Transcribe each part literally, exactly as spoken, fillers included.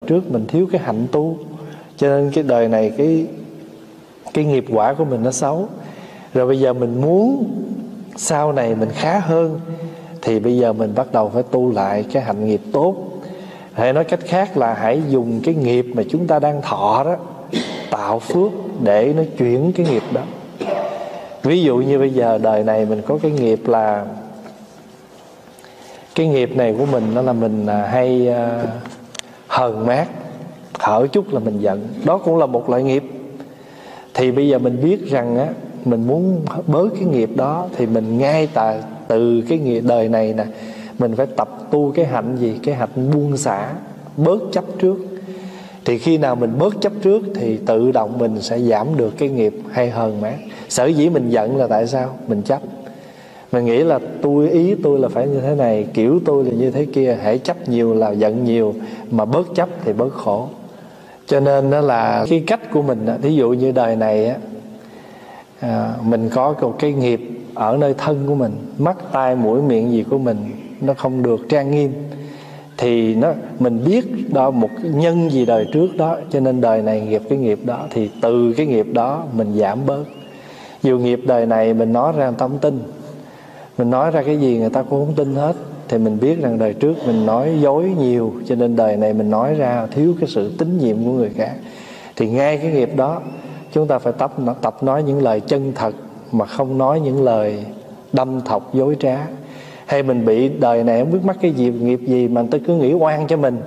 trước mình thiếu cái hạnh tu, cho nên cái đời này cái cái nghiệp quả của mình nó xấu. Rồi bây giờ mình muốn sau này mình khá hơn, thì bây giờ mình bắt đầu phải tu lại cái hạnh nghiệp tốt. Hay nói cách khác là hãy dùng cái nghiệp mà chúng ta đang thọ đó, tạo phước để nó chuyển cái nghiệp đó. Ví dụ như bây giờ đời này mình có cái nghiệp là cái nghiệp này của mình nó là mình hay uh, hờn mát, hở chút là mình giận. Đó cũng là một loại nghiệp. Thì bây giờ mình biết rằng á, mình muốn bớt cái nghiệp đó, thì mình ngay tại từ cái nghiệp đời này nè, mình phải tập tu cái hạnh gì? Cái hạnh buông xả, bớt chấp trước. Thì khi nào mình bớt chấp trước thì tự động mình sẽ giảm được cái nghiệp hay hờn mát. Sở dĩ mình giận là tại sao? Mình chấp. Mình nghĩ là tôi, ý tôi là phải như thế này, kiểu tôi là như thế kia. Hãy chấp nhiều là giận nhiều, mà bớt chấp thì bớt khổ. Cho nên đó là cái cách của mình. Thí dụ như đời này á, à, mình có một cái nghiệp ở nơi thân của mình, mắt tai mũi miệng gì của mình nó không được trang nghiêm, thì nó mình biết đó một nhân gì đời trước đó, cho nên đời này nghiệp cái nghiệp đó, thì từ cái nghiệp đó mình giảm bớt. Dù nghiệp đời này mình nói ra người ta không tin, mình nói ra cái gì người ta cũng không tin hết, thì mình biết rằng đời trước mình nói dối nhiều, cho nên đời này mình nói ra thiếu cái sự tín nhiệm của người khác. Thì ngay cái nghiệp đó chúng ta phải tập, tập nói những lời chân thật, mà không nói những lời đâm thọc dối trá. Hay mình bị đời này không biết mắc cái gì, nghiệp gì mà người ta cứ nghĩ oan cho mình.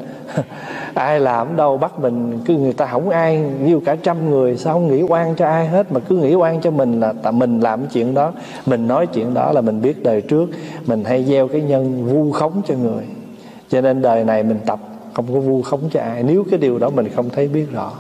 Ai làm đâu bắt mình, cứ người ta không ai, ví dụ cả trăm người sao không nghĩ oan cho ai hết, mà cứ nghĩ oan cho mình, là tại mình làm chuyện đó, mình nói chuyện đó, là mình biết đời trước mình hay gieo cái nhân vu khống cho người. Cho nên đời này mình tập không có vu khống cho ai, nếu cái điều đó mình không thấy biết rõ.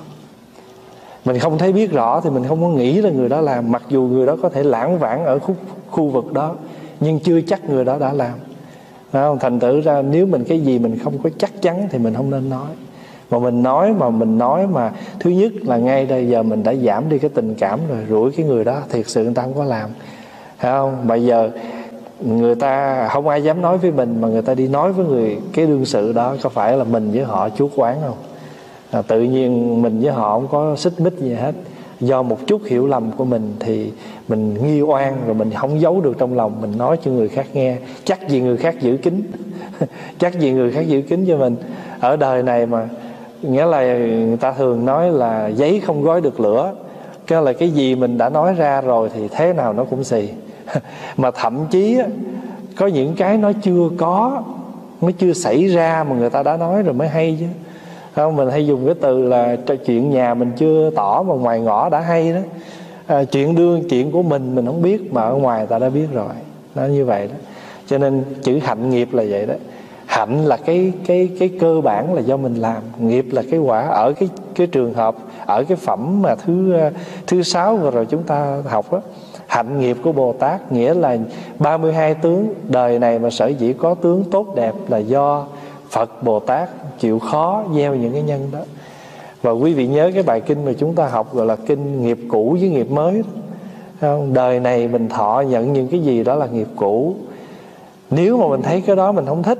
Mình không thấy biết rõ thì mình không có nghĩ là người đó làm. Mặc dù người đó có thể lãng vãng ở khu, khu vực đó, nhưng chưa chắc người đó đã làm. Không? Thành thử ra nếu mình cái gì mình không có chắc chắn thì mình không nên nói. Mà mình nói mà mình nói mà thứ nhất là ngay đây giờ mình đã giảm đi cái tình cảm rồi, rủi cái người đó thiệt sự người ta không có làm. Thấy không? Bây giờ người ta không ai dám nói với mình, mà người ta đi nói với người cái đương sự đó, có phải là mình với họ chuốc oán không? À, tự nhiên mình với họ không có xích mích gì hết, do một chút hiểu lầm của mình thì mình nghi oan, rồi mình không giấu được trong lòng, mình nói cho người khác nghe. Chắc gì người khác giữ kín chắc gì người khác giữ kín cho mình. Ở đời này mà, nghĩa là người ta thường nói là giấy không gói được lửa. Cái là cái gì mình đã nói ra rồi thì thế nào nó cũng xì. Mà thậm chí á, có những cái nó chưa có, nó chưa xảy ra mà người ta đã nói rồi mới hay chứ. Không, mình hay dùng cái từ là chuyện nhà mình chưa tỏ mà ngoài ngõ đã hay đó. À, chuyện đương chuyện của mình mình không biết mà ở ngoài ta đã biết rồi. Nó như vậy đó. Cho nên chữ hạnh nghiệp là vậy đó. Hạnh là cái cái cái cơ bản là do mình làm, nghiệp là cái quả. Ở cái cái trường hợp, ở cái phẩm mà thứ thứ sáu vừa rồi chúng ta học đó, hạnh nghiệp của Bồ Tát nghĩa là ba mươi hai tướng. Đời này mà sở dĩ có tướng tốt đẹp là do Phật Bồ Tát chịu khó gieo những cái nhân đó. Và quý vị nhớ cái bài kinh mà chúng ta học gọi là kinh nghiệp cũ với nghiệp mới đó. Đời này mình thọ nhận những cái gì đó là nghiệp cũ. Nếu mà mình thấy cái đó mình không thích,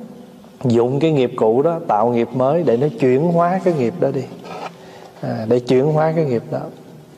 dụng cái nghiệp cũ đó tạo nghiệp mới để nó chuyển hóa cái nghiệp đó đi, à, để chuyển hóa cái nghiệp đó.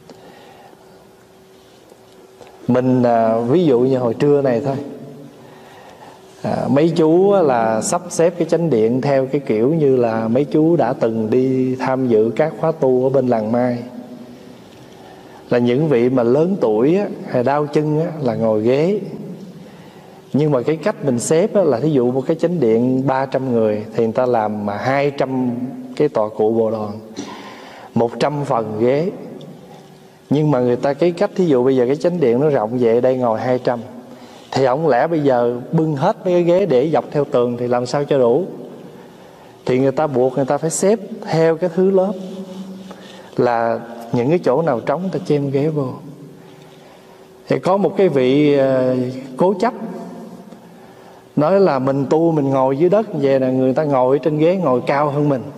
Mình à, ví dụ như hồi trưa này thôi, à, mấy chú là sắp xếp cái chánh điện theo cái kiểu như là mấy chú đã từng đi tham dự các khóa tu ở bên Làng Mai. Là những vị mà lớn tuổi á, hay đau chân á, là ngồi ghế. Nhưng mà cái cách mình xếp á, là thí dụ một cái chánh điện ba trăm người thì người ta làm mà hai trăm cái tọa cụ Bồ Đoàn, một trăm phần ghế. Nhưng mà người ta cái cách, thí dụ bây giờ cái chánh điện nó rộng vậy, đây ngồi hai trăm, thì không lẽ bây giờ bưng hết mấy cái ghế để dọc theo tường thì làm sao cho đủ. Thì người ta buộc người ta phải xếp theo cái thứ lớp, là những cái chỗ nào trống ta chêm ghế vô. Thì có một cái vị uh, cố chấp nói là mình tu mình ngồi dưới đất về là người ta ngồi trên ghế ngồi cao hơn mình.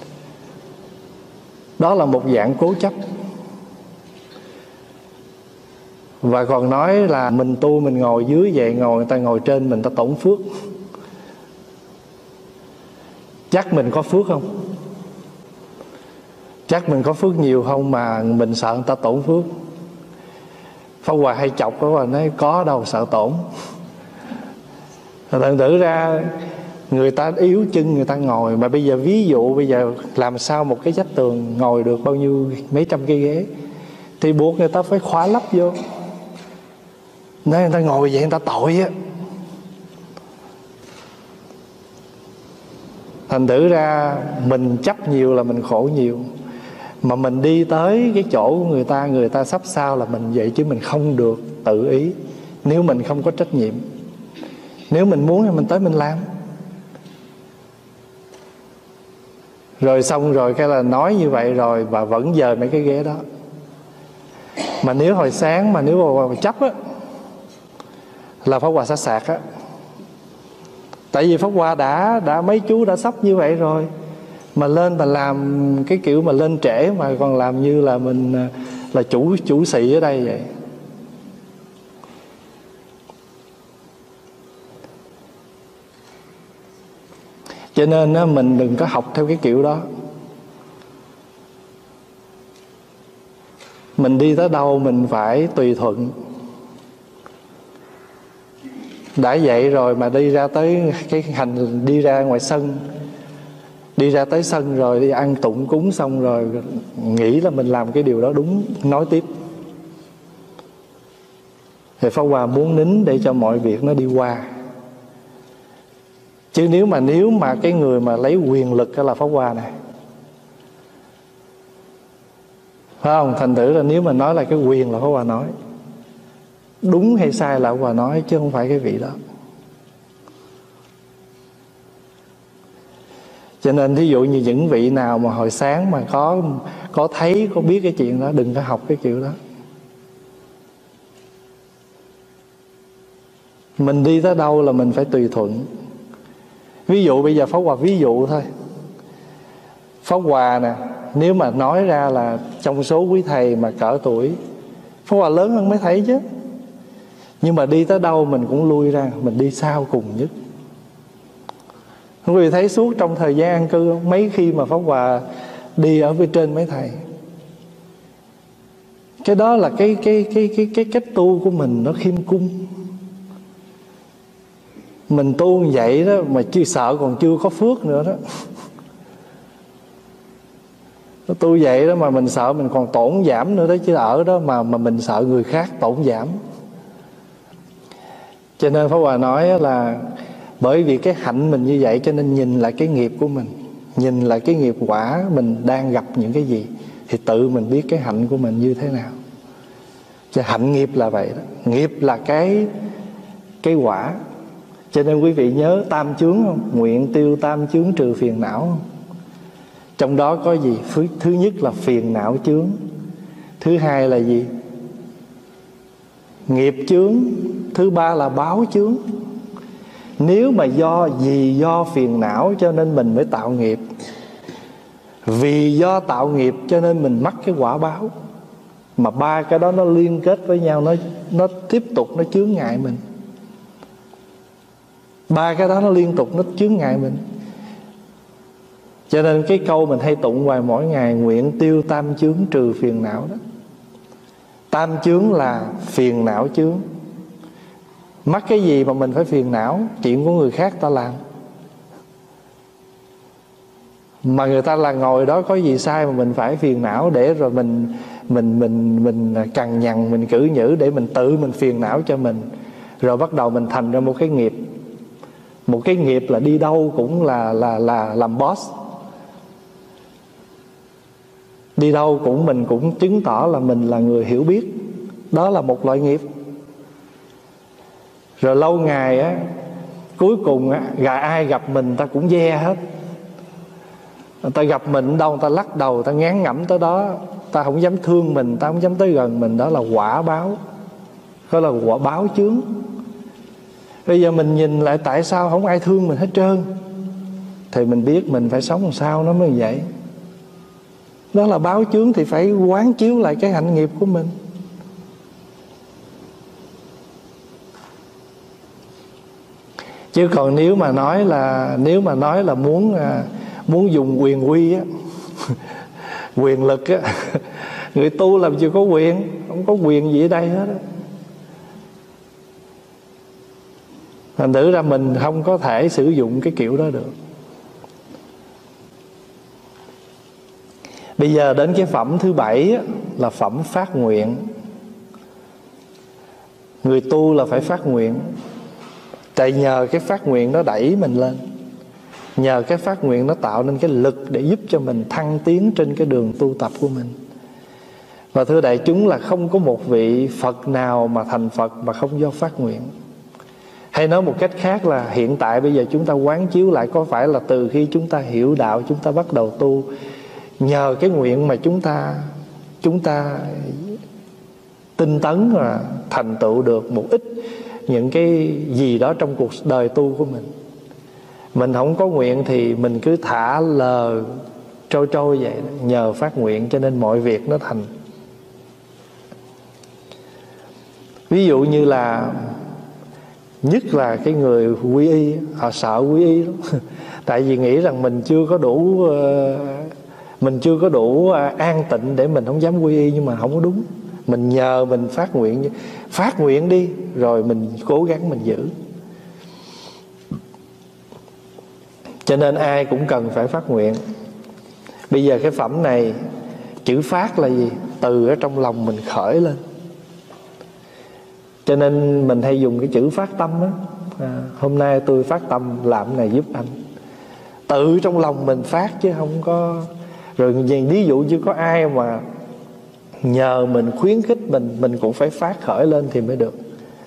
Đó là một dạng cố chấp. Và còn nói là mình tu mình ngồi dưới vậy, ngồi người ta ngồi trên mình, ta tổn phước. Chắc mình có phước không? chắc mình có phước nhiều không mà mình sợ người ta tổn phước. Pháp Hòa hay chọc Pháp Hòa nói có đâu sợ tổn. Thật thử ra người ta yếu chân người ta ngồi, mà bây giờ ví dụ bây giờ làm sao một cái vách tường ngồi được bao nhiêu mấy trăm cây ghế, thì buộc người ta phải khóa lắp vô. Nếu người ta ngồi vậy người ta tội á. Thành thử ra mình chấp nhiều là mình khổ nhiều. Mà mình đi tới cái chỗ của người ta, người ta sắp sao là mình vậy, chứ mình không được tự ý nếu mình không có trách nhiệm. Nếu mình muốn thì mình tới mình làm. Rồi xong rồi cái là nói như vậy rồi và vẫn dời mấy cái ghế đó. Mà nếu hồi sáng mà nếu mà chấp á là Pháp Hòa sẽ sạc á. Tại vì Pháp Hòa đã đã mấy chú đã sắp như vậy rồi, mà lên mà làm cái kiểu mà lên trễ mà còn làm như là mình là chủ chủ sĩ ở đây vậy. Cho nên á, mình đừng có học theo cái kiểu đó. Mình đi tới đâu mình phải tùy thuận. Đã vậy rồi mà đi ra tới cái hành, đi ra ngoài sân, đi ra tới sân rồi đi ăn tụng cúng xong rồi nghĩ là mình làm cái điều đó đúng, nói tiếp. Thì Pháp Hòa muốn nín để cho mọi việc nó đi qua. Chứ nếu mà nếu mà cái người mà lấy quyền lực đó là Pháp Hòa này, phải không? Thành thử là nếu mà nói là cái quyền là Pháp Hòa nói, đúng hay sai là Pháp Hòa nói, chứ không phải cái vị đó. Cho nên thí dụ như những vị nào mà hồi sáng mà có có thấy, có biết cái chuyện đó, đừng có học cái kiểu đó. Mình đi tới đâu là mình phải tùy thuận. Ví dụ bây giờ Pháp Hòa ví dụ thôi. Pháp Hòa nè, nếu mà nói ra là trong số quý thầy mà cỡ tuổi, Pháp Hòa lớn hơn mấy thầy chứ. Nhưng mà đi tới đâu mình cũng lui ra, mình đi sau cùng nhất. Quý vị thấy suốt trong thời gian an cư, mấy khi mà Pháp Hòa đi ở phía trên mấy thầy. Cái đó là cái cái cái cái cái cách tu của mình nó khiêm cung. Mình tu như vậy đó mà chưa sợ còn chưa có phước nữa đó. Nó tu vậy đó mà mình sợ mình còn tổn giảm nữa đó, chứ ở đó mà mà mình sợ người khác tổn giảm. Cho nên Pháp Hòa nói là bởi vì cái hạnh mình như vậy cho nên nhìn lại cái nghiệp của mình, nhìn lại cái nghiệp quả mình đang gặp những cái gì, thì tự mình biết cái hạnh của mình như thế nào. Cho hạnh nghiệp là vậy đó. Nghiệp là cái cái quả. Cho nên quý vị nhớ tam chướng không? Nguyện tiêu tam chướng trừ phiền não không? Trong đó có gì? Thứ nhất là phiền não chướng. Thứ hai là gì? Nghiệp chướng. Thứ ba là báo chướng. Nếu mà do vì do phiền não cho nên mình mới tạo nghiệp, vì do tạo nghiệp cho nên mình mắc cái quả báo, mà ba cái đó nó liên kết với nhau, Nó, nó tiếp tục nó chướng ngại mình. Ba cái đó nó liên tục nó chướng ngại mình. Cho nên cái câu mình hay tụng hoài mỗi ngày, nguyện tiêu tam chướng trừ phiền não đó. Tam chướng là phiền não chướng. Mắc cái gì mà mình phải phiền não? Chuyện của người khác ta làm, mà người ta là ngồi đó có gì sai mà mình phải phiền não, để rồi mình mình mình mình cằn nhằn, mình cử nhử để mình tự mình phiền não cho mình, rồi bắt đầu mình thành ra một cái nghiệp. Một cái nghiệp là đi đâu cũng là là là làm boss. Đi đâu cũng mình cũng chứng tỏ là mình là người hiểu biết. Đó là một loại nghiệp. Rồi lâu ngày á, cuối cùng á, gà ai gặp mình ta cũng ve hết. Người ta gặp mình đâu, người ta lắc đầu, người ta ngán ngẩm tới đó. Ta không dám thương mình, ta không dám tới gần mình. Đó là quả báo. Đó là quả báo chướng. Bây giờ mình nhìn lại tại sao không ai thương mình hết trơn, thì mình biết mình phải sống làm sao nó mới vậy. Đó là báo chướng, thì phải quán chiếu lại cái hạnh nghiệp của mình. Chứ còn nếu mà nói là nếu mà nói là muốn muốn dùng quyền quy á, quyền lực á. Người tu làm gì có quyền, không có quyền gì ở đây hết á. Thành thử ra mình không có thể sử dụng cái kiểu đó được. Bây giờ đến cái phẩm thứ bảy á, là phẩm phát nguyện. Người tu là phải phát nguyện. Tại nhờ cái phát nguyện nó đẩy mình lên, nhờ cái phát nguyện nó tạo nên cái lực để giúp cho mình thăng tiến trên cái đường tu tập của mình. Và thưa đại chúng là không có một vị Phật nào mà thành Phật mà không do phát nguyện. Hay nói một cách khác là hiện tại bây giờ chúng ta quán chiếu lại, có phải là từ khi chúng ta hiểu đạo, chúng ta bắt đầu tu, nhờ cái nguyện mà chúng ta Chúng ta tinh tấn và thành tựu được một ít những cái gì đó trong cuộc đời tu của mình. Mình không có nguyện thì mình cứ thả lờ trôi trôi vậy. Nhờ phát nguyện cho nên mọi việc nó thành. Ví dụ như là nhất là cái người quy y, họ sợ quy y lắm. Tại vì nghĩ rằng mình chưa có đủ Mình chưa có đủ an tịnh để mình không dám quy y. Nhưng mà không có đúng. Mình nhờ mình phát nguyện, phát nguyện đi, rồi mình cố gắng mình giữ. Cho nên ai cũng cần phải phát nguyện. Bây giờ cái phẩm này, chữ phát là gì? Từ ở trong lòng mình khởi lên. Cho nên mình hay dùng cái chữ phát tâm á. À, hôm nay tôi phát tâm làm cái này giúp anh. Tự trong lòng mình phát chứ không có. Rồi ví dụ như có ai mà nhờ mình, khuyến khích mình, mình cũng phải phát khởi lên thì mới được.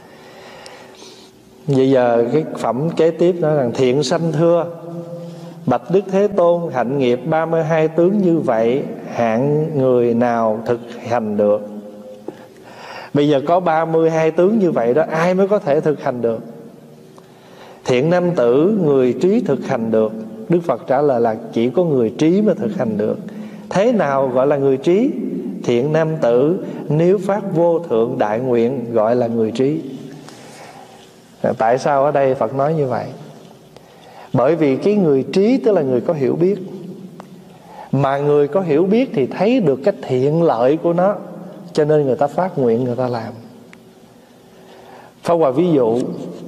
Bây giờ cái phẩm kế tiếp nói rằng: thiện sanh thưa, bạch Đức Thế Tôn, hạnh nghiệp ba mươi hai tướng như vậy, hạng người nào thực hành được? Bây giờ có ba mươi hai tướng như vậy đó, ai mới có thể thực hành được? Thiện nam tử, người trí thực hành được. Đức Phật trả lời là chỉ có người trí mới thực hành được. Thế nào gọi là người trí? Thiện nam tử nếu phát vô thượng đại nguyện gọi là người trí. Tại sao ở đây Phật nói như vậy? Bởi vì cái người trí tức là người có hiểu biết. Mà người có hiểu biết thì thấy được cái thiện lợi của nó, cho nên người ta phát nguyện, người ta làm. Pháp Hòa ví dụ,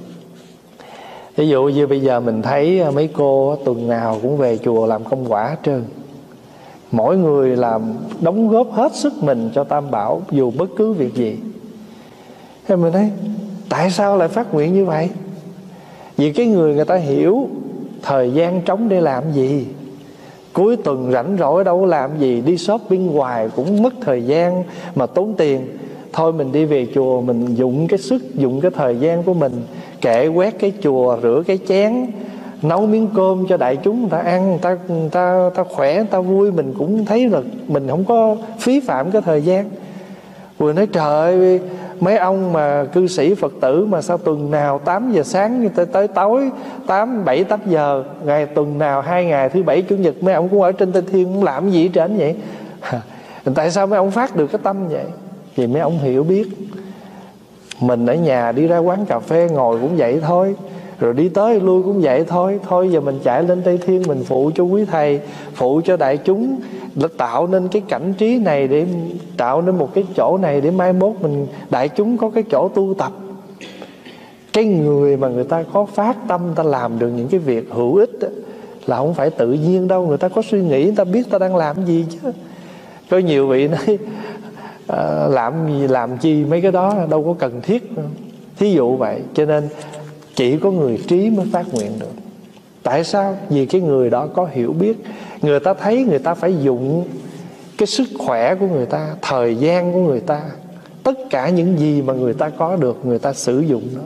ví dụ như bây giờ mình thấy mấy cô tuần nào cũng về chùa làm công quả hết trơn. Mỗi người làm đóng góp hết sức mình cho Tam Bảo, dù bất cứ việc gì. Thế mình thấy tại sao lại phát nguyện như vậy? Vì cái người người ta hiểu thời gian trống để làm gì. Cuối tuần rảnh rỗi đâu có làm gì, đi shopping hoài cũng mất thời gian mà tốn tiền. Thôi mình đi về chùa, mình dùng cái sức, dùng cái thời gian của mình, kệ quét cái chùa, rửa cái chén, nấu miếng cơm cho đại chúng người ta ăn, người ta, người ta, người ta khỏe, người ta vui. Mình cũng thấy là mình không có phí phạm cái thời gian. Vừa nói trời ơi, mấy ông mà cư sĩ Phật tử mà sao tuần nào tám giờ sáng tới, tới tối tám, bảy, tám giờ, ngày tuần nào hai ngày thứ bảy chủ nhật mấy ông cũng ở trên Tây Thiên, cũng làm gì trên vậy? Tại sao mấy ông phát được cái tâm vậy? Vì mấy ông hiểu biết. Mình ở nhà đi ra quán cà phê ngồi cũng vậy thôi, rồi đi tới lui cũng vậy thôi. Thôi giờ mình chạy lên Tây Thiên, mình phụ cho quý thầy, phụ cho đại chúng, đã tạo nên cái cảnh trí này, để tạo nên một cái chỗ này để mai mốt mình đại chúng có cái chỗ tu tập. Cái người mà người ta có phát tâm, ta làm được những cái việc hữu ích đó, là không phải tự nhiên đâu. Người ta có suy nghĩ, người ta biết ta đang làm gì chứ. Có nhiều vị nói à, làm gì làm chi mấy cái đó đâu có cần thiết đâu. Thí dụ vậy. Cho nên chỉ có người trí mới phát nguyện được. Tại sao? Vì cái người đó có hiểu biết. Người ta thấy người ta phải dụng cái sức khỏe của người ta, thời gian của người ta, tất cả những gì mà người ta có được, người ta sử dụng nó.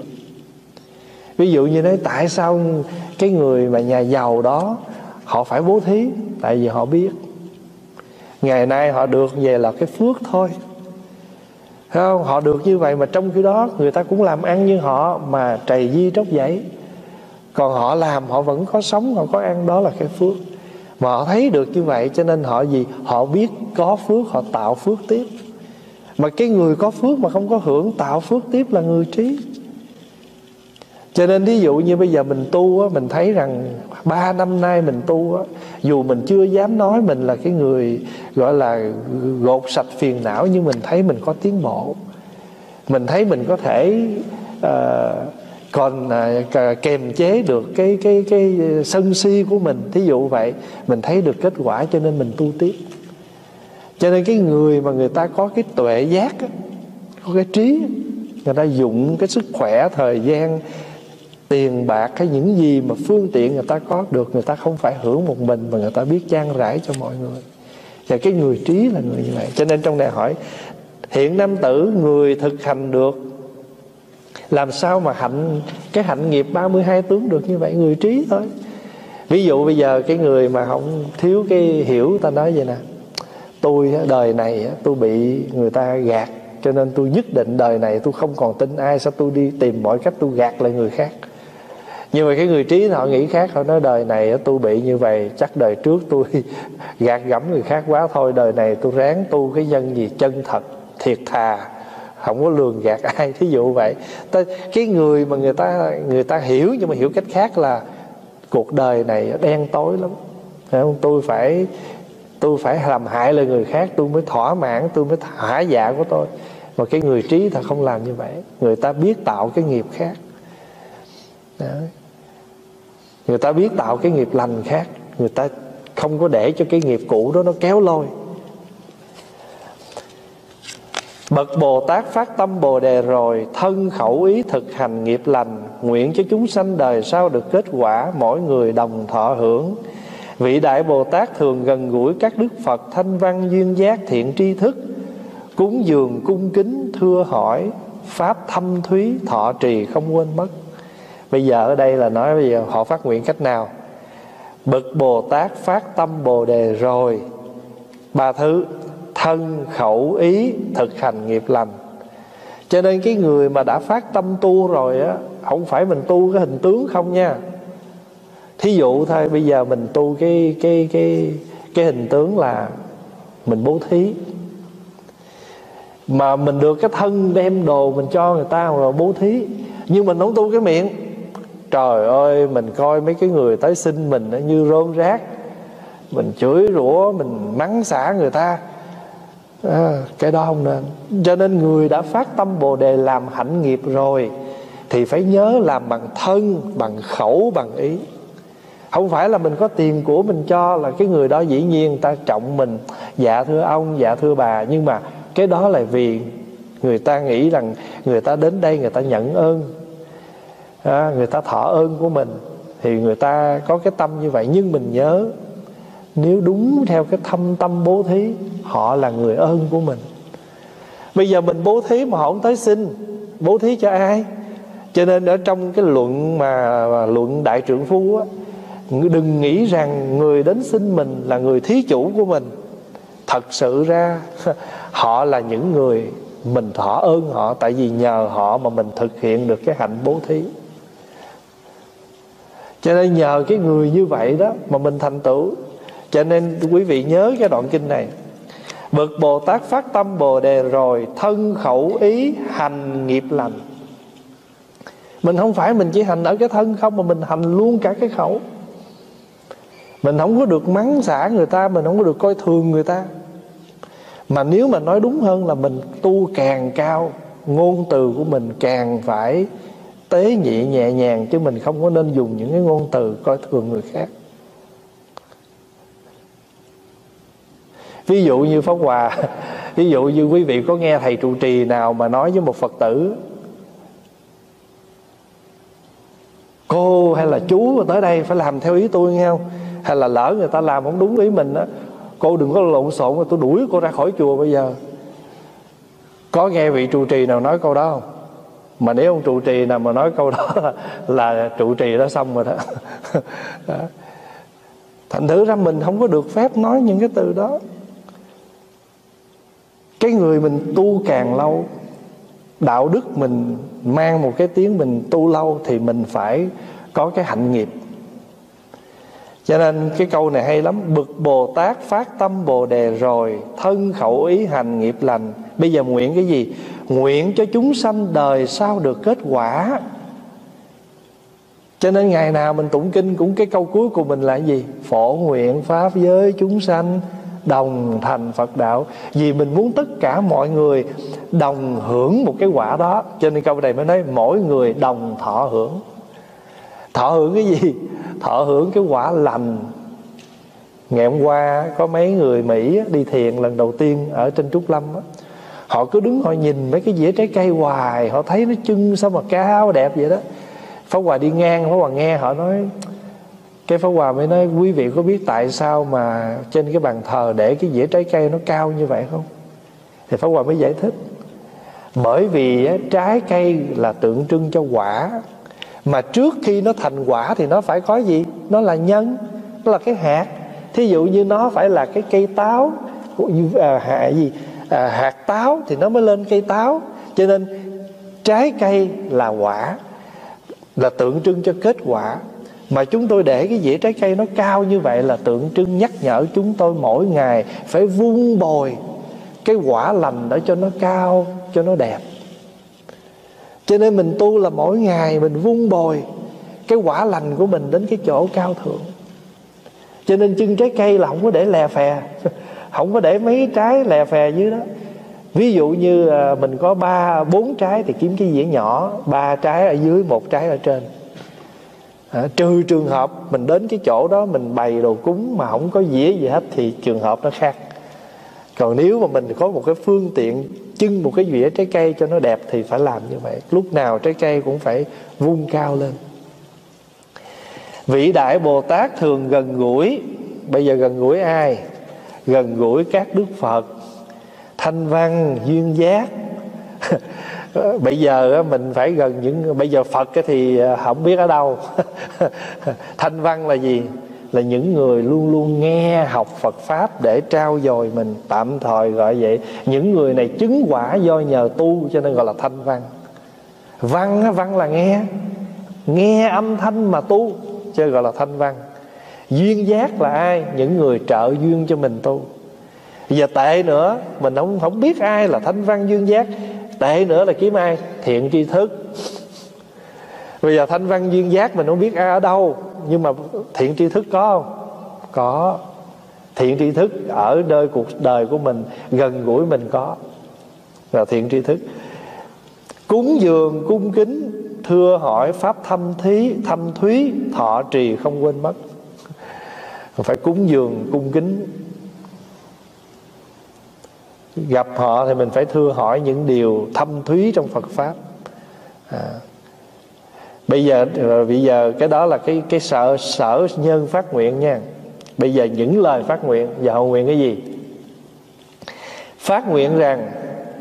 Ví dụ như nói tại sao cái người mà nhà giàu đó họ phải bố thí? Tại vì họ biết ngày nay họ được về là cái phước thôi, thấy không? Họ được như vậy mà trong khi đó người ta cũng làm ăn như họ mà trầy di tróc dãy. Còn họ làm họ vẫn có sống, họ có ăn, đó là cái phước. Mà họ thấy được như vậy cho nên họ gì? Họ biết có phước, họ tạo phước tiếp. Mà cái người có phước mà không có hưởng tạo phước tiếp là người trí. Cho nên ví dụ như bây giờ mình tu á, mình thấy rằng Ba năm nay mình tu á, dù mình chưa dám nói mình là cái người gọi là gột sạch phiền não, nhưng mình thấy mình có tiến bộ. Mình thấy mình có thể uh, còn uh, kềm chế được cái, cái, cái sân si của mình. Thí dụ vậy, mình thấy được kết quả cho nên mình tu tiếp. Cho nên cái người mà người ta có cái tuệ giác á, có cái trí, người ta dụng cái sức khỏe, thời gian, tiền bạc hay những gì mà phương tiện người ta có được, người ta không phải hưởng một mình mà người ta biết chan rãi cho mọi người. Và cái người trí là người như vậy. Cho nên trong này hỏi hiện nam tử, người thực hành được, làm sao mà hạnh cái hạnh nghiệp ba mươi hai tướng được như vậy? Người trí thôi. Ví dụ bây giờ cái người mà không thiếu cái hiểu, ta nói vậy nè: tôi đời này tôi bị người ta gạt, cho nên tôi nhất định đời này tôi không còn tin ai, sao tôi đi tìm mọi cách tôi gạt lại người khác. Nhưng mà cái người trí họ nghĩ khác, họ nói đời này tôi bị như vậy, chắc đời trước tôi gạt gẫm người khác quá, thôi đời này tôi ráng tu cái nhân gì chân thật, thiệt thà, không có lường gạt ai. Thí dụ vậy. Cái người mà người ta người ta hiểu, nhưng mà hiểu cách khác là cuộc đời này đen tối lắm, phải không? Tôi phải tôi phải làm hại lời người khác tôi mới thỏa mãn, tôi mới thỏa dạ của tôi. Mà cái người trí ta không làm như vậy. Người ta biết tạo cái nghiệp khác. Đó. Người ta biết tạo cái nghiệp lành khác. Người ta không có để cho cái nghiệp cũ đó nó kéo lôi. Bậc Bồ Tát phát tâm Bồ Đề rồi, thân khẩu ý thực hành nghiệp lành, nguyện cho chúng sanh đời sau được kết quả, mỗi người đồng thọ hưởng. Vị Đại Bồ Tát thường gần gũi các Đức Phật thanh văn duyên giác thiện tri thức, cúng dường cung kính thưa hỏi, pháp thâm thúy thọ trì không quên mất. Bây giờ ở đây là nói bây giờ họ phát nguyện cách nào? Bậc Bồ Tát phát tâm Bồ Đề rồi, ba thứ: thân khẩu ý thực hành nghiệp lành. Cho nên cái người mà đã phát tâm tu rồi á, không phải mình tu cái hình tướng không nha. Thí dụ thôi, bây giờ mình tu cái cái cái cái hình tướng là mình bố thí, mà mình được cái thân đem đồ mình cho người ta rồi bố thí, nhưng mình không tu cái miệng. Trời ơi, mình coi mấy cái người tới xin mình như rơm rác, mình chửi rủa, mình mắng xả người ta, à, cái đó không nên. Cho nên người đã phát tâm Bồ Đề làm hạnh nghiệp rồi thì phải nhớ làm bằng thân, bằng khẩu, bằng ý. Không phải là mình có tiền của mình cho là cái người đó dĩ nhiên người ta trọng mình, dạ thưa ông, dạ thưa bà. Nhưng mà cái đó là vì người ta nghĩ rằng người ta đến đây người ta nhận ơn, à, người ta thọ ơn của mình, thì người ta có cái tâm như vậy. Nhưng mình nhớ, nếu đúng theo cái thâm tâm bố thí, họ là người ơn của mình. Bây giờ mình bố thí mà họ không tới xin, bố thí cho ai? Cho nên ở trong cái luận mà luận Đại Trượng Phu á, đừng nghĩ rằng người đến xin mình là người thí chủ của mình. Thật sự ra họ là những người mình thọ ơn họ, tại vì nhờ họ mà mình thực hiện được cái hạnh bố thí. Cho nên nhờ cái người như vậy đó mà mình thành tựu. Cho nên quý vị nhớ cái đoạn kinh này: bậc Bồ Tát phát tâm Bồ Đề rồi, thân khẩu ý hành nghiệp lành. Mình không phải mình chỉ hành ở cái thân không, mà mình hành luôn cả cái khẩu. Mình không có được mắng xả người ta, mình không có được coi thường người ta. Mà nếu mà nói đúng hơn là mình tu càng cao, ngôn từ của mình càng phải tế nhị nhẹ nhàng, chứ mình không có nên dùng những cái ngôn từ coi thường người khác. Ví dụ như Pháp Hòa, ví dụ như quý vị có nghe thầy trụ trì nào mà nói với một Phật tử: cô hay là chú tới đây phải làm theo ý tôi nghe không? Hay là lỡ người ta làm không đúng ý mình đó, cô đừng có lộn xộn mà tôi đuổi cô ra khỏi chùa bây giờ. Có nghe vị trụ trì nào nói câu đó không? Mà nếu ông trụ trì nào mà nói câu đó là, là trụ trì đó xong rồi đó. Đó. Thành thử ra mình không có được phép nói những cái từ đó. Cái người mình tu càng lâu, đạo đức mình mang một cái tiếng mình tu lâu, thì mình phải có cái hạnh nghiệp. Cho nên cái câu này hay lắm: bậc Bồ Tát phát tâm Bồ Đề rồi, thân khẩu ý hành nghiệp lành. Bây giờ nguyện cái gì? Nguyện cho chúng sanh đời sau được kết quả. Cho nên ngày nào mình tụng kinh cũng cái câu cuối của mình là cái gì? Phổ nguyện pháp giới chúng sanh đồng thành Phật đạo. Vì mình muốn tất cả mọi người đồng hưởng một cái quả đó, cho nên câu này mới nói mỗi người đồng thọ hưởng. Thọ hưởng cái gì? Thọ hưởng cái quả lành. Ngày hôm qua có mấy người Mỹ đi thiền lần đầu tiên ở trên Trúc Lâm á, họ cứ đứng họ nhìn mấy cái dĩa trái cây hoài, họ thấy nó chưng sao mà cao đẹp vậy đó. Pháp Hòa đi ngang, Pháp Hòa nghe họ nói, cái Pháp Hòa mới nói quý vị có biết tại sao mà trên cái bàn thờ để cái dĩa trái cây nó cao như vậy không? Thì Pháp Hòa mới giải thích, bởi vì á, trái cây là tượng trưng cho quả, mà trước khi nó thành quả thì nó phải có gì? Nó là nhân, nó là cái hạt. Thí dụ như nó phải là cái cây táo, à, hạt gì à, hạt táo thì nó mới lên cây táo. Cho nên trái cây là quả, là tượng trưng cho kết quả. Mà chúng tôi để cái dĩa trái cây nó cao như vậy là tượng trưng nhắc nhở chúng tôi mỗi ngày phải vun bồi cái quả lành để cho nó cao, cho nó đẹp. Cho nên mình tu là mỗi ngày mình vun bồi cái quả lành của mình đến cái chỗ cao thượng. Cho nên chân trái cây là không có để lè phè, không có để mấy trái lè phè dưới đó. Ví dụ như mình có ba bốn trái thì kiếm cái dĩa nhỏ, ba trái ở dưới, một trái ở trên. À, trừ trường hợp mình đến cái chỗ đó mình bày đồ cúng mà không có dĩa gì hết thì trường hợp nó khác. Còn nếu mà mình có một cái phương tiện trưng một cái dĩa trái cây cho nó đẹp thì phải làm như vậy. Lúc nào trái cây cũng phải vung cao lên. Vị Đại Bồ Tát thường gần gũi. Bây giờ gần gũi ai? Gần gũi các Đức Phật Thanh Văn, Duyên Giác. Bây giờ mình phải gần những, bây giờ Phật thì không biết ở đâu. Thanh Văn là gì? Là những người luôn luôn nghe học Phật Pháp để trao dồi mình, tạm thời gọi vậy. Những người này chứng quả do nhờ tu cho nên gọi là Thanh Văn. Văn, văn là nghe, nghe âm thanh mà tu, chứ gọi là Thanh Văn. Duyên Giác là ai? Những người trợ duyên cho mình tu. Giờ tệ nữa, mình không, không biết ai là Thanh Văn Duyên Giác. Tệ nữa là kiếm ai? Thiện tri thức. Bây giờ Thanh Văn Duyên Giác mình không biết ai ở đâu, nhưng mà thiện tri thức có không? Có. Thiện tri thức ở nơi cuộc đời của mình, gần gũi mình có, là thiện tri thức. Cúng dường cung kính, thưa hỏi pháp thâm thí, thâm thúy, thọ trì không quên mất. Phải cúng dường cung kính. Gặp họ thì mình phải thưa hỏi những điều thâm thúy trong Phật Pháp. à. Bây giờ bây giờ cái đó là cái cái sở sở nhân phát nguyện nha. Bây giờ những lời phát nguyện. Giờ họ nguyện cái gì? Phát nguyện rằng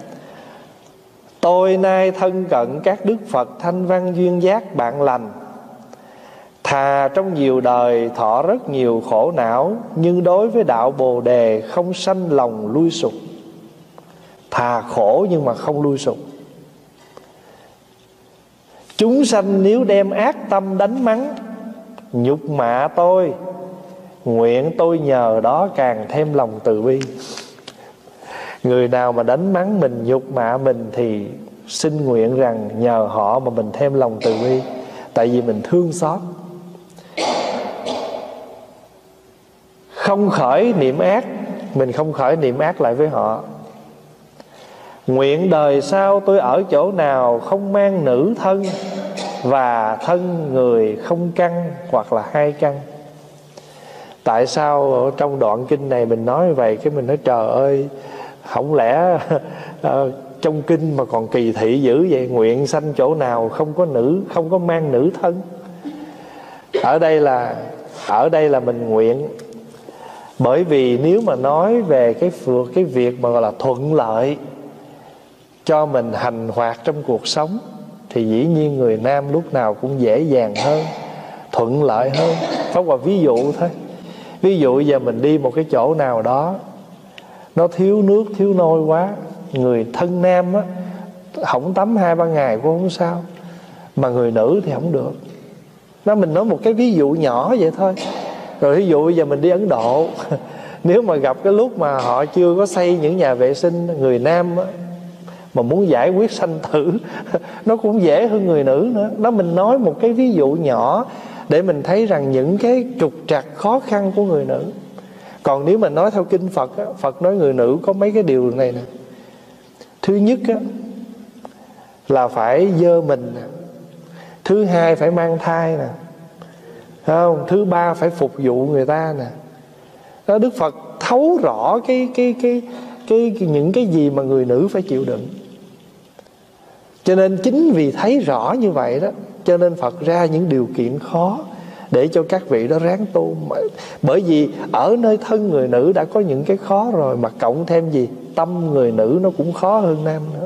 tôi nay thân cận các Đức Phật Thanh Văn Duyên Giác bạn lành, thà trong nhiều đời thọ rất nhiều khổ não, nhưng đối với đạo Bồ Đề không sanh lòng lui sụp. Thà khổ nhưng mà không lui sụp. Chúng sanh nếu đem ác tâm đánh mắng, nhục mạ tôi, nguyện tôi nhờ đó càng thêm lòng từ bi. Người nào mà đánh mắng mình, nhục mạ mình thì xin nguyện rằng nhờ họ mà mình thêm lòng từ bi. Tại vì mình thương xót. Không khởi niệm ác, mình không khởi niệm ác lại với họ. Nguyện đời sau tôi ở chỗ nào không mang nữ thân, và thân người không căn hoặc là hai căn. Tại sao ở trong đoạn kinh này mình nói vậy? Cái mình nói trời ơi, không lẽ uh, trong kinh mà còn kỳ thị dữ vậy? Nguyện sanh chỗ nào không có nữ, không có mang nữ thân. Ở đây là Ở đây là mình nguyện. Bởi vì nếu mà nói về cái, cái việc mà gọi là thuận lợi cho mình hành hoạt trong cuộc sống thì dĩ nhiên người nam lúc nào cũng dễ dàng hơn, thuận lợi hơn. Pháp Hòa ví dụ thôi. Ví dụ giờ mình đi một cái chỗ nào đó nó thiếu nước, thiếu nôi quá, người thân nam á không tắm hai ba ngày cũng không sao, mà người nữ thì không được. Nó mình nói một cái ví dụ nhỏ vậy thôi. Rồi ví dụ giờ mình đi Ấn Độ nếu mà gặp cái lúc mà họ chưa có xây những nhà vệ sinh, người nam á, mà muốn giải quyết sanh tử nó cũng dễ hơn người nữ nữa. Đó, mình nói một cái ví dụ nhỏ để mình thấy rằng những cái trục trặc khó khăn của người nữ. Còn nếu mà nói theo kinh Phật á, Phật nói người nữ có mấy cái điều này nè. Thứ nhất á, là phải dơ mình nè. Thứ hai phải mang thai nè, không? Thứ ba phải phục vụ người ta nè. Đó, Đức Phật thấu rõ cái, cái, cái, cái, cái những cái gì mà người nữ phải chịu đựng. Cho nên chính vì thấy rõ như vậy đó, cho nên Phật ra những điều kiện khó để cho các vị đó ráng tu. Bởi vì ở nơi thân người nữ đã có những cái khó rồi, mà cộng thêm gì? Tâm người nữ nó cũng khó hơn nam nữa.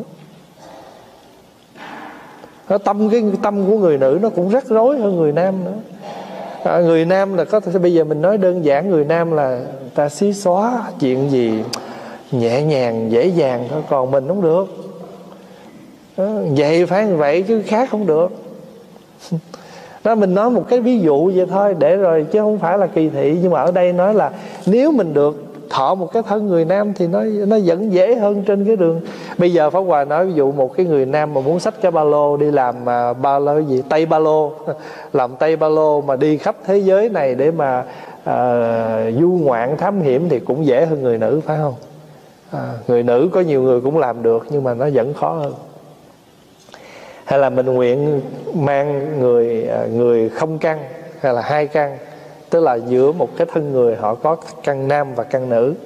Tâm cái tâm của người nữ nó cũng rắc rối hơn người nam nữa. À, người nam là có thể bây giờ mình nói đơn giản, người nam là ta xí xóa chuyện gì nhẹ nhàng dễ dàng thôi, còn mình không được. Đó, vậy phải như vậy chứ khác không được. Đó, mình nói một cái ví dụ vậy thôi để rồi, chứ không phải là kỳ thị. Nhưng mà ở đây nói là nếu mình được thọ một cái thân người nam thì nó nó vẫn dễ hơn trên cái đường. Bây giờ Pháp Hòa nói ví dụ một cái người nam mà muốn xách cái ba lô đi làm mà ba lô gì tây ba lô làm tây ba lô mà đi khắp thế giới này để mà à, du ngoạn thám hiểm thì cũng dễ hơn người nữ, phải không? À, người nữ có nhiều người cũng làm được nhưng mà nó vẫn khó hơn. Hay là mình nguyện mang người người không căn hay là hai căn, tức là giữa một cái thân người họ có căn nam và căn nữ.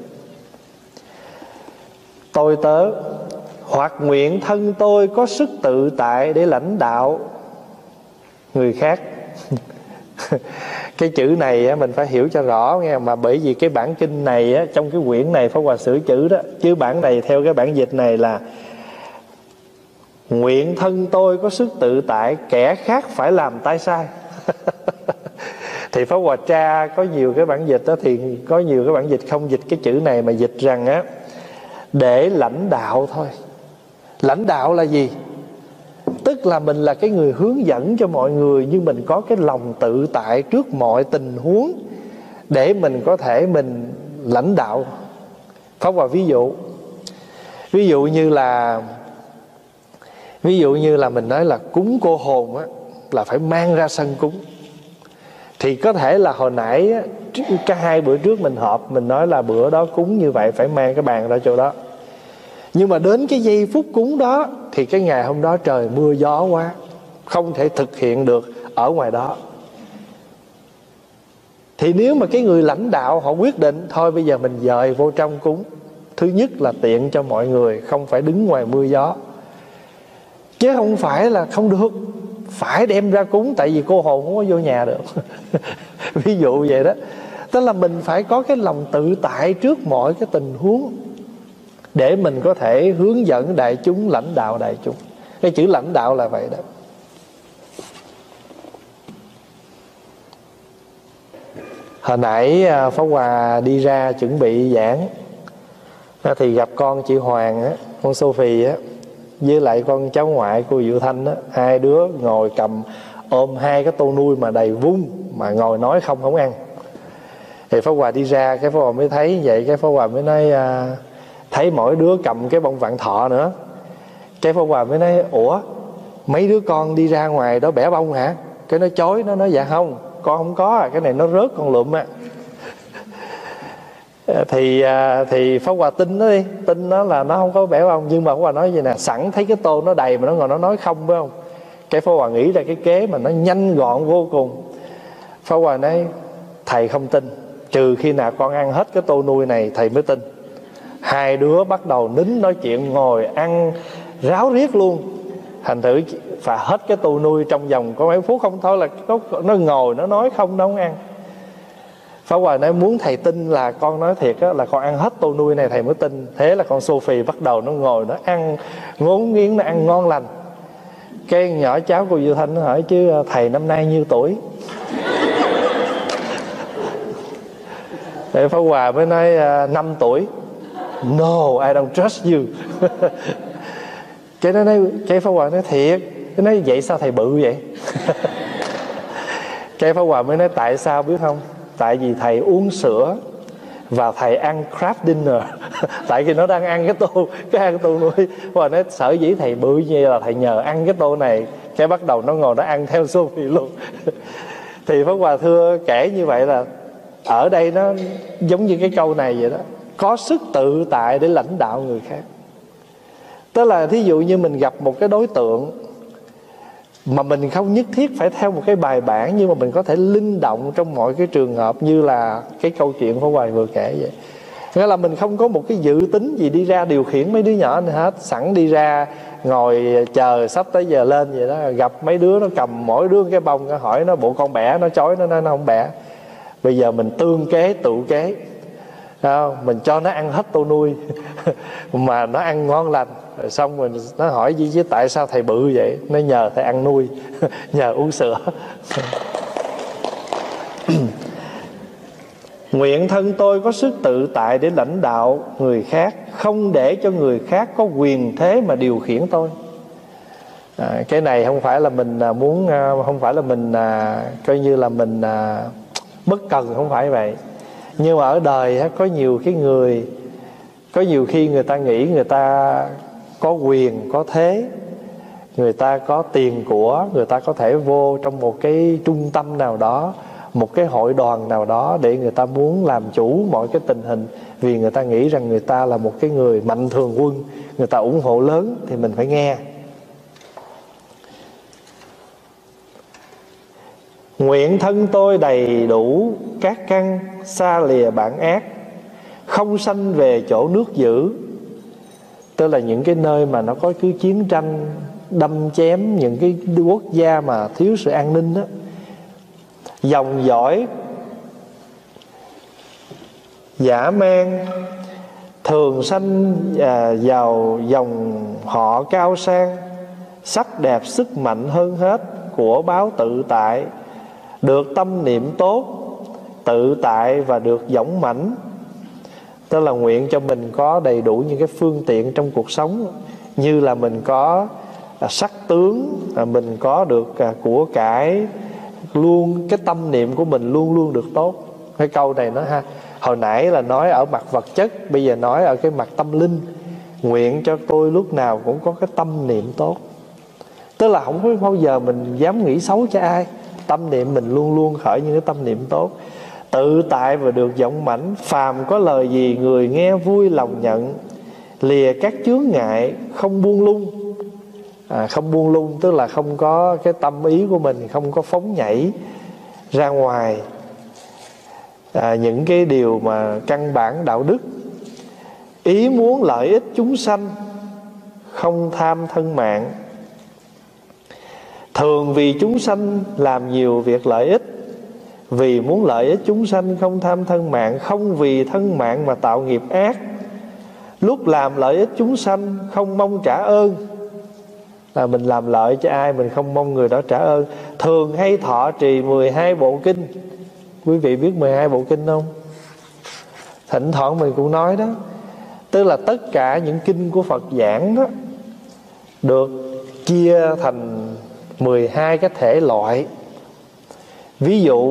Tôi tớ hoặc nguyện thân tôi có sức tự tại để lãnh đạo người khác. Cái chữ này mình phải hiểu cho rõ nghe. Mà bởi vì cái bản kinh này trong cái quyển này Pháp Hòa sửa chữ đó, chứ bản này theo cái bản dịch này là nguyện thân tôi có sức tự tại, kẻ khác phải làm tai sai. Thì Pháp Hòa tra có nhiều cái bản dịch đó, thì có nhiều cái bản dịch không dịch cái chữ này mà dịch rằng á, để lãnh đạo thôi. Lãnh đạo là gì? Tức là mình là cái người hướng dẫn cho mọi người, nhưng mình có cái lòng tự tại trước mọi tình huống để mình có thể mình lãnh đạo. Pháp Hòa ví dụ Ví dụ như là Ví dụ như là mình nói là cúng cô hồn á, là phải mang ra sân cúng. Thì có thể là hồi nãy á, cái hai bữa trước mình họp, mình nói là bữa đó cúng như vậy phải mang cái bàn ra chỗ đó. Nhưng mà đến cái giây phút cúng đó thì cái ngày hôm đó trời mưa gió quá, không thể thực hiện được ở ngoài đó. Thì nếu mà cái người lãnh đạo họ quyết định thôi bây giờ mình dời vô trong cúng, thứ nhất là tiện cho mọi người, không phải đứng ngoài mưa gió. Chứ không phải là không được, phải đem ra cúng, tại vì cô hồn không có vô nhà được. Ví dụ vậy đó. Tức là mình phải có cái lòng tự tại trước mọi cái tình huống để mình có thể hướng dẫn đại chúng, lãnh đạo đại chúng. Cái chữ lãnh đạo là vậy đó. Hồi nãy Pháp Hòa đi ra chuẩn bị giảng thì gặp con chị Hoàng á, con Sophie á, với lại con cháu ngoại cô Diệu Thanh á, hai đứa ngồi cầm ôm hai cái tô nuôi mà đầy vung, mà ngồi nói không không ăn. Thì Pháp Hòa đi ra, cái Pháp Hòa mới thấy vậy, cái Pháp Hòa mới nói à, thấy mỗi đứa cầm cái bông vạn thọ nữa. Cái Pháp Hòa mới nói ủa mấy đứa con đi ra ngoài đó bẻ bông hả? Cái nó chối, nó nói dạ không, con không có à, cái này nó rớt con lụm á. Thì thì Pháp Hòa tin nó đi, tin nó là nó không có bẻ bông. Nhưng mà Pháp Hòa nói vậy nè, sẵn thấy cái tô nó đầy mà nó ngồi nó nói không, phải không? Cái Pháp Hòa nghĩ ra cái kế mà nó nhanh gọn vô cùng. Pháp Hòa nói thầy không tin, trừ khi nào con ăn hết cái tô nuôi này thầy mới tin. Hai đứa bắt đầu nín nói chuyện, ngồi ăn ráo riết luôn. Thành thử phải hết cái tô nuôi trong vòng có mấy phút không thôi là nó, nó ngồi nó nói không, nó không ăn. Pháp Hòa nói muốn thầy tin là con nói thiệt á, là con ăn hết tô nuôi này thầy mới tin. Thế là con Sophie bắt đầu nó ngồi nó ăn ngốn nghiến, nó ăn ngon lành. Cái nhỏ cháu cô Diệu Thanh nó hỏi chứ thầy năm nay nhiêu tuổi? Thì Pháp Hòa mới nói năm tuổi. No, I don't trust you. Cái nó nói, cái Pháp Hòa nói thiệt. Cái nói vậy sao thầy bự vậy? Cái Pháp Hòa mới nói tại sao biết không? Tại vì thầy uống sữa và thầy ăn crab dinner. Tại vì nó đang ăn cái tô cái ăn cái tô nuôi, và nó sở dĩ thầy bự như là thầy nhờ ăn cái tô này, cái bắt đầu nó ngồi nó ăn theo Sophie luôn. Thì Pháp Hòa thưa kể như vậy là ở đây nó giống như cái câu này vậy đó, có sức tự tại để lãnh đạo người khác. Tức là thí dụ như mình gặp một cái đối tượng mà mình không nhất thiết phải theo một cái bài bản, nhưng mà mình có thể linh động trong mọi cái trường hợp, như là cái câu chuyện Pháp Hòa vừa kể vậy. Nghĩa là mình không có một cái dự tính gì đi ra điều khiển mấy đứa nhỏ này hết, sẵn đi ra ngồi chờ sắp tới giờ lên vậy đó. Gặp mấy đứa nó cầm mỗi đứa cái bông, nó hỏi nó bộ con bẻ, nó chói nó nói nó không bẻ. Bây giờ mình tương kế tự kế, không? Mình cho nó ăn hết tô nuôi mà nó ăn ngon lành. Rồi xong rồi nó hỏi gì chứ tại sao thầy bự vậy? Nó nhờ thầy ăn nuôi nhờ uống sữa. Nguyện thân tôi có sức tự tại để lãnh đạo người khác, không để cho người khác có quyền thế mà điều khiển tôi. À, cái này không phải là mình muốn, không phải là mình à, coi như là mình à, bất cần, không phải vậy. Nhưng mà ở đời có nhiều cái người, có nhiều khi người ta nghĩ người ta có quyền, có thế, người ta có tiền của, người ta có thể vô trong một cái trung tâm nào đó, một cái hội đoàn nào đó để người ta muốn làm chủ mọi cái tình hình, vì người ta nghĩ rằng người ta là một cái người mạnh thường quân, người ta ủng hộ lớn thì mình phải nghe. Nguyện thân tôi đầy đủ các căn, xa lìa bản ác, không sanh về chỗ nước dữ. Tức là những cái nơi mà nó có cứ chiến tranh, đâm chém, những cái quốc gia mà thiếu sự an ninh đó. Dòng dõi dã man thường sanh à, vào dòng họ cao sang, sắc đẹp sức mạnh hơn hết của báo tự tại, được tâm niệm tốt, tự tại và được dõng mãnh. Tức là nguyện cho mình có đầy đủ những cái phương tiện trong cuộc sống, như là mình có à, sắc tướng, à, mình có được à, của cải, luôn cái tâm niệm của mình luôn luôn được tốt. Cái câu này nó ha, hồi nãy là nói ở mặt vật chất, bây giờ nói ở cái mặt tâm linh. Nguyện cho tôi lúc nào cũng có cái tâm niệm tốt. Tức là không có bao giờ mình dám nghĩ xấu cho ai, tâm niệm mình luôn luôn khởi những cái tâm niệm tốt. Tự tại và được vọng mãnh, phàm có lời gì người nghe vui lòng nhận, lìa các chướng ngại, không buông lung. À, không buông lung tức là không có cái tâm ý của mình không có phóng nhảy ra ngoài à, những cái điều mà căn bản đạo đức. Ý muốn lợi ích chúng sanh, không tham thân mạng, thường vì chúng sanh làm nhiều việc lợi ích. Vì muốn lợi ích chúng sanh không tham thân mạng, không vì thân mạng mà tạo nghiệp ác. Lúc làm lợi ích chúng sanh không mong trả ơn, là mình làm lợi cho ai mình không mong người đó trả ơn. Thường hay thọ trì mười hai bộ kinh. Quý vị biết mười hai bộ kinh không? Thỉnh thoảng mình cũng nói đó. Tức là tất cả những kinh của Phật giảng đó được chia thành mười hai cái thể loại. Ví dụ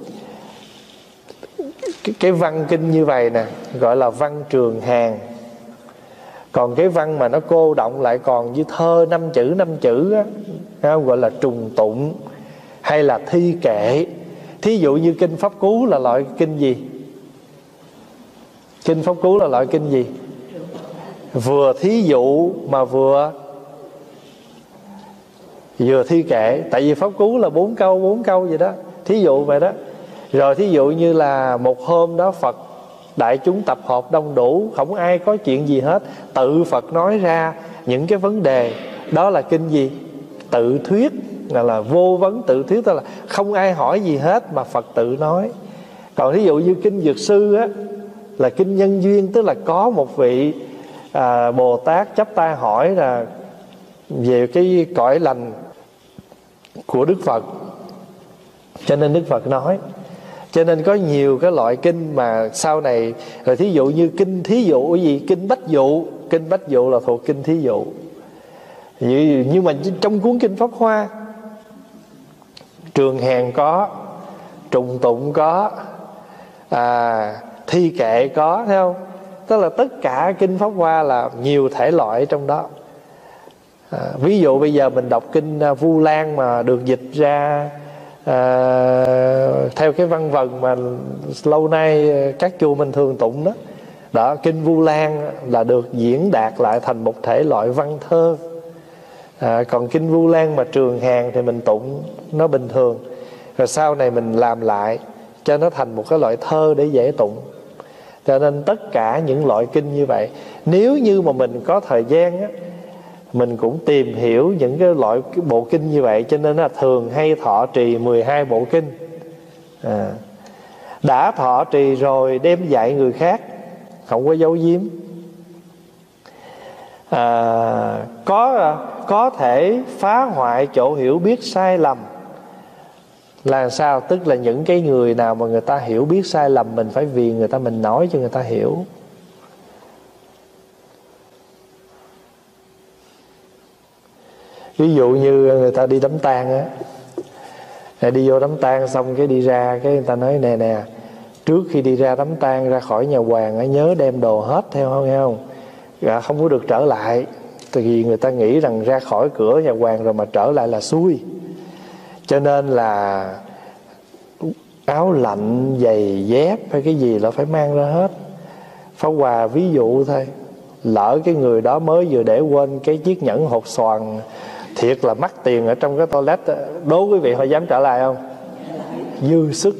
cái, cái văn kinh như vậy nè gọi là văn trường hàng. Còn cái văn mà nó cô động lại còn như thơ năm chữ năm chữ á, không, gọi là trùng tụng hay là thi kệ. Thí dụ như kinh Pháp Cú là loại kinh gì? Kinh Pháp Cú là loại kinh gì? Vừa thí dụ mà vừa vừa thi kệ. Tại vì Pháp Cú là bốn câu bốn câu vậy đó, thí dụ vậy đó. Rồi thí dụ như là một hôm đó Phật đại chúng tập hợp đông đủ, không ai có chuyện gì hết, tự Phật nói ra những cái vấn đề. Đó là kinh gì? Tự thuyết, là, là vô vấn tự thuyết, tức là không ai hỏi gì hết mà Phật tự nói. Còn thí dụ như kinh Dược Sư á, là kinh nhân duyên, tức là có một vị à, Bồ Tát chắp tay hỏi là về cái cõi lành của Đức Phật, cho nên Đức Phật nói. Cho nên có nhiều cái loại kinh mà sau này. Rồi thí dụ như kinh thí dụ gì? Kinh Bách Dụ. Kinh Bách Dụ là thuộc kinh thí dụ. Nhưng mà trong cuốn kinh Pháp Hoa, Trường Hàng có, Trùng Tụng có, à, thi kệ có, thấy không? Tức là tất cả kinh Pháp Hoa là nhiều thể loại trong đó. à, Ví dụ bây giờ mình đọc kinh Vu Lan mà được dịch ra à, theo cái văn vần mà lâu nay các chùa mình thường tụng đó. Đó, kinh Vu Lan là được diễn đạt lại thành một thể loại văn thơ. à, Còn kinh Vu Lan mà Trường Hàn thì mình tụng nó bình thường, rồi sau này mình làm lại cho nó thành một cái loại thơ để dễ tụng. Cho nên tất cả những loại kinh như vậy, nếu như mà mình có thời gian á, mình cũng tìm hiểu những cái loại bộ kinh như vậy. Cho nên là thường hay thọ trì mười hai bộ kinh. à, Đã thọ trì rồi đem dạy người khác, không có giấu giếm. à, có có thể phá hoại chỗ hiểu biết sai lầm. Là sao? Tức là những cái người nào mà người ta hiểu biết sai lầm, mình phải vì người ta mình nói cho người ta hiểu. Ví dụ như người ta đi đám tang á, đi vô đám tang xong cái đi ra, cái người ta nói nè nè, trước khi đi ra đám tang, ra khỏi nhà hoàng á, nhớ đem đồ hết theo không, nghe không? Dạ, không có được trở lại. Tại vì người ta nghĩ rằng ra khỏi cửa nhà hoàng rồi mà trở lại là xui. Cho nên là áo lạnh, giày, dép hay cái gì là phải mang ra hết. Pháp Hòa ví dụ thôi, lỡ cái người đó mới vừa để quên cái chiếc nhẫn hột xoàn thiệt là mắc tiền ở trong cái toilet, đố quý vị họ dám trở lại không? Dư sức.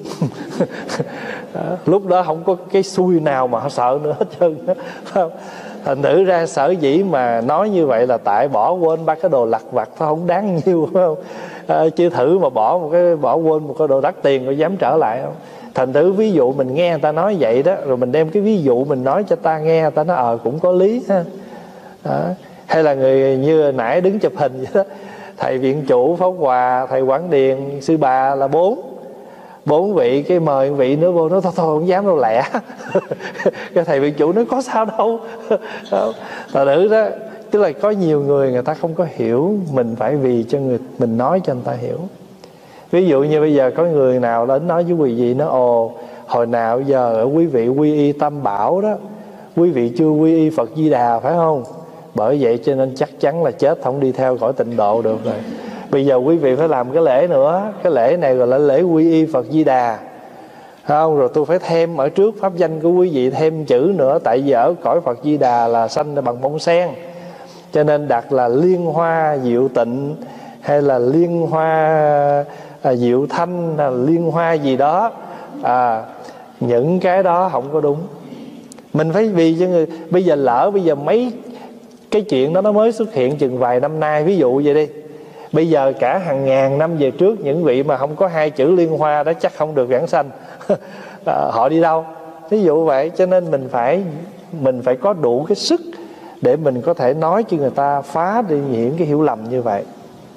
Lúc đó không có cái xui nào mà họ sợ nữa hết trơn. Thành thử ra sở dĩ mà nói như vậy là tại bỏ quên ba cái đồ lặt vặt nó không đáng nhiêu, phải không? À, chứ thử mà bỏ một cái bỏ quên một cái đồ đắt tiền có dám trở lại không? Thành thử ví dụ mình nghe người ta nói vậy đó, rồi mình đem cái ví dụ mình nói cho ta nghe, người ta nói ờ cũng có lý ha. Đó. Hay là người như nãy đứng chụp hình vậy đó, thầy viện chủ Pháp Hòa, thầy Quảng Điền, sư bà là bốn bốn vị, cái mời vị nữa vô, nó thôi thôi không dám đâu lẹ. Cái thầy viện chủ nói có sao đâu. Thật nữ đó, tức là có nhiều người người ta không có hiểu, mình phải vì cho người mình nói cho người ta hiểu. Ví dụ như bây giờ có người nào đến nói với quý vị, nó ồ hồi nào giờ ở quý vị quy y Tam Bảo đó, quý vị chưa quy y Phật Di Đà phải không? Bởi vậy cho nên chắc chắn là chết không đi theo cõi tịnh độ được rồi. Bây giờ quý vị phải làm cái lễ nữa. Cái lễ này gọi là lễ quy y Phật Di Đà, không? Rồi tôi phải thêm ở trước pháp danh của quý vị thêm chữ nữa. Tại vì ở cõi Phật Di Đà là sanh bằng bông sen, cho nên đặt là Liên Hoa Diệu Tịnh, hay là Liên Hoa à, Diệu Thanh, là Liên Hoa gì đó. à, Những cái đó không có đúng. Mình phải vì cho người. Bây giờ lỡ bây giờ mấy cái chuyện đó nó mới xuất hiện chừng vài năm nay, ví dụ vậy đi. Bây giờ cả hàng ngàn năm về trước, những vị mà không có hai chữ Liên Hoa đó chắc không được vãng sanh. à, Họ đi đâu? Ví dụ vậy. Cho nên mình phải Mình phải có đủ cái sức để mình có thể nói cho người ta, phá đi những cái hiểu lầm như vậy.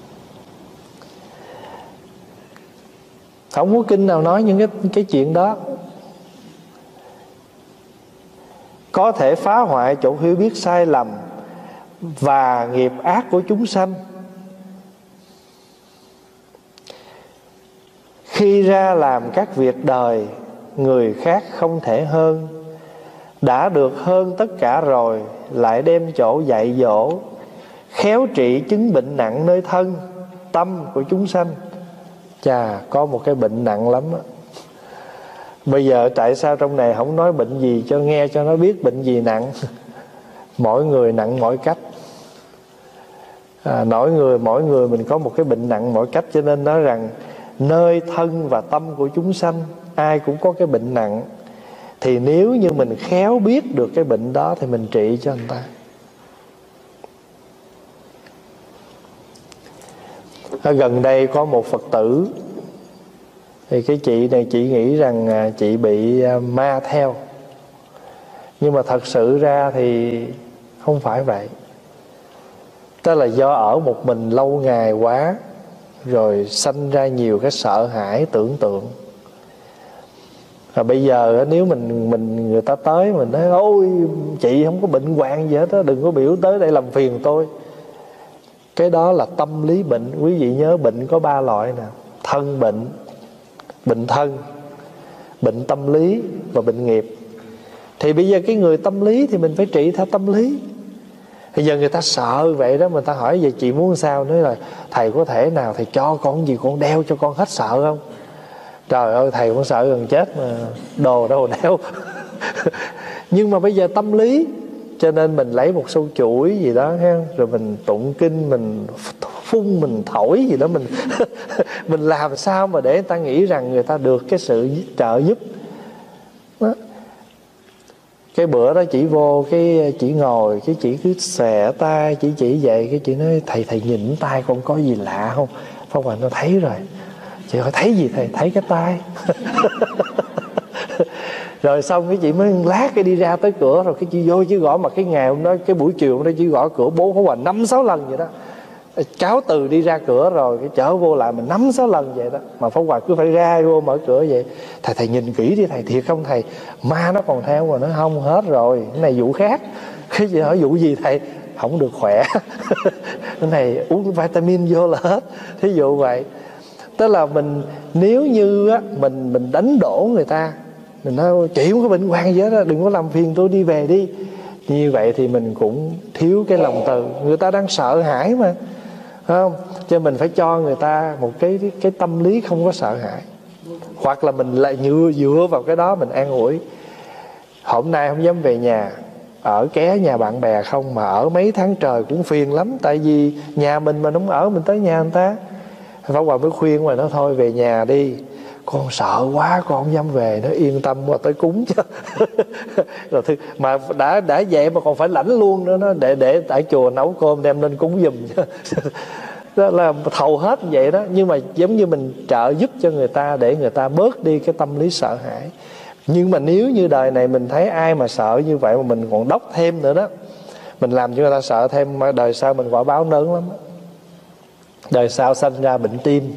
Không có kinh nào nói những cái, cái chuyện đó. Có thể phá hoại chỗ hiểu biết sai lầm và nghiệp ác của chúng sanh. Khi ra làm các việc đời, người khác không thể hơn. Đã được hơn tất cả rồi, lại đem chỗ dạy dỗ, khéo trị chứng bệnh nặng nơi thân, tâm của chúng sanh. Chà, có một cái bệnh nặng lắm á. Bây giờ tại sao trong này không nói bệnh gì cho nghe cho nó biết bệnh gì nặng? Mỗi người nặng mỗi cách. à, mỗi người mỗi người mình có một cái bệnh nặng mỗi cách. Cho nên nói rằng nơi thân và tâm của chúng sanh ai cũng có cái bệnh nặng. Thì nếu như mình khéo biết được cái bệnh đó thì mình trị cho người ta. Ở gần đây có một Phật tử, thì cái chị này chị nghĩ rằng chị bị ma theo. Nhưng mà thật sự ra thì không phải vậy. Tức là do ở một mình lâu ngày quá, rồi sanh ra nhiều cái sợ hãi tưởng tượng. Và bây giờ nếu mình mình người ta tới mình nói ôi chị không có bệnh hoạn gì hết đó, đừng có biểu tới đây làm phiền tôi. Cái đó là tâm lý bệnh. Quý vị nhớ bệnh có ba loại nè: thân bệnh, bệnh thân, bệnh tâm lý và bệnh nghiệp. Thì bây giờ cái người tâm lý thì mình phải trị theo tâm lý. Bây giờ người ta sợ vậy đó, người ta hỏi về chị muốn sao, nói là thầy có thể nào thầy cho con gì con đeo cho con hết sợ không? Trời ơi, thầy cũng sợ gần chết mà đồ đâu đeo. Nhưng mà bây giờ tâm lý, cho nên mình lấy một sâu chuỗi gì đó ha, rồi mình tụng kinh, mình phun, mình thổi gì đó, mình mình làm sao mà để người ta nghĩ rằng người ta được cái sự trợ giúp đó. Cái bữa đó chị vô, cái chị ngồi, cái chị cứ xòe tay, chị chỉ vậy, cái chị nói thầy thầy nhìn tay con có gì lạ không? Pháp Hòa nó thấy rồi. Chị hỏi thấy gì thầy? Thấy cái tay. Rồi xong cái chị mới lát cái đi ra tới cửa, rồi cái chị vô chứ gõ, mà cái ngày hôm đó, cái buổi chiều hôm đó chị gõ cửa bố Pháp Hòa năm sáu lần vậy đó. Cáo từ đi ra cửa rồi cái chở vô lại mình năm sáu lần vậy đó, mà Pháp Hòa cứ phải ra vô mở cửa vậy. Thầy thầy nhìn kỹ đi thầy, thiệt không thầy? Ma nó còn theo mà. Nó không, hết rồi, cái này vụ khác. Cái gì hỏi vụ gì thầy? Không được khỏe. Cái này uống vitamin vô là hết. Thí dụ vậy. Tức là mình nếu như á, mình mình đánh đổ người ta, mình nói chị không có bệnh hoạn gì hết đó, đừng có làm phiền tôi, đi về đi. Như vậy thì mình cũng thiếu cái lòng từ. Người ta đang sợ hãi mà, không? Cho mình phải cho người ta một cái cái tâm lý không có sợ hãi. Hoặc là mình lại dựa, dựa vào cái đó mình an ủi. Hôm nay không dám về nhà, ở ké nhà bạn bè không, mà ở mấy tháng trời cũng phiền lắm. Tại vì nhà mình mà nó không ở, mình tới nhà người ta. Pháp Hòa mới khuyên mà nó thôi về nhà đi, con sợ quá con không dám về. Nó yên tâm qua tới cúng chứ. Rồi thì, mà đã đã vậy mà còn phải lãnh luôn nữa nó, để để tại chùa nấu cơm đem lên cúng giùm chứ. Đó là thầu hết vậy đó. Nhưng mà giống như mình trợ giúp cho người ta để người ta bớt đi cái tâm lý sợ hãi. Nhưng mà nếu như đời này mình thấy ai mà sợ như vậy mà mình còn đốc thêm nữa đó, mình làm cho người ta sợ thêm, mà đời sau mình quả báo lớn lắm đó. Đời sau sanh ra bệnh tim.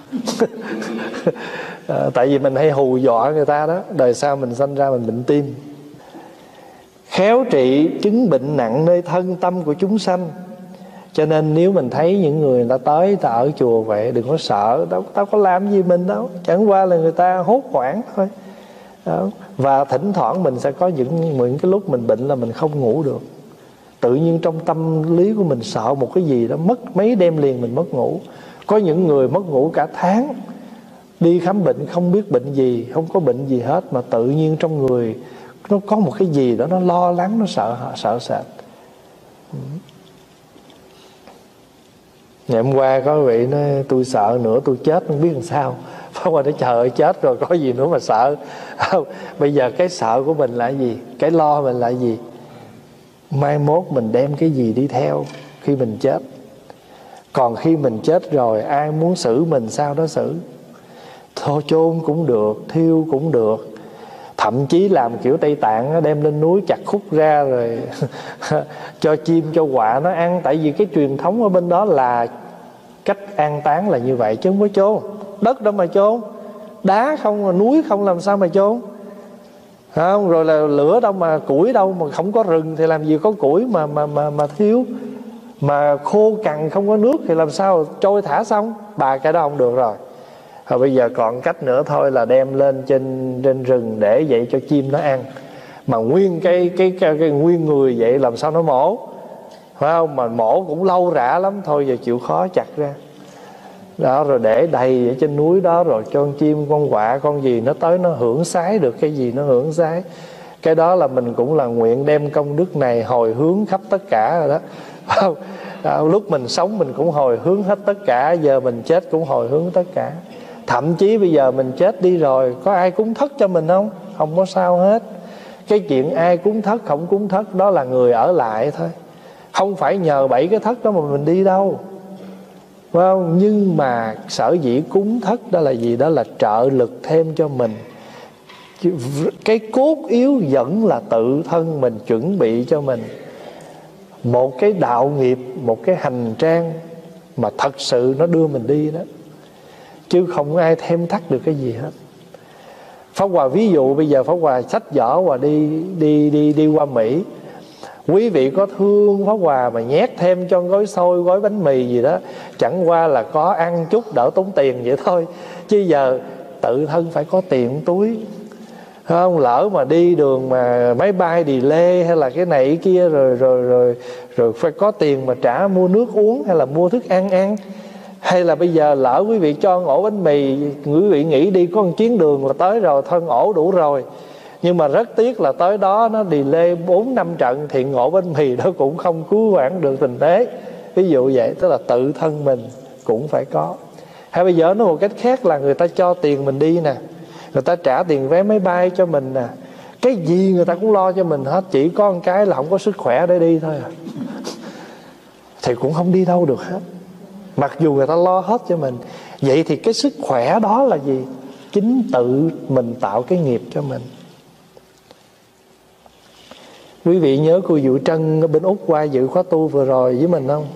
À, tại vì mình hay hù dọa người ta đó, đời sau mình sanh ra mình bệnh tim. Khéo trị chứng bệnh nặng nơi thân tâm của chúng sanh. Cho nên nếu mình thấy những người, người ta tới, người ta ở chùa vậy, đừng có sợ. Đâu, tao có làm gì mình đâu, chẳng qua là người ta hốt hoảng thôi đó. Và thỉnh thoảng mình sẽ có những, những cái lúc mình bệnh là mình không ngủ được. Tự nhiên trong tâm lý của mình sợ một cái gì đó, mất mấy đêm liền mình mất ngủ. Có những người mất ngủ cả tháng, đi khám bệnh không biết bệnh gì, không có bệnh gì hết, mà tự nhiên trong người nó có một cái gì đó, nó lo lắng, nó sợ sợ sệt. Ngày hôm qua có vị nói tôi sợ nữa tôi chết không biết làm sao. Pháp Hòa nói trời ơi, chết rồi có gì nữa mà sợ. Bây giờ cái sợ của mình là gì? Cái lo mình là gì? Mai mốt mình đem cái gì đi theo khi mình chết? Còn khi mình chết rồi, ai muốn xử mình sao đó xử. Thôi chôn cũng được, thiêu cũng được. Thậm chí làm kiểu Tây Tạng, đem lên núi chặt khúc ra rồi cho chim cho quạ nó ăn. Tại vì cái truyền thống ở bên đó là cách an táng là như vậy, chứ không có chôn. Đất đâu mà chôn, đá không, núi không làm sao mà chôn, không? Rồi là lửa đâu mà, củi đâu mà, không có rừng thì làm gì có củi mà mà mà mà thiếu. Mà khô cằn không có nước thì làm sao trôi thả xong. Ba cái đó không được rồi. Rồi bây giờ còn cách nữa thôi là đem lên trên trên rừng để vậy cho chim nó ăn. Mà nguyên cái cái cái, cái nguyên người vậy làm sao nó mổ, phải không? Mà mổ cũng lâu rã lắm, thôi giờ chịu khó chặt ra đó, rồi để đầy ở trên núi đó, rồi cho con chim con quạ con gì nó tới nó hưởng sái được cái gì nó hưởng sái. Cái đó là mình cũng là nguyện đem công đức này hồi hướng khắp tất cả rồi đó, phải không? Đó, lúc mình sống mình cũng hồi hướng hết tất cả, giờ mình chết cũng hồi hướng tất cả. Thậm chí bây giờ mình chết đi rồi, có ai cúng thất cho mình không? Không có sao hết. Cái chuyện ai cúng thất không cúng thất đó là người ở lại thôi, không phải nhờ bảy cái thất đó mà mình đi đâu, phải không? Nhưng mà sở dĩ cúng thất đó là gì? Đó là trợ lực thêm cho mình. Cái cốt yếu vẫn là tự thân mình chuẩn bị cho mình một cái đạo nghiệp, một cái hành trang mà thật sự nó đưa mình đi đó, chứ không ai thêm thắt được cái gì hết. Pháp Hòa ví dụ bây giờ Pháp Hòa xách giỏ Hòa đi đi đi đi qua Mỹ, quý vị có thương Pháp Hòa mà nhét thêm cho gói xôi, gói bánh mì gì đó, chẳng qua là có ăn chút đỡ tốn tiền vậy thôi. Chứ giờ tự thân phải có tiền túi, không? Lỡ mà đi đường mà máy bay delay hay là cái này cái kia, rồi rồi rồi rồi phải có tiền mà trả mua nước uống hay là mua thức ăn ăn. Hay là bây giờ lỡ quý vị cho ổ bánh mì, quý vị nghĩ đi có một chuyến đường là tới rồi, thôi ổ đủ rồi. Nhưng mà rất tiếc là tới đó nó delay bốn năm trận thì ổ bánh mì đó cũng không cứu vãn được tình thế. Ví dụ vậy, tức là tự thân mình cũng phải có. Hay bây giờ nói một cách khác là người ta cho tiền mình đi nè, người ta trả tiền vé máy bay cho mình nè, cái gì người ta cũng lo cho mình hết, chỉ có một cái là không có sức khỏe để đi thôi à. Thì cũng không đi đâu được hết, mặc dù người ta lo hết cho mình. Vậy thì cái sức khỏe đó là gì? Chính tự mình tạo cái nghiệp cho mình. Quý vị nhớ cô Dụ Trân ở bên Úc qua dự khóa tu vừa rồi với mình không?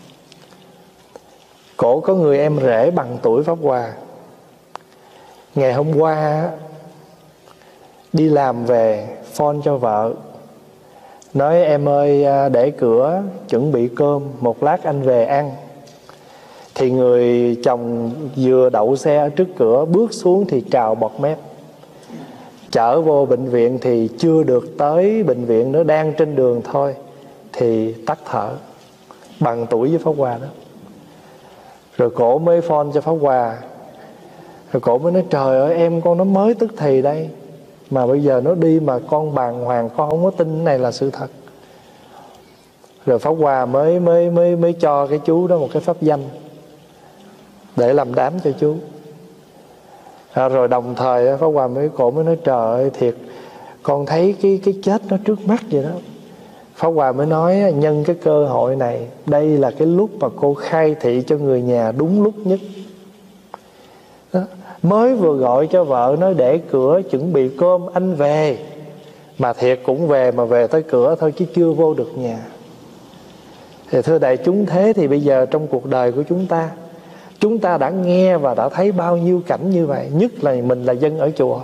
Cổ có người em rể bằng tuổi Pháp Hòa. Ngày hôm qua đi làm về phone cho vợ, nói em ơi để cửa chuẩn bị cơm, một lát anh về ăn. Thì người chồng vừa đậu xe ở trước cửa, bước xuống thì trào bọt mép. Chở vô bệnh viện thì chưa được tới bệnh viện nữa, đang trên đường thôi thì tắt thở. Bằng tuổi với Pháp Hòa đó. Rồi cổ mới phone cho Pháp Hòa, rồi cổ mới nói trời ơi em con nó mới tức thì đây, mà bây giờ nó đi mà con bàng hoàng, con không có tin cái này là sự thật. Rồi Pháp Hòa mới mới mới mới cho cái chú đó một cái pháp danh để làm đám cho chú. À, rồi đồng thời Pháp Hòa mới cổ mới nói trời ơi thiệt, con thấy cái cái chết nó trước mắt vậy đó. Pháp Hòa mới nói nhân cái cơ hội này, đây là cái lúc mà cô khai thị cho người nhà đúng lúc nhất đó. Mới vừa gọi cho vợ nói để cửa chuẩn bị cơm anh về, mà thiệt cũng về, mà về tới cửa thôi chứ chưa vô được nhà. Thì thưa đại chúng, thế thì bây giờ trong cuộc đời của chúng ta, chúng ta đã nghe và đã thấy bao nhiêu cảnh như vậy. Nhất là mình là dân ở chùa,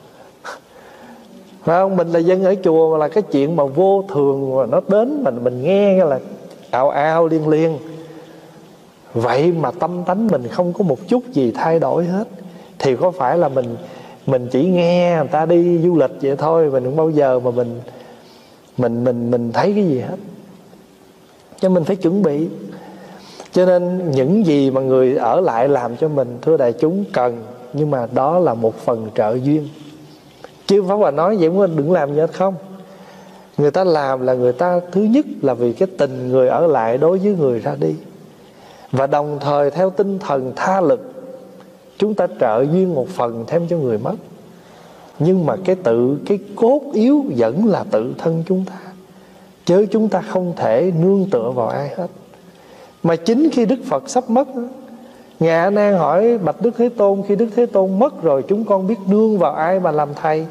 phải không? Mình là dân ở chùa mà là cái chuyện mà vô thường mà nó đến mình mình nghe là ào ào liên liên. Vậy mà tâm tánh mình không có một chút gì thay đổi hết, thì có phải là mình mình chỉ nghe người ta đi du lịch vậy thôi, mình không bao giờ mà mình mình mình mình thấy cái gì hết. Cho mình phải chuẩn bị. Cho nên những gì mà người ở lại làm cho mình, thưa đại chúng, cần, nhưng mà đó là một phần trợ duyên. Chứ Pháp Hòa nói vậy cũng đừng làm gì hết không. Người ta làm là người ta thứ nhất là vì cái tình người ở lại đối với người ra đi, và đồng thời theo tinh thần tha lực, chúng ta trợ duyên một phần thêm cho người mất. Nhưng mà cái tự, cái cốt yếu vẫn là tự thân chúng ta, chứ chúng ta không thể nương tựa vào ai hết. Mà chính khi Đức Phật sắp mất, Ngài A Nan hỏi bạch Đức Thế Tôn, khi Đức Thế Tôn mất rồi chúng con biết nương vào ai mà làm thầy?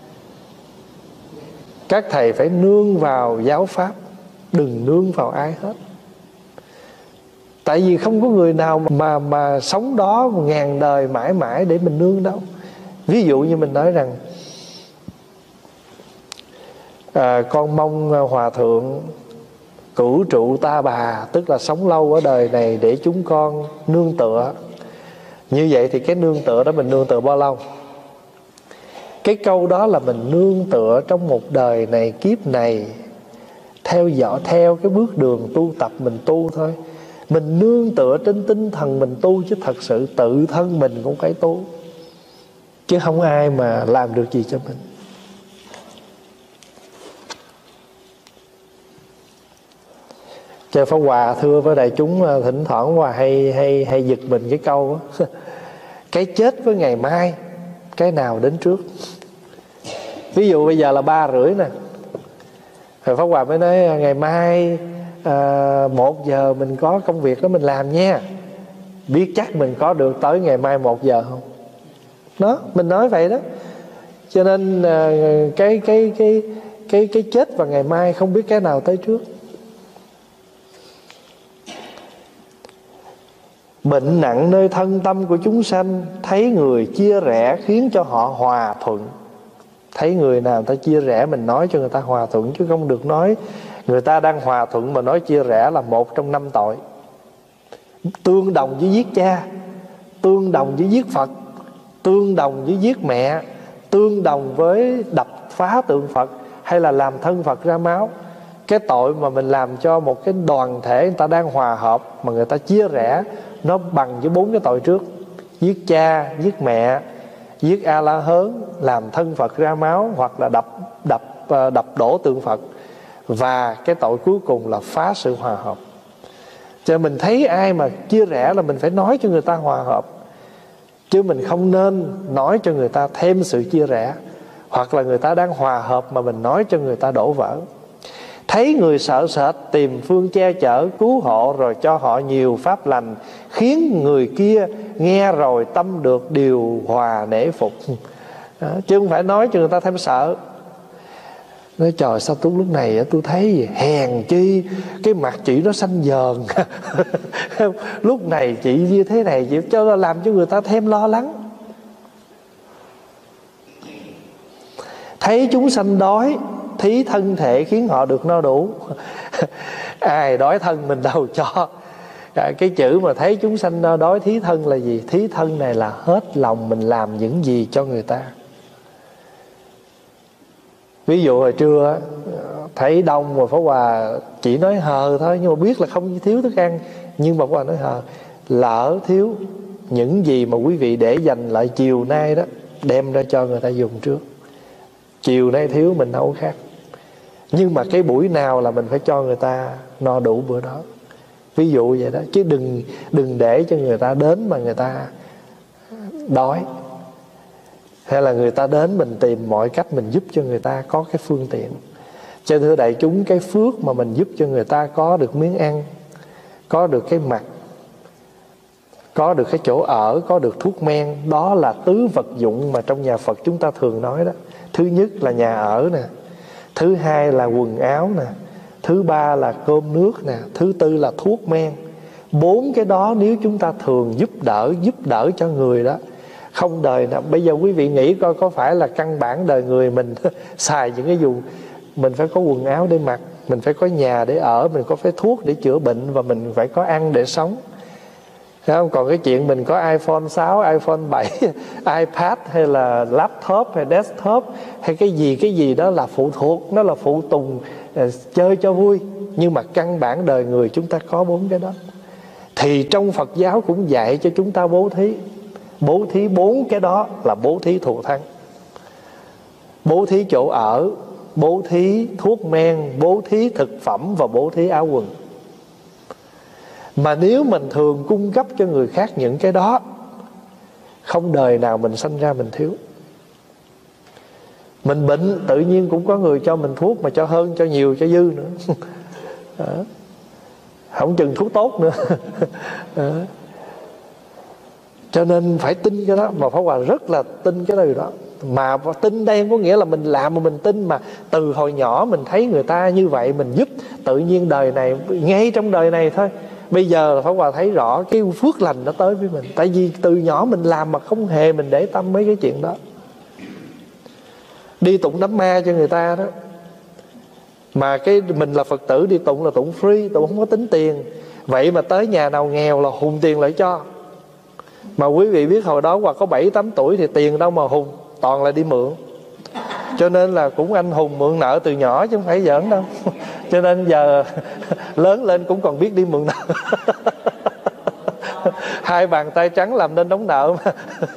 Các thầy phải nương vào giáo pháp, đừng nương vào ai hết. Tại vì không có người nào mà mà sống đó ngàn đời mãi mãi để mình nương đâu. Ví dụ như mình nói rằng à, con mong Hòa Thượng cửu trụ ta bà, tức là sống lâu ở đời này để chúng con nương tựa. Như vậy thì cái nương tựa đó mình nương tựa bao lâu? Cái câu đó là mình nương tựa trong một đời này, kiếp này, theo dõi theo cái bước đường tu tập mình tu thôi. Mình nương tựa trên tinh thần mình tu, chứ thật sự tự thân mình cũng phải tu, chứ không ai mà làm được gì cho mình. Cho Pháp Hòa thưa với đại chúng, thỉnh thoảng Hòa hay hay hay giật mình cái câu đó. Cái chết với ngày mai, cái nào đến trước? Ví dụ bây giờ là ba rưỡi nè, rồi Pháp Hòa mới nói ngày mai à, một giờ mình có công việc đó mình làm nha. Biết chắc mình có được tới ngày mai một giờ không? Đó, mình nói vậy đó. Cho nên à, cái cái cái cái cái chết và ngày mai không biết cái nào tới trước. Bệnh nặng nơi thân tâm của chúng sanh, thấy người chia rẽ khiến cho họ hòa thuận. Thấy người nào người ta chia rẽ mình nói cho người ta hòa thuận, chứ không được nói người ta đang hòa thuận mà nói chia rẽ là một trong năm tội. Tương đồng với giết cha, tương đồng với giết Phật, tương đồng với giết mẹ, tương đồng với đập phá tượng Phật hay là làm thân Phật ra máu. Cái tội mà mình làm cho một cái đoàn thể người ta đang hòa hợp mà người ta chia rẽ, nó bằng với bốn cái tội trước: giết cha, giết mẹ, giết A La Hớn, làm thân Phật ra máu, hoặc là đập đập đập đổ tượng Phật. Và cái tội cuối cùng là phá sự hòa hợp. Cho mình thấy ai mà chia rẽ là mình phải nói cho người ta hòa hợp, chứ mình không nên nói cho người ta thêm sự chia rẽ, hoặc là người ta đang hòa hợp mà mình nói cho người ta đổ vỡ. Thấy người sợ sệt tìm phương che chở cứu hộ, rồi cho họ nhiều pháp lành, khiến người kia nghe rồi tâm được điều hòa nể phục. Đó, chứ không phải nói cho người ta thêm sợ. Nói trời, sao tôi lúc này tôi thấy gì? Hèn chi cái mặt chị nó xanh dờn. Lúc này chị như thế này, chị cho làm cho người ta thêm lo lắng. Thấy chúng sanh đói, thí thân thể khiến họ được no đủ. Ai đói thân mình đâu cho. Cái chữ mà thấy chúng sanh no đói thí thân là gì? Thí thân này là hết lòng mình làm những gì cho người ta. Ví dụ hồi trưa thấy đông mà Pháp Hòa chỉ nói hờ thôi, nhưng mà biết là không thiếu thức ăn, nhưng mà Pháp Hòa nói hờ. Lỡ thiếu những gì mà quý vị để dành lại chiều nay đó, đem ra cho người ta dùng trước. Chiều nay thiếu mình nấu khác, nhưng mà cái buổi nào là mình phải cho người ta no đủ bữa đó. Ví dụ vậy đó. Chứ đừng đừng để cho người ta đến mà người ta đói, hay là người ta đến mình tìm mọi cách mình giúp cho người ta có cái phương tiện. Cho thưa đại chúng, cái phước mà mình giúp cho người ta có được miếng ăn, có được cái mặc, có được cái chỗ ở, có được thuốc men, đó là tứ vật dụng mà trong nhà Phật chúng ta thường nói đó. Thứ nhất là nhà ở nè, thứ hai là quần áo nè, thứ ba là cơm nước nè, thứ tư là thuốc men. Bốn cái đó nếu chúng ta thường giúp đỡ, giúp đỡ cho người đó, không đời nào. Bây giờ quý vị nghĩ coi, có phải là căn bản đời người mình xài những cái dùng, mình phải có quần áo để mặc, mình phải có nhà để ở, mình có phải thuốc để chữa bệnh, và mình phải có ăn để sống. Thấy không? Còn cái chuyện mình có iPhone sáu, iPhone bảy, iPad hay là laptop hay desktop hay cái gì cái gì đó là phụ thuộc, nó là phụ tùng, chơi cho vui. Nhưng mà căn bản đời người chúng ta có bốn cái đó. Thì trong Phật giáo cũng dạy cho chúng ta bố thí. Bố thí bốn cái đó là bố thí thù thắng. Bố thí chỗ ở, bố thí thuốc men, bố thí thực phẩm và bố thí áo quần. Mà nếu mình thường cung cấp cho người khác những cái đó, không đời nào mình sanh ra mình thiếu. Mình bệnh tự nhiên cũng có người cho mình thuốc, mà cho hơn, cho nhiều, cho dư nữa. Đó. Không chừng thuốc tốt nữa. Đó. Cho nên phải tin cái đó. Mà Pháp Hòa rất là tin cái điều đó. Mà tin đây không có nghĩa là mình làm mà mình tin, mà từ hồi nhỏ mình thấy người ta như vậy mình giúp, tự nhiên đời này, ngay trong đời này thôi. Bây giờ là Pháp Hòa thấy rõ cái phước lành nó tới với mình. Tại vì từ nhỏ mình làm mà không hề mình để tâm mấy cái chuyện đó. Đi tụng đám ma cho người ta đó, mà cái mình là Phật tử đi tụng là tụng free, tụng không có tính tiền. Vậy mà tới nhà nào nghèo là hùng tiền lại cho. Mà quý vị biết hồi đó Hòa có bảy tám tuổi thì tiền đâu mà hùng, toàn là đi mượn. Cho nên là cũng anh hùng mượn nợ từ nhỏ chứ không phải giỡn đâu. Cho nên giờ lớn lên cũng còn biết đi mượn nợ. Hai bàn tay trắng làm nên đóng nợ mà.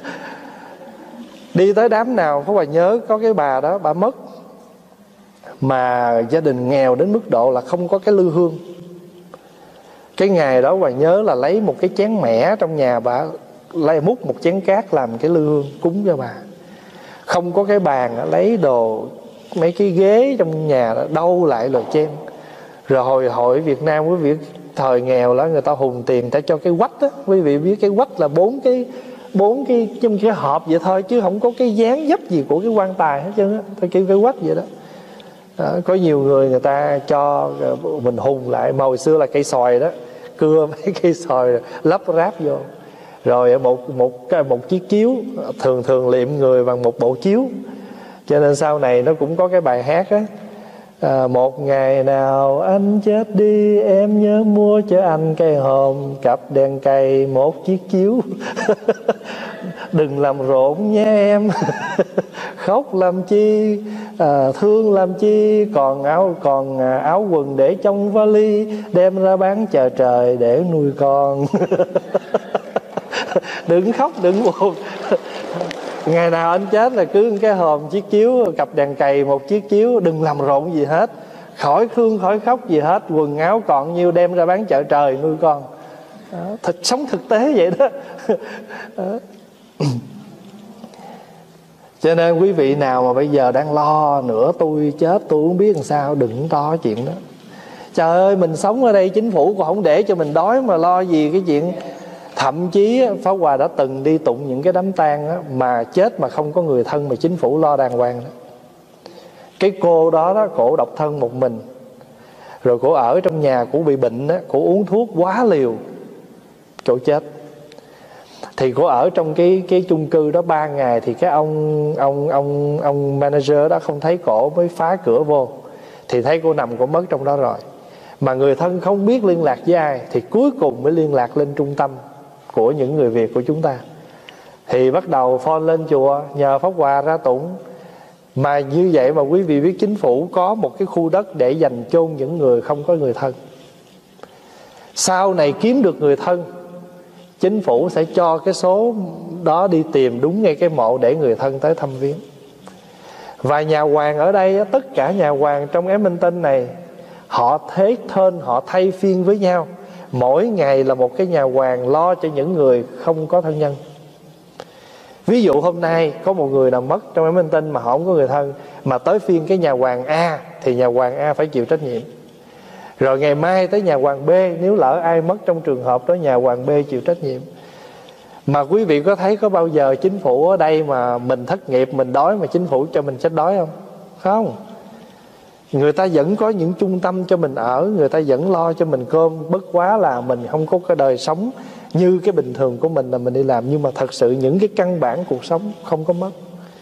Đi tới đám nào Pháp Hòa nhớ có cái bà đó, bà mất, mà gia đình nghèo đến mức độ là không có cái lư hương. Cái ngày đó Hòa nhớ là lấy một cái chén mẻ trong nhà bà, lấy múc một chén cát làm cái lư hương cúng cho bà. Không có cái bàn, lấy đồ mấy cái ghế trong nhà đó, đâu lại là chen. Rồi hồi hội Việt Nam quý vị thời nghèo là người ta hùng tiền, người ta cho cái quách á, quý vị biết cái quách là bốn cái bốn cái trong cái hộp vậy thôi, chứ không có cái dáng dấp gì của cái quan tài hết trơn á, ta kêu cái quách vậy đó. Đó, có nhiều người người ta cho mình hùng lại, mà hồi xưa là cây xoài đó, cưa mấy cây xoài lắp ráp vô, rồi một một cái một chiếc chiếu, thường thường liệm người bằng một bộ chiếu. Cho nên sau này nó cũng có cái bài hát á, À, một ngày nào anh chết đi, em nhớ mua cho anh cây hòm, cặp đèn cày, một chiếc chiếu. Đừng làm rộn nhé em. Khóc làm chi, à, thương làm chi, còn áo còn áo quần để trong vali, đem ra bán chờ trời để nuôi con. Đừng khóc, đừng buồn. Ngày nào anh chết là cứ cái hòm, chiếc chiếu, cặp đèn cày, một chiếc chiếu. Đừng làm rộn gì hết, khỏi thương khỏi khóc gì hết. Quần áo còn nhiêu đem ra bán chợ trời nuôi con. Đó, thật sống thực tế vậy đó. Đó. Cho nên quý vị nào mà bây giờ đang lo nữa tôi chết tôi không biết làm sao, đừng to chuyện đó. Trời ơi, mình sống ở đây chính phủ còn không để cho mình đói mà lo gì cái chuyện. Thậm chí Pháp Hòa đã từng đi tụng những cái đám tang đó, mà chết mà không có người thân mà chính phủ lo đàng hoàng đó. Cái cô đó đó, cổ độc thân một mình, rồi cổ ở trong nhà, cổ bị bệnh đó, cổ uống thuốc quá liều, cổ chết. Thì cổ ở trong cái cái chung cư đó ba ngày, thì cái ông ông ông ông manager đó không thấy cổ, mới phá cửa vô, thì thấy cô nằm cổ mất trong đó rồi. Mà người thân không biết liên lạc với ai, thì cuối cùng mới liên lạc lên trung tâm của những người Việt của chúng ta. Thì bắt đầu phone lên chùa nhờ Pháp Hòa ra tụng. Mà như vậy mà quý vị biết chính phủ có một cái khu đất để dành chôn những người không có người thân. Sau này kiếm được người thân, chính phủ sẽ cho cái số đó đi tìm đúng ngay cái mộ để người thân tới thăm viếng. Và nhà hoàng ở đây, tất cả nhà hoàng trong Edmonton này, họ thế thân, họ thay phiên với nhau. Mỗi ngày là một cái nhà hoàng lo cho những người không có thân nhân. Ví dụ hôm nay có một người nào mất trong Edmonton mà họ không có người thân, mà tới phiên cái nhà hoàng A, thì nhà hoàng A phải chịu trách nhiệm. Rồi ngày mai tới nhà hoàng B, nếu lỡ ai mất trong trường hợp đó, nhà hoàng B chịu trách nhiệm. Mà quý vị có thấy có bao giờ chính phủ ở đây mà mình thất nghiệp, mình đói mà chính phủ cho mình chết đói không? Không. Người ta vẫn có những trung tâm cho mình ở, người ta vẫn lo cho mình cơm. Bất quá là mình không có cái đời sống như cái bình thường của mình là mình đi làm. Nhưng mà thật sự những cái căn bản cuộc sống không có mất.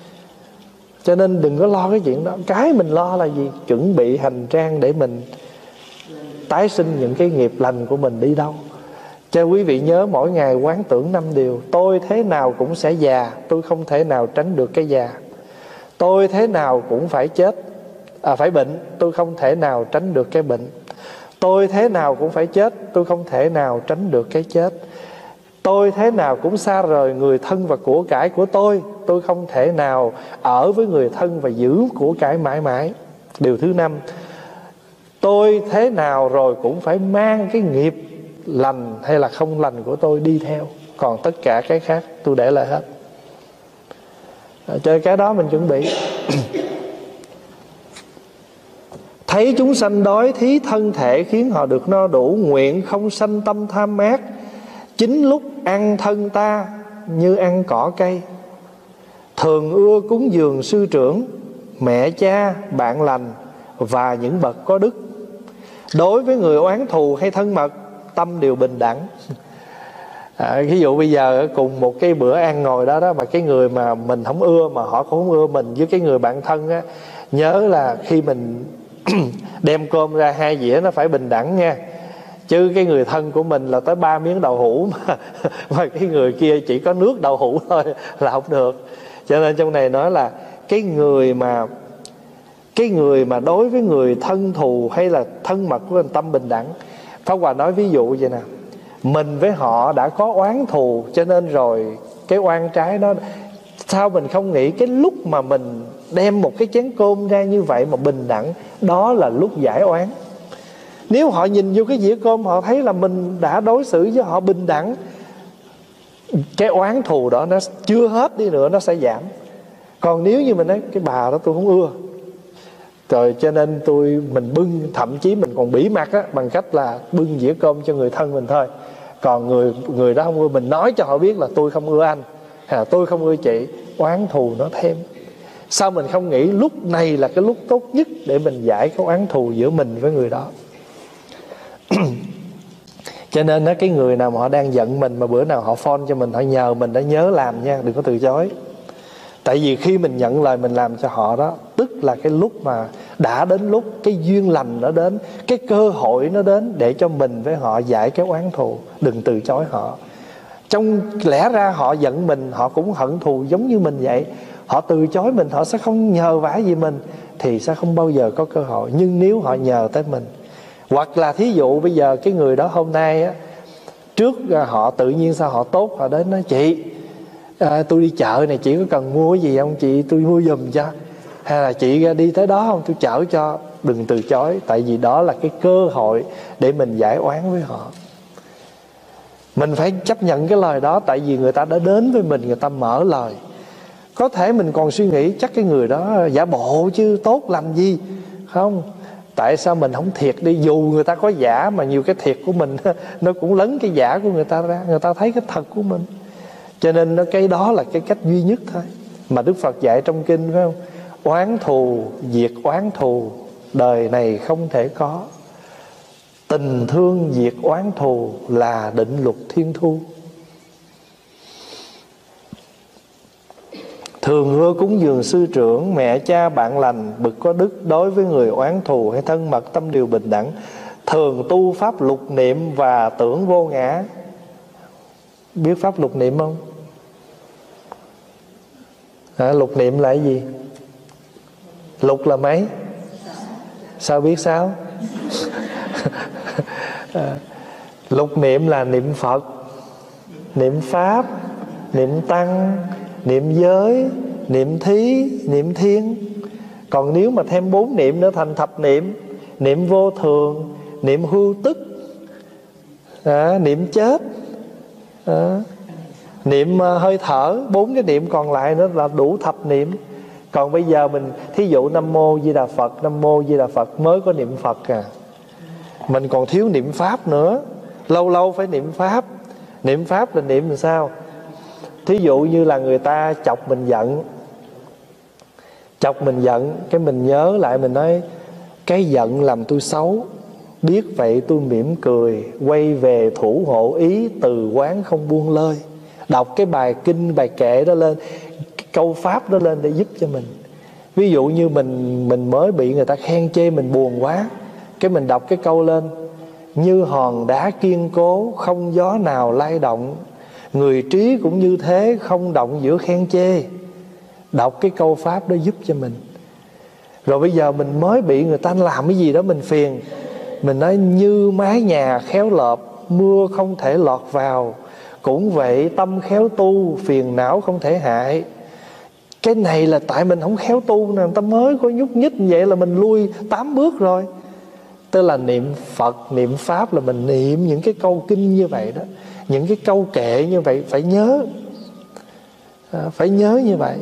Cho nên đừng có lo cái chuyện đó. Cái mình lo là gì? Chuẩn bị hành trang để mình tái sinh những cái nghiệp lành của mình đi đâu. Cho quý vị nhớ mỗi ngày quán tưởng năm điều. Tôi thế nào cũng sẽ già, tôi không thể nào tránh được cái già. Tôi thế nào cũng phải chết, à, phải bệnh, tôi không thể nào tránh được cái bệnh. Tôi thế nào cũng phải chết, tôi không thể nào tránh được cái chết. Tôi thế nào cũng xa rời người thân và của cải của tôi, tôi không thể nào ở với người thân và giữ của cải mãi mãi. Điều thứ năm, tôi thế nào rồi cũng phải mang cái nghiệp lành hay là không lành của tôi đi theo. Còn tất cả cái khác tôi để lại hết. Cho cái đó mình chuẩn bị. Thấy chúng sanh đói thí thân thể, khiến họ được no đủ, nguyện không sanh tâm tham mát. Chính lúc ăn thân ta như ăn cỏ cây. Thường ưa cúng dường sư trưởng, mẹ cha, bạn lành và những bậc có đức. Đối với người oán thù hay thân mật, tâm đều bình đẳng. À, ví dụ bây giờ cùng một cái bữa ăn ngồi đó đó, mà cái người mà mình không ưa mà họ cũng không ưa mình, với cái người bạn thân á, nhớ là khi mình đem cơm ra hai dĩa nó phải bình đẳng nha. Chứ cái người thân của mình là tới ba miếng đậu hũ mà, mà cái người kia chỉ có nước đậu hũ thôi là không được. Cho nên trong này nói là cái người mà cái người mà đối với người thân thù hay là thân mật của mình tâm bình đẳng. Pháp Hòa nói ví dụ vậy nè, mình với họ đã có oán thù, cho nên rồi cái oan trái đó, sao mình không nghĩ cái lúc mà mình đem một cái chén cơm ra như vậy mà bình đẳng, đó là lúc giải oán. Nếu họ nhìn vô cái dĩa cơm, họ thấy là mình đã đối xử với họ bình đẳng, cái oán thù đó nó chưa hết đi nữa, nó sẽ giảm. Còn nếu như mình nói cái bà đó tôi không ưa, rồi cho nên tôi mình bưng, thậm chí mình còn bỉ mặt á, bằng cách là bưng dĩa cơm cho người thân mình thôi. Còn người người đó không ưa, mình nói cho họ biết là tôi không ưa anh, hay là tôi không ưa chị, oán thù nó thêm. Sao mình không nghĩ lúc này là cái lúc tốt nhất để mình giải cái oán thù giữa mình với người đó. Cho nên đó, cái người nào mà họ đang giận mình mà bữa nào họ phone cho mình, họ nhờ mình đã nhớ làm nha, đừng có từ chối. Tại vì khi mình nhận lời mình làm cho họ đó, tức là cái lúc mà Đã đến lúc cái duyên lành nó đến, cái cơ hội nó đến để cho mình với họ giải cái oán thù. Đừng từ chối họ. Trong lẽ ra họ giận mình, họ cũng hận thù giống như mình vậy. Họ từ chối mình, họ sẽ không nhờ vả gì mình, thì sẽ không bao giờ có cơ hội. Nhưng nếu họ nhờ tới mình, hoặc là thí dụ bây giờ cái người đó hôm nay á, trước họ tự nhiên sao họ tốt, họ đến nói chị à, tôi đi chợ này, chị có cần mua cái gì không chị, tôi mua giùm cho. Hay là chị đi tới đó không, tôi chở cho. Đừng từ chối, tại vì đó là cái cơ hội để mình giải oán với họ. Mình phải chấp nhận cái lời đó, tại vì người ta đã đến với mình, người ta mở lời. Có thể mình còn suy nghĩ chắc cái người đó giả bộ chứ tốt làm gì. Không, tại sao mình không thiệt đi. Dù người ta có giả mà nhiều cái thiệt của mình nó cũng lấn cái giả của người ta ra, người ta thấy cái thật của mình. Cho nên cái đó là cái cách duy nhất thôi mà Đức Phật dạy trong kinh, phải không? Oán thù diệt oán thù, đời này không thể có. Tình thương diệt oán thù là định luật thiên thu. Thường hứa cúng dường sư trưởng, mẹ cha bạn lành, bậc có đức, đối với người oán thù hay thân mật tâm điều bình đẳng. Thường tu pháp lục niệm và tưởng vô ngã. Biết pháp lục niệm không? À, lục niệm là cái gì? Lục là mấy? Sao biết sao? à, Lục niệm là niệm Phật, niệm Pháp, niệm Tăng, niệm giới, niệm thí, niệm thiên. Còn nếu mà thêm bốn niệm nữa thành thập niệm: niệm vô thường, niệm hưu tức, à, niệm chết, à, niệm uh, hơi thở. Bốn cái niệm còn lại nữa là đủ thập niệm. Còn bây giờ mình thí dụ Nam Mô Di Đà Phật, Nam Mô Di Đà Phật mới có niệm Phật à. Mình còn thiếu niệm Pháp nữa. Lâu lâu phải niệm Pháp. Niệm Pháp là niệm làm sao? Thí dụ như là người ta chọc mình giận, Chọc mình giận, cái mình nhớ lại, mình nói cái giận làm tôi xấu, biết vậy tôi mỉm cười, quay về thủ hộ ý, từ quán không buông lơi. Đọc cái bài kinh, bài kệ đó lên, cái câu pháp đó lên để giúp cho mình. Ví dụ như mình mình mới bị người ta khen chê, mình buồn quá, cái mình đọc cái câu lên: như hòn đá kiên cố, không gió nào lay động, người trí cũng như thế, không động giữa khen chê. Đọc cái câu pháp đó giúp cho mình. Rồi bây giờ mình mới bị người ta làm cái gì đó mình phiền, mình nói: như mái nhà khéo lợp, mưa không thể lọt vào, cũng vậy tâm khéo tu, phiền não không thể hại. Cái này là tại mình không khéo tu nè, người ta mới có nhúc nhích như vậy là mình lui tám bước rồi. Tức là niệm Phật, niệm Pháp là mình niệm những cái câu kinh như vậy đó, những cái câu kệ như vậy phải nhớ, à, phải nhớ như vậy.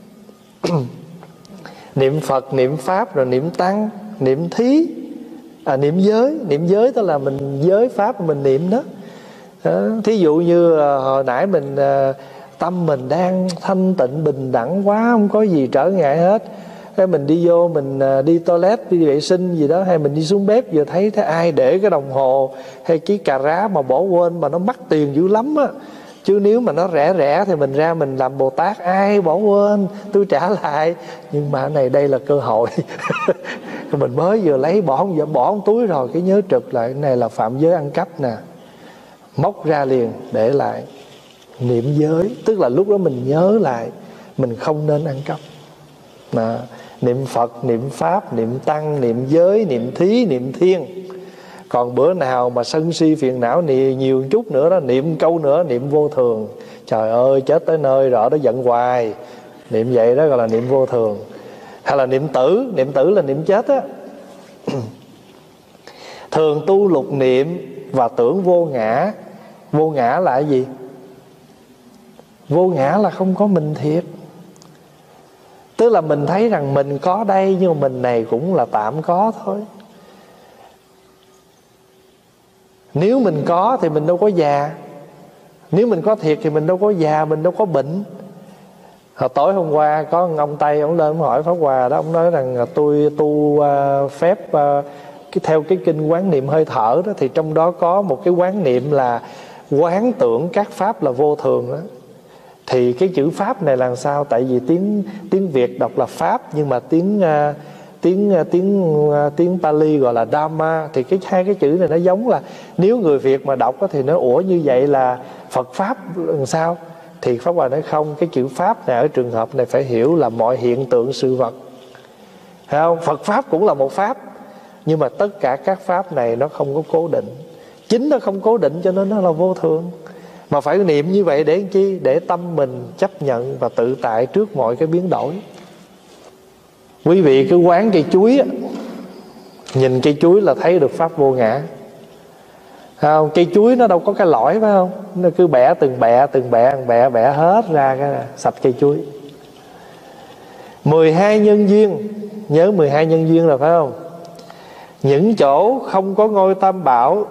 Niệm Phật, niệm Pháp, rồi niệm Tăng, niệm thí, à, niệm giới. Niệm giới tức là mình giới Pháp mình niệm đó. À, thí dụ như à, hồi nãy mình à, tâm mình đang thanh tịnh bình đẳng quá, không có gì trở ngại hết. Cái mình đi vô, mình à, đi toilet, đi vệ sinh gì đó, hay mình đi xuống bếp, vừa thấy thấy ai để cái đồng hồ hay cái cà rá mà bỏ quên mà nó mắc tiền dữ lắm á. Chứ nếu mà nó rẻ rẻ thì mình ra mình làm Bồ Tát, ai bỏ quên tôi trả lại. Nhưng mà cái này đây là cơ hội. Mình mới vừa lấy bỏ giờ bỏ một túi rồi, cái nhớ trực lại, cái này là phạm giới ăn cắp nè, móc ra liền để lại. Niệm giới tức là lúc đó mình nhớ lại mình không nên ăn cắp. Mà niệm Phật, niệm Pháp, niệm Tăng, niệm giới, niệm thí, niệm thiên. Còn bữa nào mà sân si phiền não nhiều chút nữa đó, niệm câu nữa, niệm vô thường. Trời ơi, chết tới nơi rồi đó, giận hoài. Niệm vậy đó gọi là niệm vô thường. Hay là niệm tử, niệm tử là niệm chết á. Thường tu lục niệm và tưởng vô ngã. Vô ngã là cái gì? Vô ngã là không có mình thiệt. Tức là mình thấy rằng mình có đây, nhưng mà mình này cũng là tạm có thôi. Nếu mình có thì mình đâu có già. Nếu mình có thiệt thì mình đâu có già, mình đâu có bệnh. Hồi tối hôm qua có một ông Tây, ông lên ông hỏi Pháp Hòa đó, ông nói rằng tôi tu uh, phép uh, cái, theo cái kinh quán niệm hơi thở đó, thì trong đó có một cái quán niệm là quán tưởng các pháp là vô thường đó. Thì cái chữ pháp này là sao? Tại vì tiếng tiếng Việt đọc là pháp, nhưng mà tiếng uh, tiếng tiếng tiếng Pali gọi là Dhamma, thì cái hai cái chữ này nó giống là nếu người Việt mà đọc thì nó ủa như vậy là Phật Pháp làm sao? Thì Pháp Hòa nói không, cái chữ Pháp này ở trường hợp này phải hiểu là mọi hiện tượng sự vật. Thấy không? Phật Pháp cũng là một Pháp, nhưng mà tất cả các Pháp này nó không có cố định. Chính nó không cố định cho nên nó là vô thường. Mà phải niệm như vậy để làm chi? Để tâm mình chấp nhận và tự tại trước mọi cái biến đổi. Quý vị cứ quán cây chuối, nhìn cây chuối là thấy được Pháp vô ngã. Không? Cây chuối nó đâu có cái lõi phải không? Nó cứ bẻ từng bẻ, từng bẻ, bẻ, bẻ hết ra cái sạch cây chuối. mười hai nhân duyên, nhớ mười hai nhân duyên là phải không? Những chỗ không có ngôi Tam Bảo,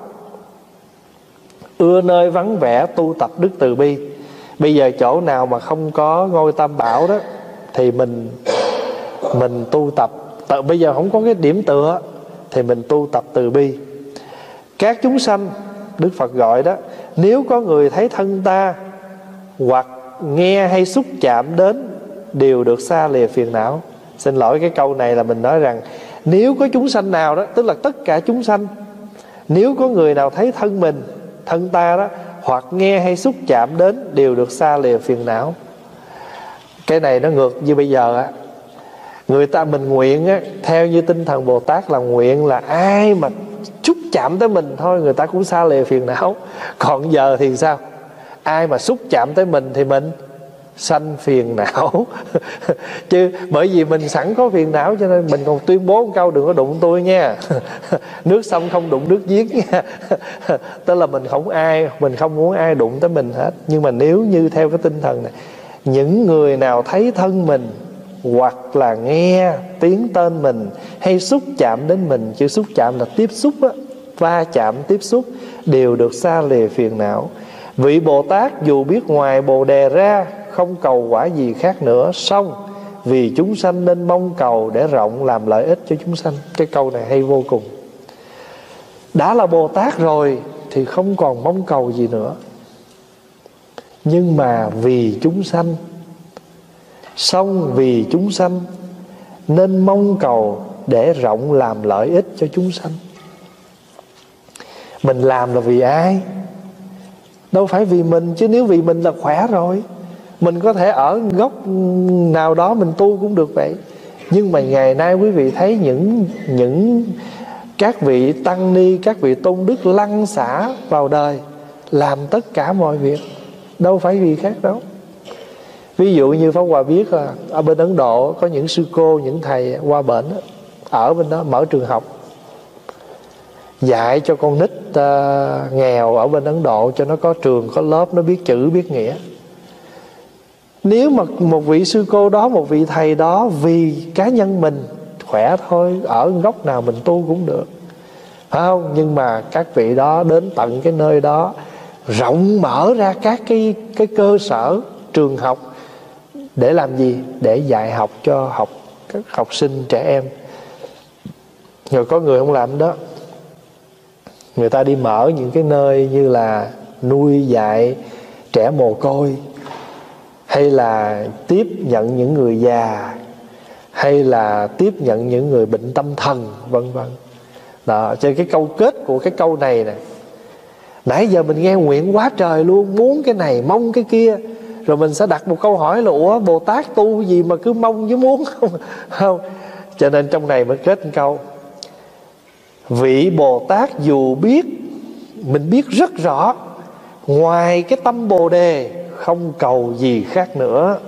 ưa nơi vắng vẻ tu tập đức từ bi. Bây giờ chỗ nào mà không có ngôi Tam Bảo đó thì mình mình tu tập tự, bây giờ không có cái điểm tựa thì mình tu tập từ bi. Các chúng sanh, Đức Phật gọi đó, nếu có người thấy thân ta hoặc nghe hay xúc chạm đến đều được xa lìa phiền não. Xin lỗi, cái câu này là mình nói rằng nếu có chúng sanh nào đó, tức là tất cả chúng sanh, nếu có người nào thấy thân mình, thân ta đó, hoặc nghe hay xúc chạm đến đều được xa lìa phiền não. Cái này nó ngược như bây giờ á. Người ta mình nguyện á, theo như tinh thần Bồ Tát là nguyện là ai mà xúc chạm tới mình thôi người ta cũng xa lìa phiền não. Còn giờ thì sao? Ai mà xúc chạm tới mình thì mình sanh phiền não. Chứ bởi vì mình sẵn có phiền não cho nên mình còn tuyên bố một câu đừng có đụng tôi nha. Nước sông không đụng nước giếng nha. Tức là mình không ai, mình không muốn ai đụng tới mình hết. Nhưng mà nếu như theo cái tinh thần này, những người nào thấy thân mình hoặc là nghe tiếng tên mình hay xúc chạm đến mình, chữ xúc chạm là tiếp xúc á, va chạm tiếp xúc, đều được xa lìa phiền não. Vị Bồ Tát dù biết ngoài Bồ Đề ra không cầu quả gì khác nữa, song vì chúng sanh nên mong cầu để rộng làm lợi ích cho chúng sanh. Cái câu này hay vô cùng. Đã là Bồ Tát rồi thì không còn mong cầu gì nữa, nhưng mà vì chúng sanh, song vì chúng sanh nên mong cầu để rộng làm lợi ích cho chúng sanh. Mình làm là vì ai? Đâu phải vì mình, chứ nếu vì mình là khỏe rồi. Mình có thể ở góc nào đó mình tu cũng được vậy. Nhưng mà ngày nay quý vị thấy những những các vị tăng ni, các vị tôn đức lăn xả vào đời, làm tất cả mọi việc, đâu phải vì khác đâu. Ví dụ như Pháp Hòa biết là ở bên Ấn Độ có những sư cô, những thầy qua bển ở bên đó mở trường học dạy cho con nít uh, nghèo ở bên Ấn Độ, cho nó có trường, có lớp, nó biết chữ, biết nghĩa. Nếu mà một vị sư cô đó, một vị thầy đó vì cá nhân mình khỏe thôi, ở góc nào mình tu cũng được, phải không? Nhưng mà các vị đó đến tận cái nơi đó rộng mở ra các cái, cái cơ sở trường học để làm gì? Để dạy học cho học các học sinh, trẻ em. Rồi có người không làm đó, người ta đi mở những cái nơi như là nuôi dạy trẻ mồ côi, hay là tiếp nhận những người già, hay là tiếp nhận những người bệnh tâm thần, vân vân. Đó, cho cái câu kết của cái câu này nè, nãy giờ mình nghe nguyện quá trời luôn, muốn cái này mong cái kia, rồi mình sẽ đặt một câu hỏi là ủa Bồ Tát tu gì mà cứ mong với muốn không? Không. Cho nên trong này mới kết một câu: vị Bồ Tát dù biết, mình biết rất rõ, ngoài cái tâm Bồ Đề không cầu gì khác nữa,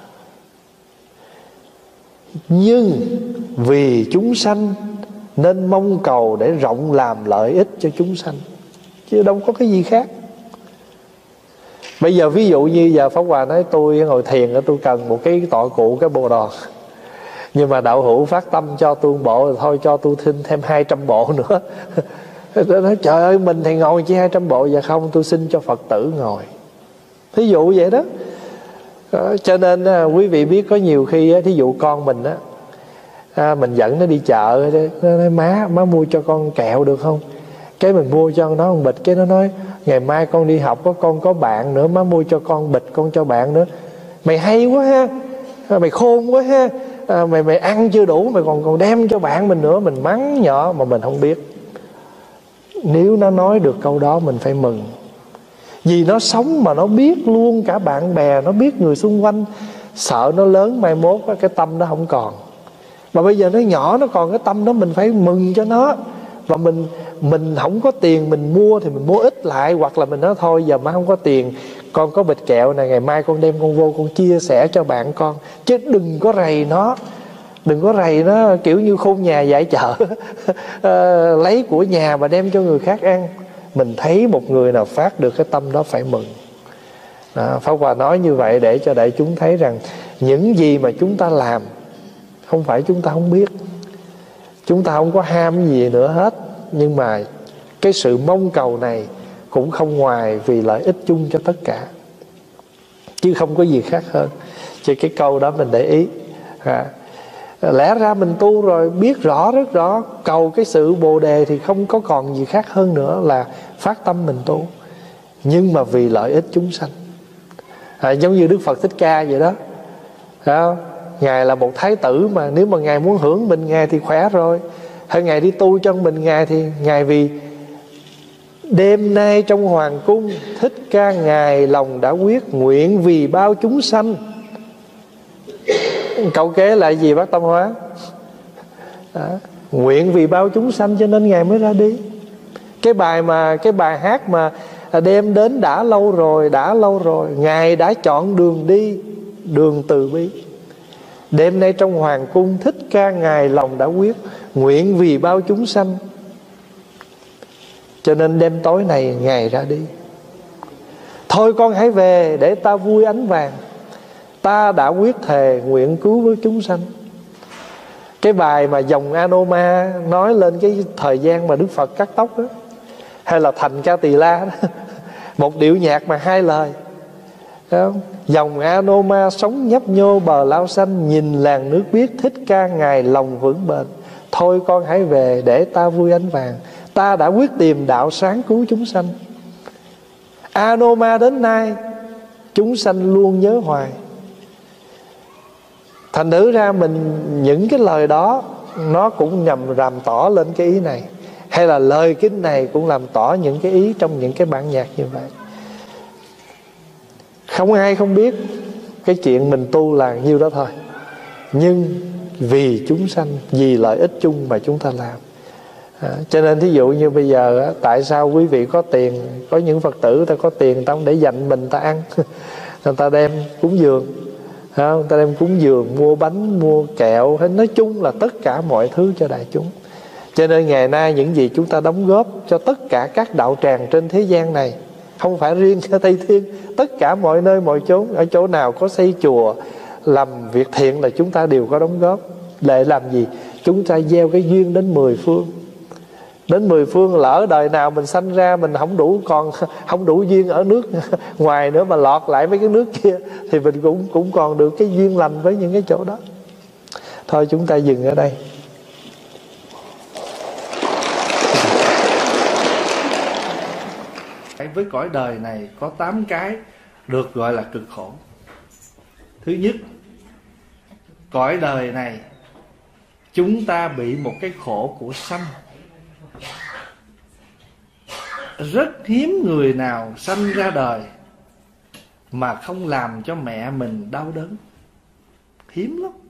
nhưng vì chúng sanh nên mong cầu để rộng làm lợi ích cho chúng sanh, chứ đâu có cái gì khác. Bây giờ ví dụ như giờ Pháp Hòa nói tôi ngồi thiền, tôi cần một cái tọa cụ, cái bồ đòn, nhưng mà đạo hữu phát tâm cho tôi một bộ, thôi cho tôi xin thêm hai trăm bộ nữa. Tôi nói trời ơi, mình thì ngồi chỉ hai trăm bộ. Dạ không, tôi xin cho Phật tử ngồi. Thí dụ vậy đó. Đó, cho nên quý vị biết có nhiều khi thí dụ con mình á, à, mình dẫn nó đi chợ, nó nói má, má mua cho con kẹo được không? Cái mình mua cho nó một bịch, cái nó nói ngày mai con đi học có con có bạn nữa, má mua cho con bịch, con cho bạn nữa. Mày hay quá ha, mày khôn quá ha, à, mày mày ăn chưa đủ, mày còn còn đem cho bạn mình nữa. Mình mắng nhỏ mà mình không biết. Nếu nó nói được câu đó mình phải mừng, vì nó sống mà nó biết luôn cả bạn bè, nó biết người xung quanh. Sợ nó lớn mai mốt cái tâm nó không còn. Mà bây giờ nó nhỏ nó còn cái tâm đó, mình phải mừng cho nó. Và mình mình không có tiền mình mua thì mình mua ít lại, hoặc là mình nói thôi giờ má không có tiền, con có bịch kẹo này, ngày mai con đem con vô con chia sẻ cho bạn con, chứ đừng có rầy nó. Đừng có rầy nó kiểu như khôn nhà dạy chợ lấy của nhà mà đem cho người khác ăn. Mình thấy một người nào phát được cái tâm đó phải mừng. Đó, Pháp Hòa nói như vậy để cho đại chúng thấy rằng những gì mà chúng ta làm không phải chúng ta không biết, chúng ta không có ham gì nữa hết, nhưng mà cái sự mong cầu này cũng không ngoài vì lợi ích chung cho tất cả, chứ không có gì khác hơn. Chứ cái câu đó mình để ý à. Lẽ ra mình tu rồi biết rõ rất rõ, cầu cái sự bồ đề thì không có còn gì khác hơn nữa là phát tâm mình tu, nhưng mà vì lợi ích chúng sanh à, giống như Đức Phật Thích Ca vậy đó, đó. Ngài là một thái tử mà nếu mà Ngài muốn hưởng mình Ngài thì khỏe rồi. Hay Ngài đi tu cho mình Ngài thì Ngài vì đêm nay trong hoàng cung Thích Ca Ngài lòng đã quyết, nguyện vì bao chúng sanh. Câu kế là gì bác Tâm Hóa? Đó. Nguyện vì bao chúng sanh cho nên Ngài mới ra đi. Cái bài mà Cái bài hát mà đem đến đã lâu rồi, đã lâu rồi, Ngài đã chọn đường đi, đường từ bi. Đêm nay trong hoàng cung Thích Ca Ngài lòng đã quyết, nguyện vì bao chúng sanh. Cho nên đêm tối này Ngài ra đi. Thôi con hãy về để ta vui ánh vàng, ta đã quyết thề nguyện cứu với chúng sanh. Cái bài mà dòng Anoma nói lên cái thời gian mà Đức Phật cắt tóc đó, hay là Thành Ca Tỳ La đó, một điệu nhạc mà hai lời. Dòng Anoma sống nhấp nhô bờ lao xanh, nhìn làng nước biếc Thích Ca Ngài lòng vững bền. Thôi con hãy về để ta vui ánh vàng, ta đã quyết tìm đạo sáng cứu chúng sanh. Anoma đến nay chúng sanh luôn nhớ hoài. Thành thử ra mình những cái lời đó nó cũng nhằm làm tỏ lên cái ý này, hay là lời kinh này cũng làm tỏ những cái ý trong những cái bản nhạc như vậy. Không ai không biết cái chuyện mình tu là nhiêu đó thôi, nhưng vì chúng sanh, vì lợi ích chung mà chúng ta làm. À, cho nên thí dụ như bây giờ á, tại sao quý vị có tiền, có những Phật tử ta có tiền ta không để dành mình ta ăn người ta đem cúng dường, người ta đem cúng dường, mua bánh, mua kẹo, hay nói chung là tất cả mọi thứ cho đại chúng. Cho nên ngày nay những gì chúng ta đóng góp cho tất cả các đạo tràng trên thế gian này, không phải riêng ở Tây Thiên, tất cả mọi nơi mọi chốn, ở chỗ nào có xây chùa, làm việc thiện là chúng ta đều có đóng góp. Để làm gì? Chúng ta gieo cái duyên đến mười phương. Đến mười phương, lỡ đời nào mình sanh ra mình không đủ, còn không đủ duyên ở nước ngoài nữa mà lọt lại mấy cái nước kia, thì mình cũng cũng còn được cái duyên lành với những cái chỗ đó. Thôi chúng ta dừng ở đây. Với cõi đời này có tám cái được gọi là cực khổ. Thứ nhất, cõi đời này chúng ta bị một cái khổ của sanh. Rất hiếm người nào sanh ra đời mà không làm cho mẹ mình đau đớn. Hiếm lắm.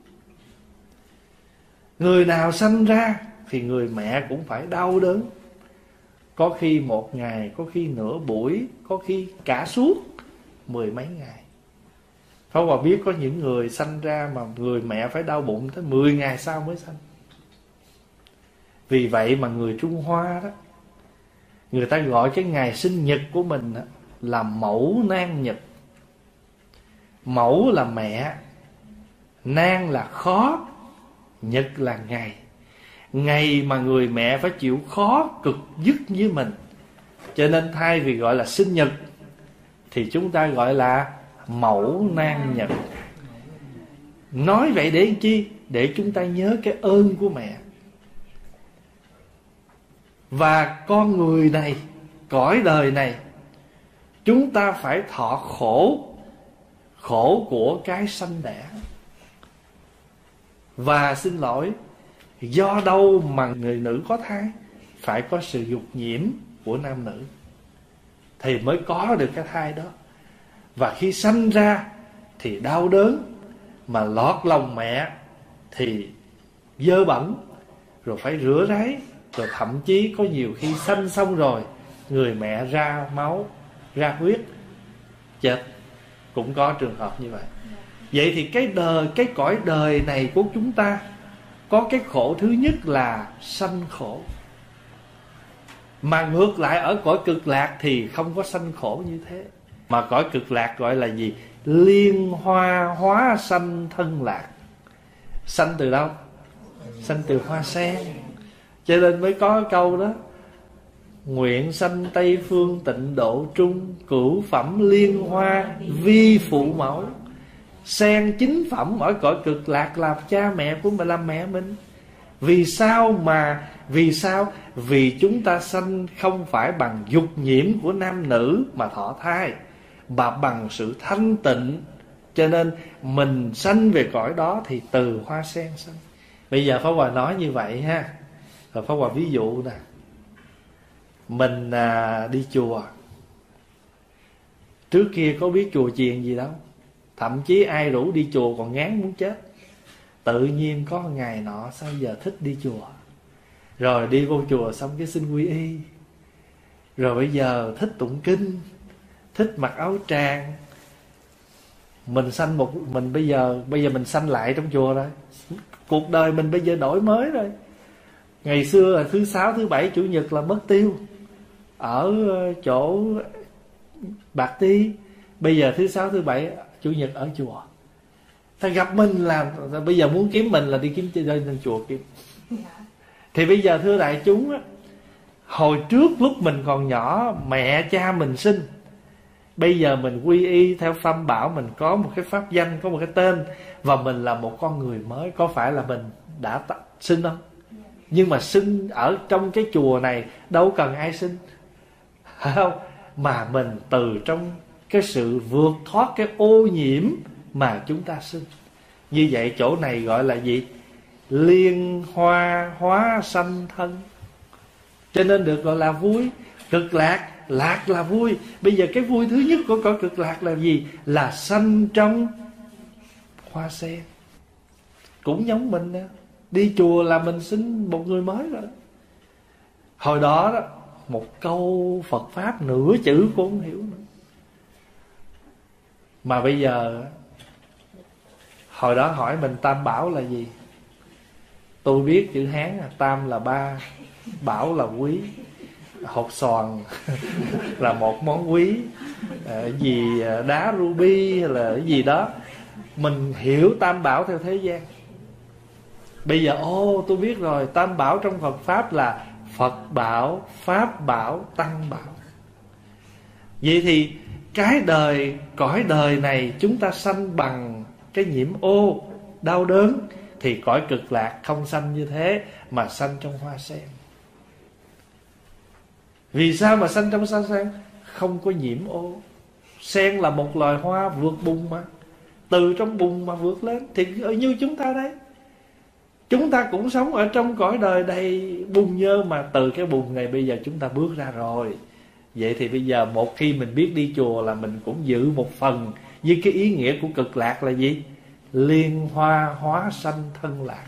Người nào sanh ra thì người mẹ cũng phải đau đớn. Có khi một ngày, có khi nửa buổi, có khi cả suốt mười mấy ngày. Pháp Hòa biết có những người sanh ra mà người mẹ phải đau bụng tới mười ngày sau mới sanh. Vì vậy mà người Trung Hoa đó, người ta gọi cái ngày sinh nhật của mình là mẫu nan nhật. Mẫu là mẹ, nan là khó, nhật là ngày. Ngày mà người mẹ phải chịu khó cực dứt với mình. Cho nên thay vì gọi là sinh nhật thì chúng ta gọi là mẫu nan nhật. Nói vậy để chi? Để chúng ta nhớ cái ơn của mẹ. Và con người này, cõi đời này, chúng ta phải thọ khổ, khổ của cái sanh đẻ. Và xin lỗi, do đâu mà người nữ có thai? Phải có sự dục nhiễm của nam nữ thì mới có được cái thai đó. Và khi sanh ra thì đau đớn, mà lọt lòng mẹ thì dơ bẩn, rồi phải rửa ráy, rồi thậm chí có nhiều khi sanh xong rồi người mẹ ra máu, ra huyết, chết. Cũng có trường hợp như vậy. Vậy thì cái đời, cái cõi đời này của chúng ta có cái khổ thứ nhất là sanh khổ. Mà ngược lại ở cõi cực lạc thì không có sanh khổ như thế. Mà cõi cực lạc gọi là gì? Liên hoa hóa sanh thân lạc. Sanh từ đâu? Sanh từ hoa sen. Cho nên mới có câu đó: nguyện sanh Tây phương tịnh độ trung, cửu phẩm liên hoa vi phụ mẫu. Sen chính phẩm ở cõi cực lạc làm cha mẹ của mình, làm mẹ mình. Vì sao mà Vì sao? Vì chúng ta sanh không phải bằng dục nhiễm của nam nữ mà thọ thai, mà bằng sự thanh tịnh. Cho nên mình sanh về cõi đó thì từ hoa sen sanh. Bây giờ Pháp Hòa nói như vậy ha. Rồi Pháp Hòa ví dụ nè. Mình à, đi chùa. Trước kia có biết chùa chiền gì đâu, thậm chí ai rủ đi chùa còn ngán muốn chết. Tự nhiên có ngày nọ sao giờ thích đi chùa. Rồi đi vô chùa xong cái xin quy y. Rồi bây giờ thích tụng kinh, thích mặc áo tràng. Mình sanh một mình bây giờ bây giờ mình sanh lại trong chùa rồi. Cuộc đời mình bây giờ đổi mới rồi. Ngày xưa là thứ sáu, thứ bảy, chủ nhật là mất tiêu ở chỗ Bạc Ti. Bây giờ thứ sáu, thứ bảy, chủ nhật ở chùa. Ta gặp mình là bây giờ muốn kiếm mình là đi kiếm chơi lên chùa kiếm. Thì bây giờ thưa đại chúng á, hồi trước lúc mình còn nhỏ, mẹ cha mình sinh, bây giờ mình quy y theo Tam Bảo, mình có một cái pháp danh, có một cái tên, và mình là một con người mới. Có phải là mình đã sinh không? Nhưng mà sinh ở trong cái chùa này đâu cần ai sinh, phải không? Mà mình từ trong cái sự vượt thoát cái ô nhiễm mà chúng ta sinh. Như vậy chỗ này gọi là gì? Liên hoa hóa sanh thân. Cho nên được gọi là vui. Cực lạc, lạc là vui. Bây giờ cái vui thứ nhất của cõi cực lạc là gì? Là sanh trong hoa sen. Cũng giống mình đó. Đi chùa là mình sinh một người mới rồi. Hồi đó đó, một câu Phật Pháp nửa chữ cũng không hiểu nữa. Mà bây giờ, hồi đó hỏi mình Tam Bảo là gì? Tôi biết chữ Hán là Tam là ba, Bảo là quý, hột xoàn là một món quý, à, gì đá ruby hay là cái gì đó. Mình hiểu Tam Bảo theo thế gian. Bây giờ ô tôi biết rồi, Tam Bảo trong Phật Pháp là Phật Bảo, Pháp Bảo, Tăng Bảo. Vậy thì cái đời, cõi đời này chúng ta sanh bằng cái nhiễm ô, đau đớn. Thì cõi cực lạc không sanh như thế, mà sanh trong hoa sen. Vì sao mà sanh trong hoa sen? Không có nhiễm ô. Sen là một loài hoa vượt bùn mà, từ trong bùn mà vượt lên. Thì như chúng ta đây, chúng ta cũng sống ở trong cõi đời đầy bùn nhơ, mà từ cái bùn này bây giờ chúng ta bước ra rồi. Vậy thì bây giờ một khi mình biết đi chùa là mình cũng giữ một phần với cái ý nghĩa của cực lạc là gì? Liên hoa hóa sanh thân lạc.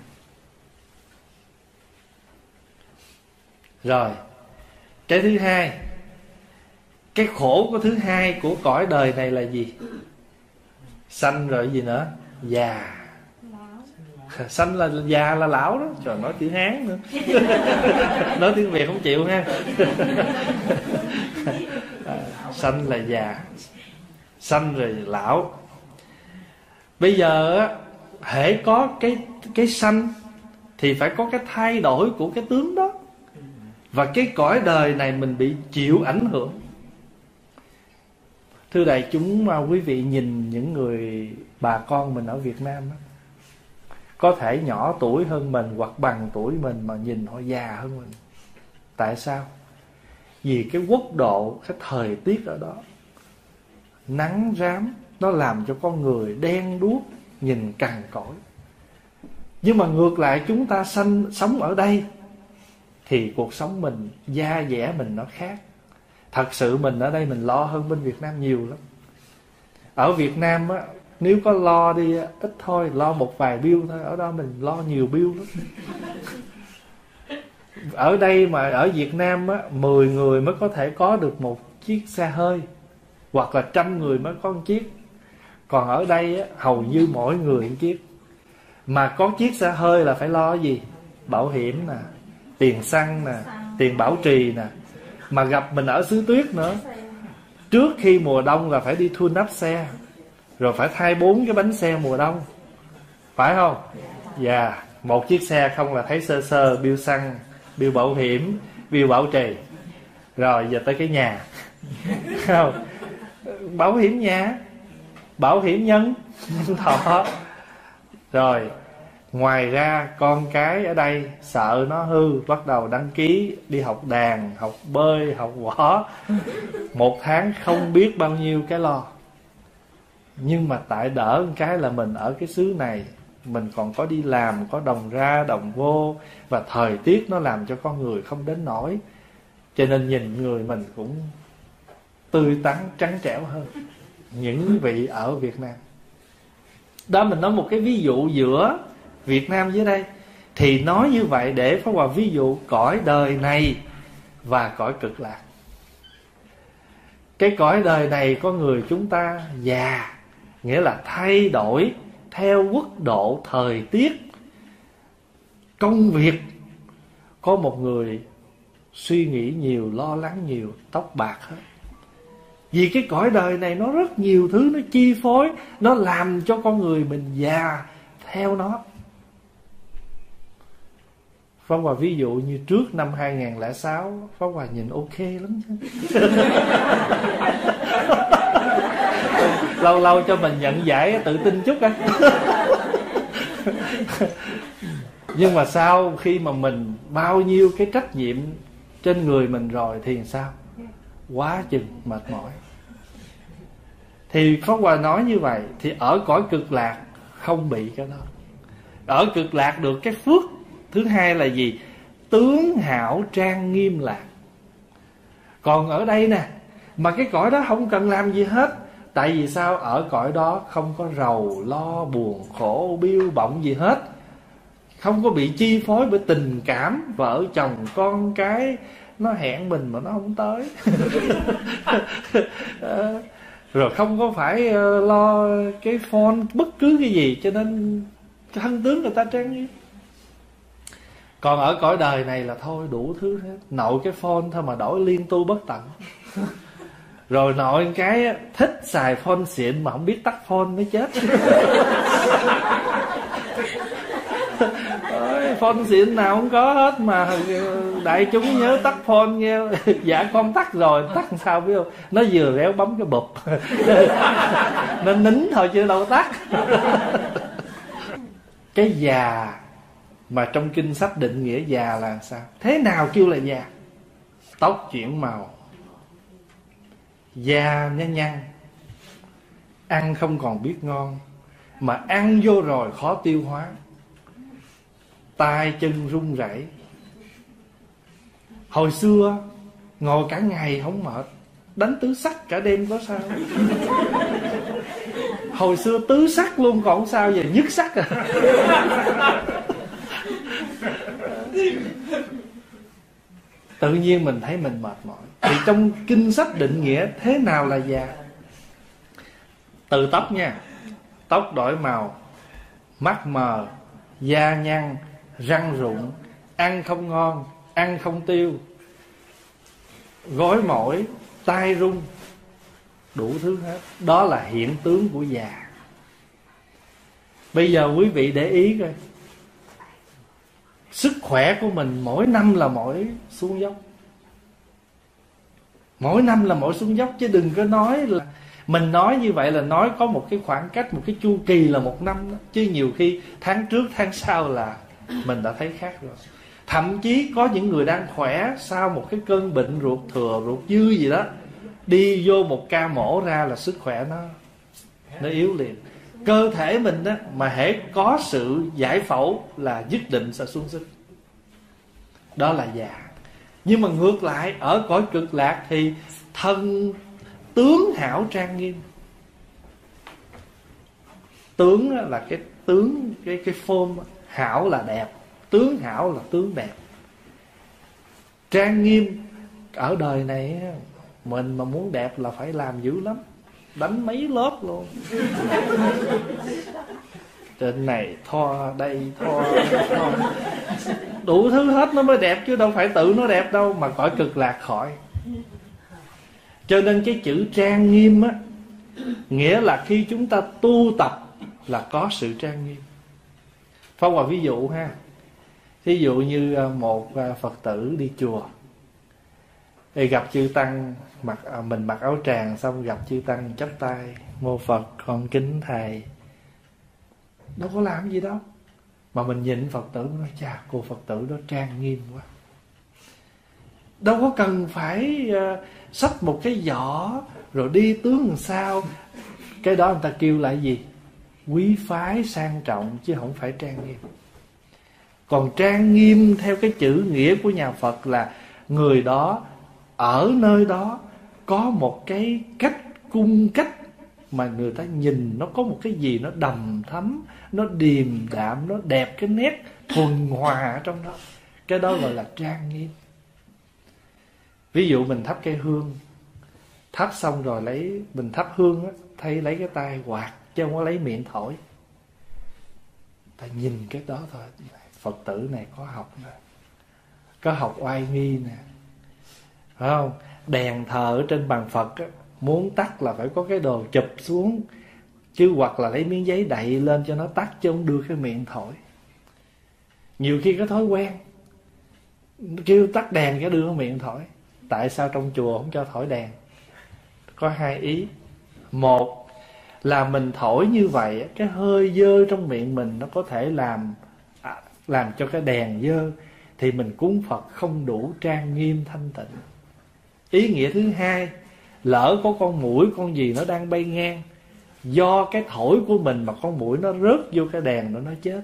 Rồi, cái thứ hai, cái khổ của thứ hai của cõi đời này là gì? Sanh rồi gì nữa? Già. Sanh là già là lão đó. Trời, nói chữ Hán nữa. Nói tiếng Việt không chịu ha. Sanh là già, sanh rồi lão. Bây giờ á, hễ có cái cái sanh thì phải có cái thay đổi của cái tướng đó. Và cái cõi đời này mình bị chịu ảnh hưởng. Thưa đại chúng, mà quý vị nhìn những người bà con mình ở Việt Nam đó, có thể nhỏ tuổi hơn mình hoặc bằng tuổi mình mà nhìn họ già hơn mình. Tại sao? Vì cái quốc độ, cái thời tiết ở đó, nắng rám, nó làm cho con người đen đuốc, nhìn cằn cỗi. Nhưng mà ngược lại chúng ta sanh, sống ở đây thì cuộc sống mình, da dẻ mình nó khác. Thật sự mình ở đây mình lo hơn bên Việt Nam nhiều lắm. Ở Việt Nam á, nếu có lo đi ít thôi, lo một vài bill thôi. Ở đó mình lo nhiều bill lắm. Ở đây mà ở Việt Nam á, mười người mới có thể có được một chiếc xe hơi, hoặc là trăm người mới có một chiếc. Còn ở đây á, hầu như mỗi người một chiếc. Mà có chiếc xe hơi là phải lo gì? Bảo hiểm nè, tiền xăng nè, tiền bảo trì nè. Mà gặp mình ở xứ tuyết nữa, trước khi mùa đông là phải đi tune up xe, rồi phải thay bốn cái bánh xe mùa đông, phải không? Dạ, yeah. Một chiếc xe không là thấy sơ sơ bill xăng, bill bảo hiểm, bill bảo trì. Rồi giờ tới cái nhà không? Bảo hiểm nhà, bảo hiểm nhân thọ. Rồi ngoài ra con cái ở đây sợ nó hư, bắt đầu đăng ký đi học đàn, học bơi, học võ. Một tháng không biết bao nhiêu cái lo. Nhưng mà tại đỡ một cái là mình ở cái xứ này, mình còn có đi làm, có đồng ra đồng vô, và thời tiết nó làm cho con người không đến nổi, cho nên nhìn người mình cũng tươi tắn, trắng trẻo hơn những vị ở Việt Nam. Đó, mình nói một cái ví dụ giữa Việt Nam dưới đây. Thì nói như vậy để Pháp Hòa ví dụ cõi đời này và cõi cực lạc. Cái cõi đời này có người chúng ta già, nghĩa là thay đổi theo quốc độ thời tiết, công việc. Có một người suy nghĩ nhiều, lo lắng nhiều, tóc bạc hết. Vì cái cõi đời này nó rất nhiều thứ nó chi phối, nó làm cho con người mình già theo nó. Pháp Hòa ví dụ như trước năm hai nghìn lẻ sáu, Pháp Hòa nhìn ok lắm chứ. Lâu lâu cho mình nhận giải tự tin chút á. Nhưng mà sau khi mà mình bao nhiêu cái trách nhiệm trên người mình rồi thì sao? Quá chừng mệt mỏi. Thì Pháp Hòa nói như vậy, thì ở cõi cực lạc không bị cái đó. Ở cực lạc được cái phước thứ hai là gì? Tướng hảo trang nghiêm lạc. Còn ở đây nè, mà cái cõi đó không cần làm gì hết. Tại vì sao? Ở cõi đó không có rầu, lo, buồn, khổ, biêu bọng gì hết. Không có bị chi phối bởi tình cảm, vợ chồng, con cái nó hẹn mình mà nó không tới. Rồi không có phải lo cái phone bất cứ cái gì, cho nên thân tướng người ta trang nghiêm. Còn ở cõi đời này là thôi đủ thứ hết. Nội cái phone thôi mà đổi liên tu bất tận. Rồi nội cái thích xài phone xịn mà không biết tắt phone mới chết. Ôi, phone xịn nào không có hết mà đại chúng nhớ tắt phone nghe. Dạ con tắt rồi, tắt sao biết không? Nó vừa réo bấm cái bụp. Nó nín thôi chứ đâu tắt. Cái già mà trong kinh sách định nghĩa già là sao? Thế nào kêu là già? Tóc chuyển màu, da nhăn nhăn, ăn không còn biết ngon, mà ăn vô rồi khó tiêu hóa, tay chân run rẩy. Hồi xưa ngồi cả ngày không mệt, đánh tứ sắc cả đêm có sao? Hồi xưa tứ sắc luôn còn sao, giờ nhất sắc à. Tự nhiên mình thấy mình mệt mỏi. Thì trong kinh sách định nghĩa thế nào là già? Từ tóc nha. Tóc đổi màu, mắt mờ, da nhăn, răng rụng, ăn không ngon, ăn không tiêu, gối mỏi, tai rung, đủ thứ hết. Đó là hiện tướng của già. Bây giờ quý vị để ý coi, sức khỏe của mình mỗi năm là mỗi xuống dốc. Mỗi năm là mỗi xuống dốc. Chứ đừng có nói là mình nói như vậy là nói có một cái khoảng cách, một cái chu kỳ là một năm đó. Chứ nhiều khi tháng trước tháng sau là mình đã thấy khác rồi. Thậm chí có những người đang khỏe, sau một cái cơn bệnh ruột thừa, ruột dư gì đó, đi vô một ca mổ ra là sức khỏe nó nó yếu liền. Cơ thể mình đó, mà hễ có sự giải phẫu là nhất định sẽ xuống sức. Đó là già. Nhưng mà ngược lại, ở cõi cực lạc thì thân tướng hảo trang nghiêm. Tướng là cái tướng, cái cái form, hảo là đẹp, tướng hảo là tướng đẹp. Trang nghiêm ở đời này mình mà muốn đẹp là phải làm dữ lắm, đánh mấy lớp luôn. Trên này thoa, đây thoa, thoa, đủ thứ hết nó mới đẹp, chứ đâu phải tự nó đẹp đâu. Mà cõi cực lạc khỏi. Cho nên cái chữ trang nghiêm á, nghĩa là khi chúng ta tu tập là có sự trang nghiêm. Phong vào ví dụ ha. Ví dụ như một Phật tử đi chùa, thì gặp chư tăng, mặc mình mặc áo tràng, xong gặp chư tăng chắp tay: mô Phật, con kính thầy. Đâu có làm gì đâu, mà mình nhìn Phật tử nói: chà, cô Phật tử đó trang nghiêm quá. Đâu có cần phải uh, xách một cái giỏ rồi đi tướng làm sao. Cái đó người ta kêu là gì? Quý phái sang trọng, chứ không phải trang nghiêm. Còn trang nghiêm theo cái chữ nghĩa của nhà Phật là người đó ở nơi đó có một cái cách cung cách mà người ta nhìn nó có một cái gì nó đầm thắm, nó điềm đạm, nó đẹp, cái nét thuần hòa ở trong đó. Cái đó gọi là trang nghiêm. Ví dụ mình thắp cây hương, thắp xong rồi lấy, mình thắp hương á, thay lấy cái tay quạt, chứ không có lấy miệng thổi. Ta nhìn cái đó thôi, Phật tử này có học nè, có học oai nghi nè, phải không? Đèn thờ ở trên bàn Phật á, muốn tắt là phải có cái đồ chụp xuống, chứ hoặc là lấy miếng giấy đậy lên cho nó tắt, chứ không đưa cái miệng thổi. Nhiều khi có thói quen kêu tắt đèn cái đưa cái miệng thổi. Tại sao trong chùa không cho thổi đèn? Có hai ý. Một là mình thổi như vậy, cái hơi dơ trong miệng mình nó có thể làm à, làm cho cái đèn dơ, thì mình cúng Phật không đủ trang nghiêm thanh tịnh. Ý nghĩa thứ hai, lỡ có con muỗi con gì nó đang bay ngang, do cái thổi của mình mà con muỗi nó rớt vô cái đèn đó, nó chết.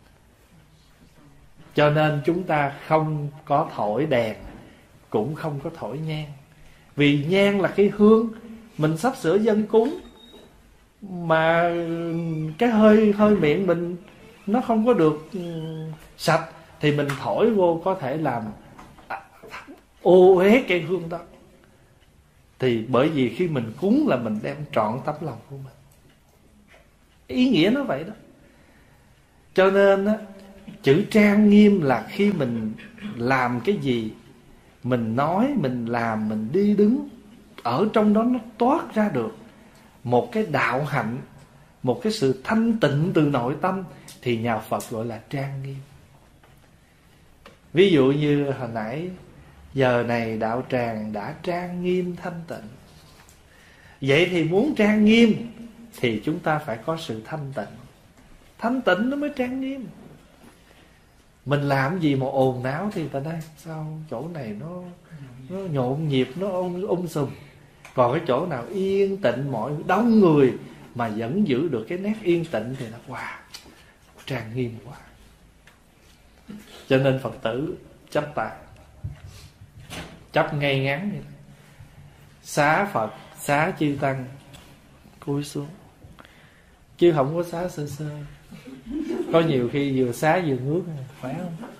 Cho nên chúng ta không có thổi đèn, cũng không có thổi nhang. Vì nhang là cái hương mình sắp sửa dâng cúng, mà cái hơi hơi miệng mình nó không có được sạch, thì mình thổi vô có thể làm ô uế cây hương đó. Thì bởi vì khi mình cúng là mình đem trọn tấm lòng của mình. Ý nghĩa nó vậy đó. Cho nên á, chữ trang nghiêm là khi mình làm cái gì, mình nói, mình làm, mình đi đứng, ở trong đó nó toát ra được một cái đạo hạnh, một cái sự thanh tịnh từ nội tâm, thì nhà Phật gọi là trang nghiêm. Ví dụ như hồi nãy, giờ này đạo tràng đã trang nghiêm thanh tịnh. Vậy thì muốn trang nghiêm thì chúng ta phải có sự thanh tịnh. Thanh tịnh nó mới trang nghiêm. Mình làm gì mà ồn náo thì ta nói sao chỗ này nó nó nhộn nhịp, nó ôm um sùm. Còn cái chỗ nào yên tịnh, mọi đông người mà vẫn giữ được cái nét yên tịnh thì nó wow, trang nghiêm quá. Cho nên Phật tử chắp tay, chắp ngay ngắn vậy. Xá Phật, xá chư tăng, cúi xuống, chứ không có xá sơ sơ. Có nhiều khi vừa xá vừa ngước, phải không?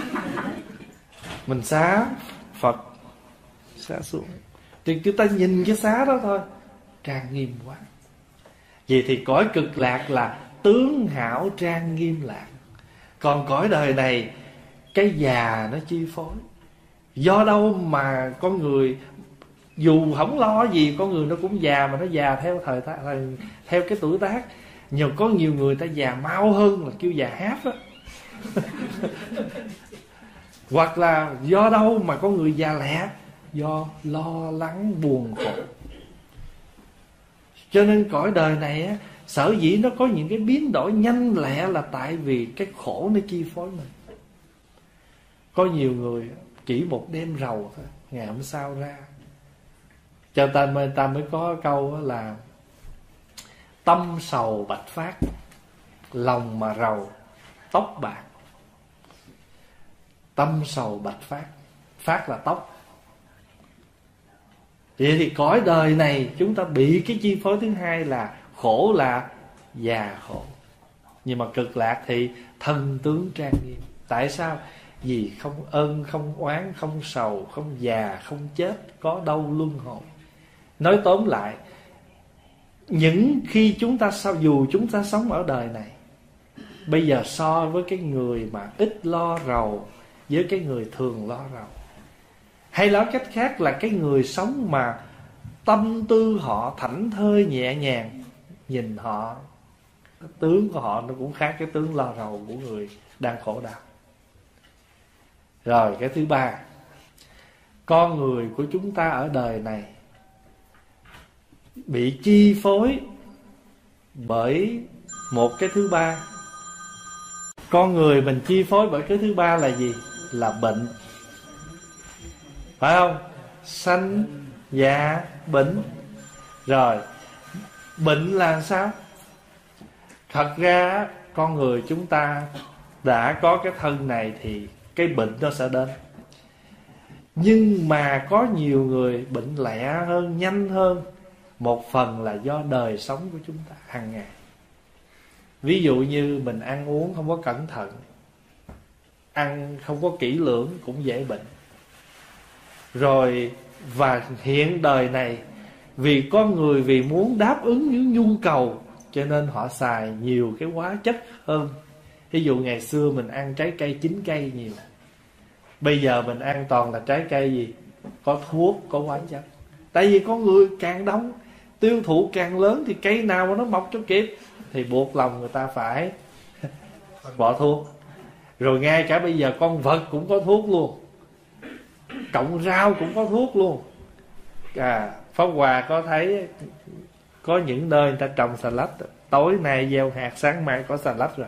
Mình xá Phật, xá xuống, thì chúng ta nhìn cái xá đó thôi, trang nghiêm quá. Vậy thì cõi cực lạc là tướng hảo trang nghiêm lạc. Còn cõi đời này cái già nó chi phối. Do đâu mà con người dù không lo gì, con người nó cũng già, mà nó già theo thời, thời theo cái tuổi tác. Nhưng có nhiều người ta già mau hơn là kêu già háp á. Hoặc là do đâu mà con người già lẹ? Do lo lắng buồn khổ. Cho nên cõi đời này á, sở dĩ nó có những cái biến đổi nhanh lẹ là tại vì cái khổ nó chi phối mình. Có nhiều người chỉ một đêm rầu thôi, ngày hôm sau ra. Cho ta mới, ta mới có câu là Tâm sầu bạch phát, lòng mà rầu tóc bạc. Tâm sầu bạch phát, phát là tóc. Vậy thì cõi đời này chúng ta bị cái chi phối thứ hai là khổ, là già khổ. Nhưng mà cực lạc thì thân tướng trang nghiêm. Tại sao? Vì không ân, không oán, không sầu, không già, không chết, có đâu luân hồi. Nói tóm lại, những khi chúng ta sao dù chúng ta sống ở đời này, bây giờ so với cái người mà ít lo rầu với cái người thường lo rầu, hay nói cách khác là cái người sống mà tâm tư họ thảnh thơi nhẹ nhàng, nhìn họ, cái tướng của họ nó cũng khác cái tướng lo rầu của người đang khổ đau. Rồi cái thứ ba, con người của chúng ta ở đời này bị chi phối bởi một cái thứ ba. Con người mình chi phối bởi cái thứ ba là gì? Là bệnh. Phải không? Sanh, già, bệnh. Rồi, bệnh là sao? Thật ra con người chúng ta đã có cái thân này thì cái bệnh nó sẽ đến. Nhưng mà có nhiều người bệnh lẹ hơn, nhanh hơn. Một phần là do đời sống của chúng ta hàng ngày. Ví dụ như mình ăn uống không có cẩn thận, ăn không có kỹ lưỡng cũng dễ bệnh. Rồi và hiện đời này, vì con người vì muốn đáp ứng những nhu cầu cho nên họ xài nhiều cái hóa chất hơn. Ví dụ ngày xưa mình ăn trái cây chín cây nhiều, bây giờ mình ăn toàn là trái cây gì? Có thuốc, có hóa chất. Tại vì con người càng đông, tiêu thụ càng lớn, thì cây nào mà nó mọc cho kịp thì buộc lòng người ta phải bỏ thuốc. Rồi ngay cả bây giờ con vật cũng có thuốc luôn, cộng rau cũng có thuốc luôn. À, Pháp Hòa có thấy có những nơi người ta trồng xà lách, tối nay gieo hạt, sáng mai có xà lách rồi.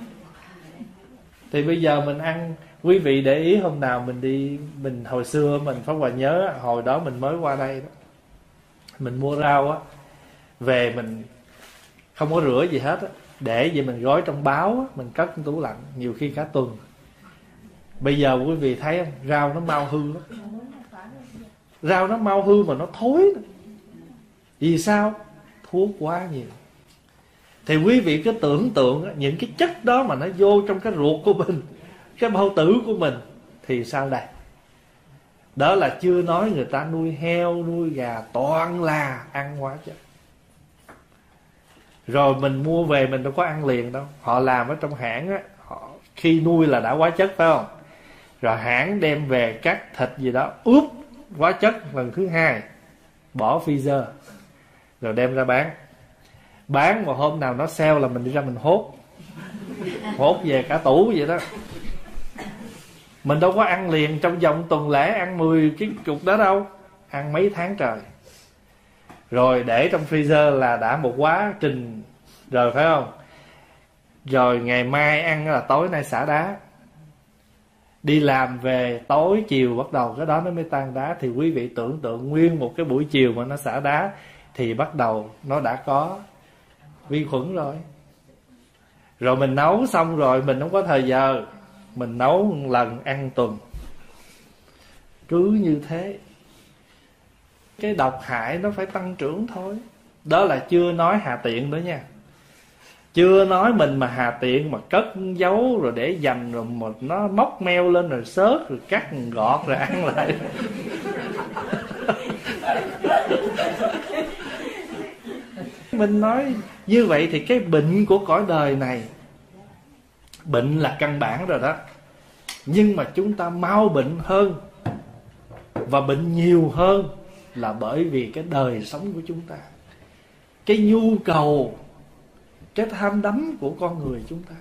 Thì bây giờ mình ăn, quý vị để ý hôm nào mình đi, mình hồi xưa mình Pháp Hòa nhớ hồi đó mình mới qua đây đó, mình mua rau á, về mình không có rửa gì hết á, để vậy mình gói trong báo á, mình cất trong tủ lạnh nhiều khi cả tuần. Bây giờ quý vị thấy không, rau nó mau hư lắm. Rau nó mau hư mà nó thối. Vì sao? Thuốc quá nhiều. Thì quý vị cứ tưởng tượng á, những cái chất đó mà nó vô trong cái ruột của mình, cái bao tử của mình, thì sao đây? Đó là chưa nói người ta nuôi heo, nuôi gà toàn là ăn hóa chất. Rồi mình mua về mình đâu có ăn liền đâu. Họ làm ở trong hãng á, họ khi nuôi là đã hóa chất phải không? Rồi hãng đem về cắt thịt gì đó, ướp hóa chất lần thứ hai, bỏ freezer, rồi đem ra bán. Bán mà hôm nào nó sale là mình đi ra mình hốt, hốt về cả tủ vậy đó. Mình đâu có ăn liền trong vòng tuần lễ, ăn mười cái cục đó đâu, ăn mấy tháng trời. Rồi để trong freezer là đã một quá trình rồi phải không? Rồi ngày mai ăn là tối nay xả đá. Đi làm về tối chiều bắt đầu cái đó nó mới tan đá. Thì quý vị tưởng tượng nguyên một cái buổi chiều mà nó xả đá thì bắt đầu nó đã có vi khuẩn rồi. Rồi mình nấu xong rồi mình không có thời giờ, mình nấu một lần ăn tuần. Cứ như thế, cái độc hại nó phải tăng trưởng thôi. Đó là chưa nói hà tiện nữa nha. Chưa nói mình mà hà tiện mà cất giấu rồi để dành, rồi một nó móc meo lên rồi xớt rồi cắt gọt rồi ăn lại. Mình nói như vậy thì cái bệnh của cõi đời này, bệnh là căn bản rồi đó, nhưng mà chúng ta mau bệnh hơn và bệnh nhiều hơn là bởi vì cái đời sống của chúng ta, cái nhu cầu, cái tham đắm của con người chúng ta.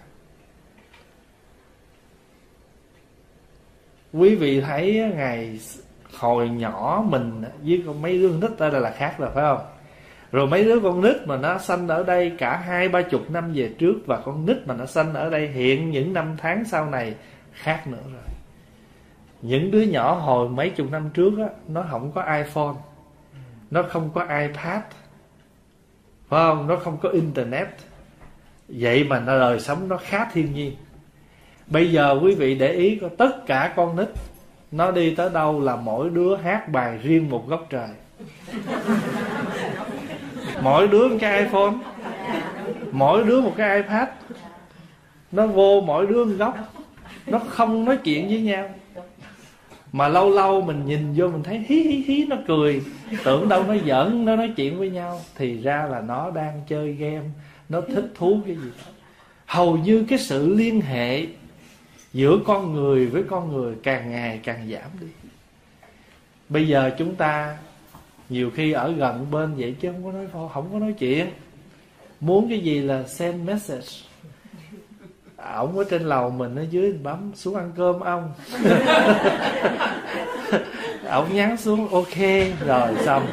Quý vị thấy ngày hồi nhỏ mình với con mấy đứa nít ở đây là khác rồi phải không? Rồi mấy đứa con nít mà nó sanh ở đây cả hai ba chục năm về trước, và con nít mà nó sanh ở đây hiện những năm tháng sau này khác nữa rồi. Những đứa nhỏ hồi mấy chục năm trước á, nó không có iPhone, nó không có iPad, phải không? Nó không có internet, vậy mà nó đời sống nó khá thiên nhiên. Bây giờ quý vị để ý có tất cả con nít, nó đi tới đâu là mỗi đứa hát bài riêng một góc trời. Mỗi đứa một cái iPhone, mỗi đứa một cái iPad, nó vô mỗi đứa một góc, nó không nói chuyện với nhau. Mà lâu lâu mình nhìn vô mình thấy hí hí hí nó cười, tưởng đâu nó giỡn, nó nói chuyện với nhau, thì ra là nó đang chơi game, nó thích thú cái gì đó. Hầu như cái sự liên hệ giữa con người với con người càng ngày càng giảm đi. Bây giờ chúng ta nhiều khi ở gần bên vậy chứ không có nói không có nói chuyện. Muốn cái gì là send message. Ổng ở trên lầu, mình ở dưới bấm xuống ăn cơm ông. Ổng nhắn xuống ok rồi xong.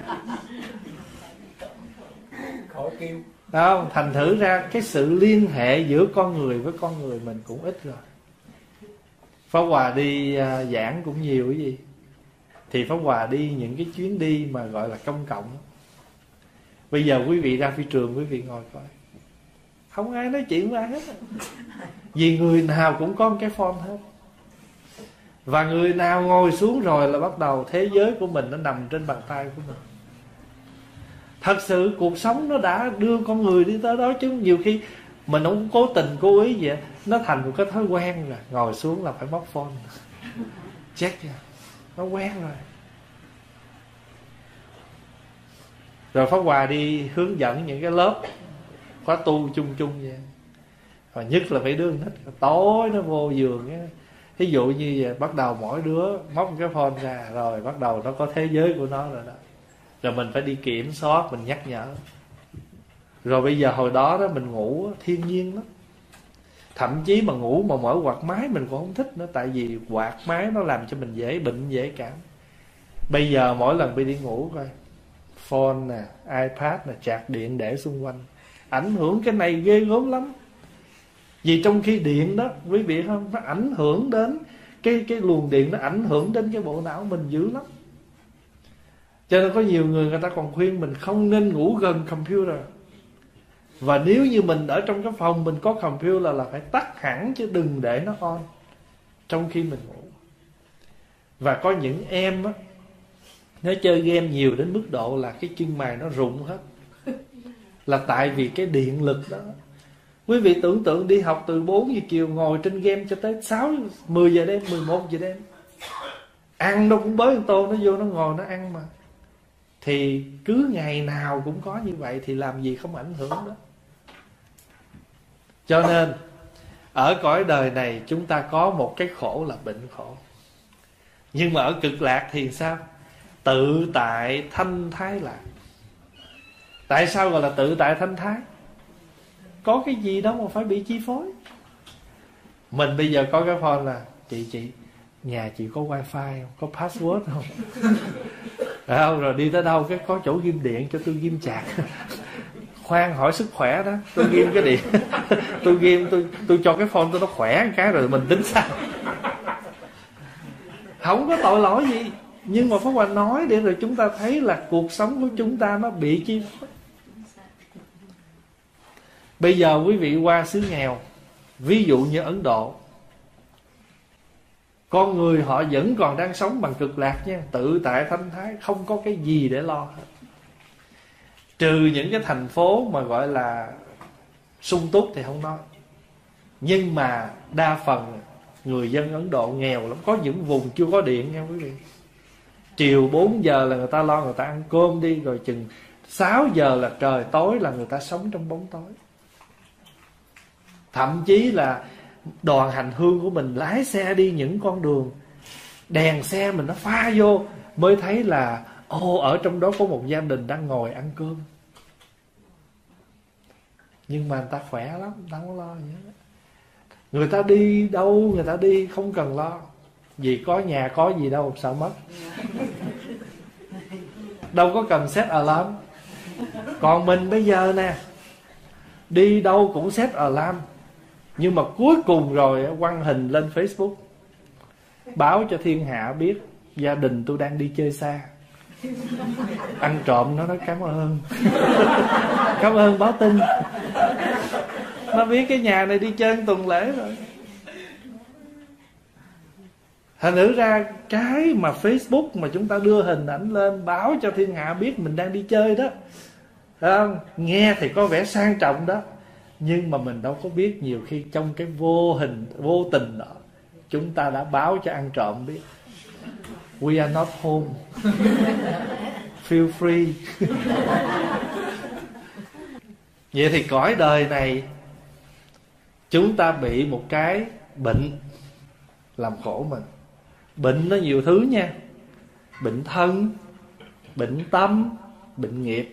Khỏi kêu. Không, thành thử ra cái sự liên hệ giữa con người với con người mình cũng ít rồi. Pháp Hòa đi uh, giảng cũng nhiều cái gì. Thì Pháp Hòa đi những cái chuyến đi mà gọi là công cộng. Bây giờ quý vị ra phi trường, quý vị ngồi coi, không ai nói chuyện với ai hết. Vì người nào cũng có một cái phone hết. Và người nào ngồi xuống rồi là bắt đầu thế giới của mình nó nằm trên bàn tay của mình. Thật sự cuộc sống nó đã đưa con người đi tới đó, chứ nhiều khi mình không cố tình cố ý vậy, nó thành một cái thói quen rồi. Ngồi xuống là phải móc phone check ra. Nó quen rồi. Rồi Pháp Hòa đi hướng dẫn những cái lớp khóa tu chung chung vậy. Và nhất là mấy đứa nít tối nó vô giường á, ví dụ như vậy, bắt đầu mỗi đứa móc cái phone ra, rồi bắt đầu nó có thế giới của nó rồi đó. Rồi mình phải đi kiểm soát, mình nhắc nhở. Rồi bây giờ hồi đó đó mình ngủ thiên nhiên lắm. Thậm chí mà ngủ mà mở quạt máy mình cũng không thích nữa. Tại vì quạt máy nó làm cho mình dễ bệnh, dễ cảm. Bây giờ mỗi lần đi đi ngủ coi, phone nè, iPad nè, sạc điện để xung quanh, ảnh hưởng cái này ghê gớm lắm. Vì trong khi điện đó, quý vị không, nó ảnh hưởng đến cái, cái luồng điện, nó ảnh hưởng đến cái bộ não mình dữ lắm. Cho nên có nhiều người người ta còn khuyên mình không nên ngủ gần computer. Và nếu như mình ở trong cái phòng mình có computer là phải tắt hẳn, chứ đừng để nó on trong khi mình ngủ. Và có những em á, nó chơi game nhiều đến mức độ là cái chân mày nó rụng hết. Là tại vì cái điện lực đó. Quý vị tưởng tượng đi học từ bốn giờ chiều ngồi trên game cho tới sáu, mười giờ đêm, mười một giờ đêm. Ăn đâu cũng bới một tô, nó vô nó ngồi nó ăn mà. Thì cứ ngày nào cũng có như vậy thì làm gì không ảnh hưởng đó. Cho nên ở cõi đời này chúng ta có một cái khổ là bệnh khổ. Nhưng mà ở cực lạc thì sao? Tự tại thanh thái lạc. Tại sao gọi là tự tại thanh thái? Có cái gì đâu mà phải bị chi phối. Mình bây giờ có cái phone là Chị chị nhà chị có wifi không? Có password không? Phải không? Rồi đi tới đâu cái có chỗ ghim điện cho tôi ghim chặt. Khoan hỏi sức khỏe đó, tôi ghim cái điện. Tôi ghim, tôi tôi cho cái phone tôi nó khỏe một cái rồi mình tính sao. Không có tội lỗi gì. Nhưng mà Pháp Hòa nói để rồi chúng ta thấy là cuộc sống của chúng ta nó bị chi phối. Bây giờ quý vị qua xứ nghèo, ví dụ như Ấn Độ, con người họ vẫn còn đang sống bằng cực lạc nha, tự tại thanh thái, không có cái gì để lo hết. Trừ những cái thành phố mà gọi là sung túc thì không nói. Nhưng mà đa phần người dân Ấn Độ nghèo lắm. Có những vùng chưa có điện nha quý vị. Chiều bốn giờ là người ta lo người ta ăn cơm đi, rồi chừng sáu giờ là trời tối là người ta sống trong bóng tối. Thậm chí là đoàn hành hương của mình lái xe đi những con đường, đèn xe mình nó pha vô mới thấy là ồ, ở trong đó có một gia đình đang ngồi ăn cơm. Nhưng mà người ta khỏe lắm, người ta không lo gì hết. Người ta đi đâu người ta đi không cần lo. Vì có nhà có gì đâu sợ mất. Đâu có cần set alarm. Còn mình bây giờ nè, đi đâu cũng set alarm. Nhưng mà cuối cùng rồi quăng hình lên Facebook, báo cho thiên hạ biết gia đình tôi đang đi chơi xa. Ăn trộm nó nói cảm ơn. Cảm ơn báo tin. Nó biết cái nhà này đi chơi tuần lễ rồi. Thành thử ra cái mà Facebook mà chúng ta đưa hình ảnh lên báo cho thiên hạ biết mình đang đi chơi đó, phải không? Nghe thì có vẻ sang trọng đó, nhưng mà mình đâu có biết nhiều khi trong cái vô hình, vô tình đó, chúng ta đã báo cho ăn trộm biết. We are not home. Feel free. Vậy thì cõi đời này chúng ta bị một cái bệnh làm khổ mình. Bệnh nó nhiều thứ nha. Bệnh thân, bệnh tâm, bệnh nghiệp.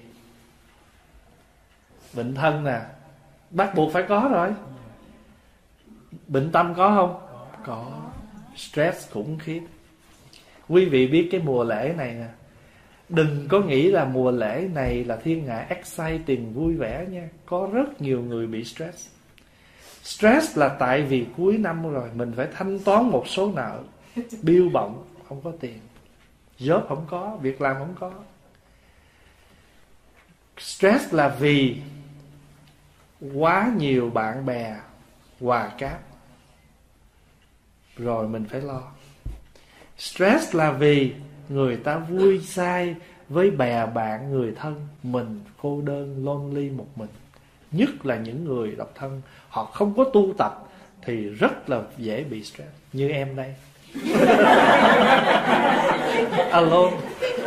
Bệnh thân nè, bắt buộc phải có rồi. Bệnh tâm có không? Có. Stress khủng khiếp. Quý vị biết cái mùa lễ này nè, đừng có nghĩ là mùa lễ này là thiên hạ exciting, vui vẻ nha. Có rất nhiều người bị stress. Stress là tại vì cuối năm rồi mình phải thanh toán một số nợ, bill bọng, không có tiền, job không có, việc làm không có. Stress là vì quá nhiều bạn bè hòa cáp, rồi mình phải lo. Stress là vì người ta vui say với bè bạn, người thân, mình cô đơn, lonely một mình. Nhất là những người độc thân, họ không có tu tập thì rất là dễ bị stress. Như em đây. Alone.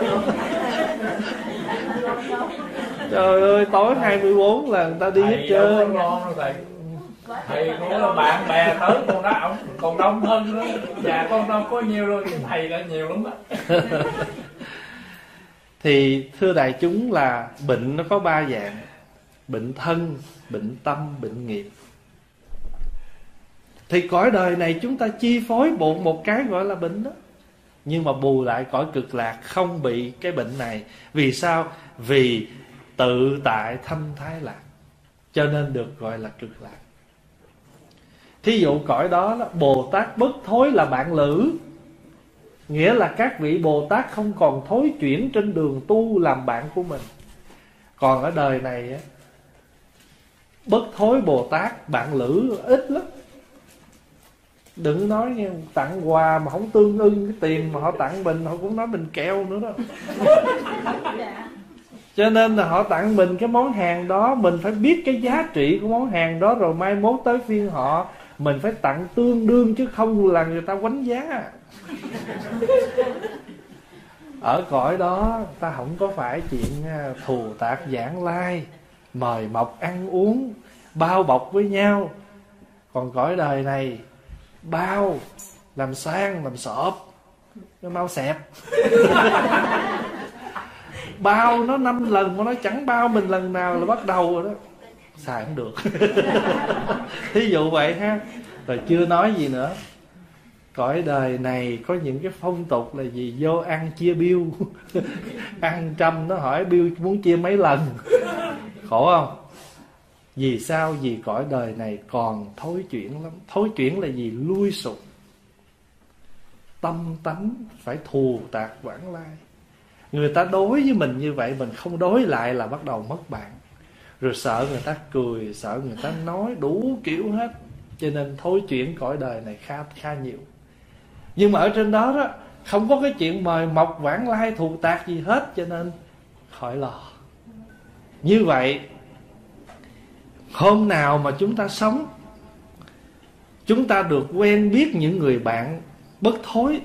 Trời ơi, tối hai mươi bốn là người ta đi hết trơn. Thầy nói là bạn bè tới con đó, ông còn đông hơn nữa. Nhà con đâu có nhiều rồi, thầy là nhiều lắm đó. Thì thưa đại chúng là bệnh nó có ba dạng: bệnh thân, bệnh tâm, bệnh nghiệp. Thì cõi đời này chúng ta chi phối bộ một cái gọi là bệnh đó. Nhưng mà bù lại cõi cực lạc không bị cái bệnh này. Vì sao? Vì tự tại thanh thái lạc, cho nên được gọi là cực lạc. Thí dụ cõi đó, đó Bồ Tát bất thối là bạn lữ, nghĩa là các vị Bồ Tát không còn thối chuyển trên đường tu làm bạn của mình. Còn ở đời này á, bất thối Bồ Tát bạn lữ ít lắm. Đừng nói nghe, tặng quà mà không tương ưng cái tiền mà họ tặng mình, họ cũng nói mình keo nữa đó. Cho nên là họ tặng mình cái món hàng đó, mình phải biết cái giá trị của món hàng đó, rồi mai mốt tới phiên họ mình phải tặng tương đương, chứ không là người ta quánh giá. Ở cõi đó ta không có phải chuyện thù tạc giảng lai, mời mọc ăn uống, bao bọc với nhau. Còn cõi đời này bao, làm sang, làm sọp, nó mau xẹp. Bao nó năm lần mà nó chẳng bao mình lần nào là bắt đầu rồi đó. Xài không được. Thí dụ vậy ha. Rồi chưa nói gì nữa. Cõi đời này có những cái phong tục là gì? Vô ăn chia bill. Ăn trăm nó hỏi bill muốn chia mấy lần. Khổ không? Vì sao? Vì cõi đời này còn thối chuyển lắm. Thối chuyển là gì? Lui sụp. Tâm tánh phải thù tạc vãng lai. Người ta đối với mình như vậy, mình không đối lại là bắt đầu mất bạn. Rồi sợ người ta cười, sợ người ta nói, đủ kiểu hết. Cho nên thối chuyển cõi đời này khá, khá nhiều. Nhưng mà ở trên đó đó không có cái chuyện mời mọc vãng lai thù tạc gì hết, cho nên khỏi lo. Như vậy hôm nào mà chúng ta sống, chúng ta được quen biết những người bạn bất thối.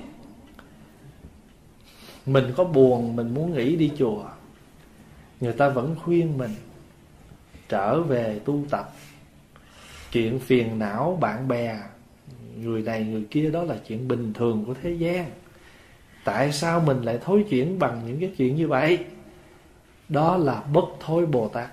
Mình có buồn, mình muốn nghỉ đi chùa, người ta vẫn khuyên mình trở về tu tập. Chuyện phiền não bạn bè, người này người kia, đó là chuyện bình thường của thế gian. Tại sao mình lại thối chuyển bằng những cái chuyện như vậy? Đó là bất thối Bồ Tát.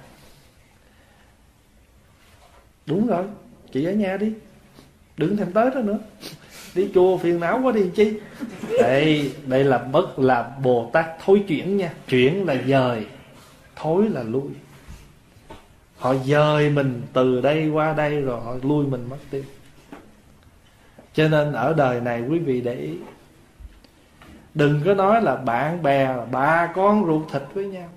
Đúng rồi, chị ở nhà đi, đừng thèm tới đó nữa. Đi chùa phiền não quá đi chi. Đây, đây là bất là Bồ Tát thối chuyển nha. Chuyển là dời, thối là lui. Họ dời mình từ đây qua đây, rồi họ lui mình mất tiêu. Cho nên ở đời này quý vị để ý, Đừng có nói là bạn bè, bà con ruột thịt với nhau,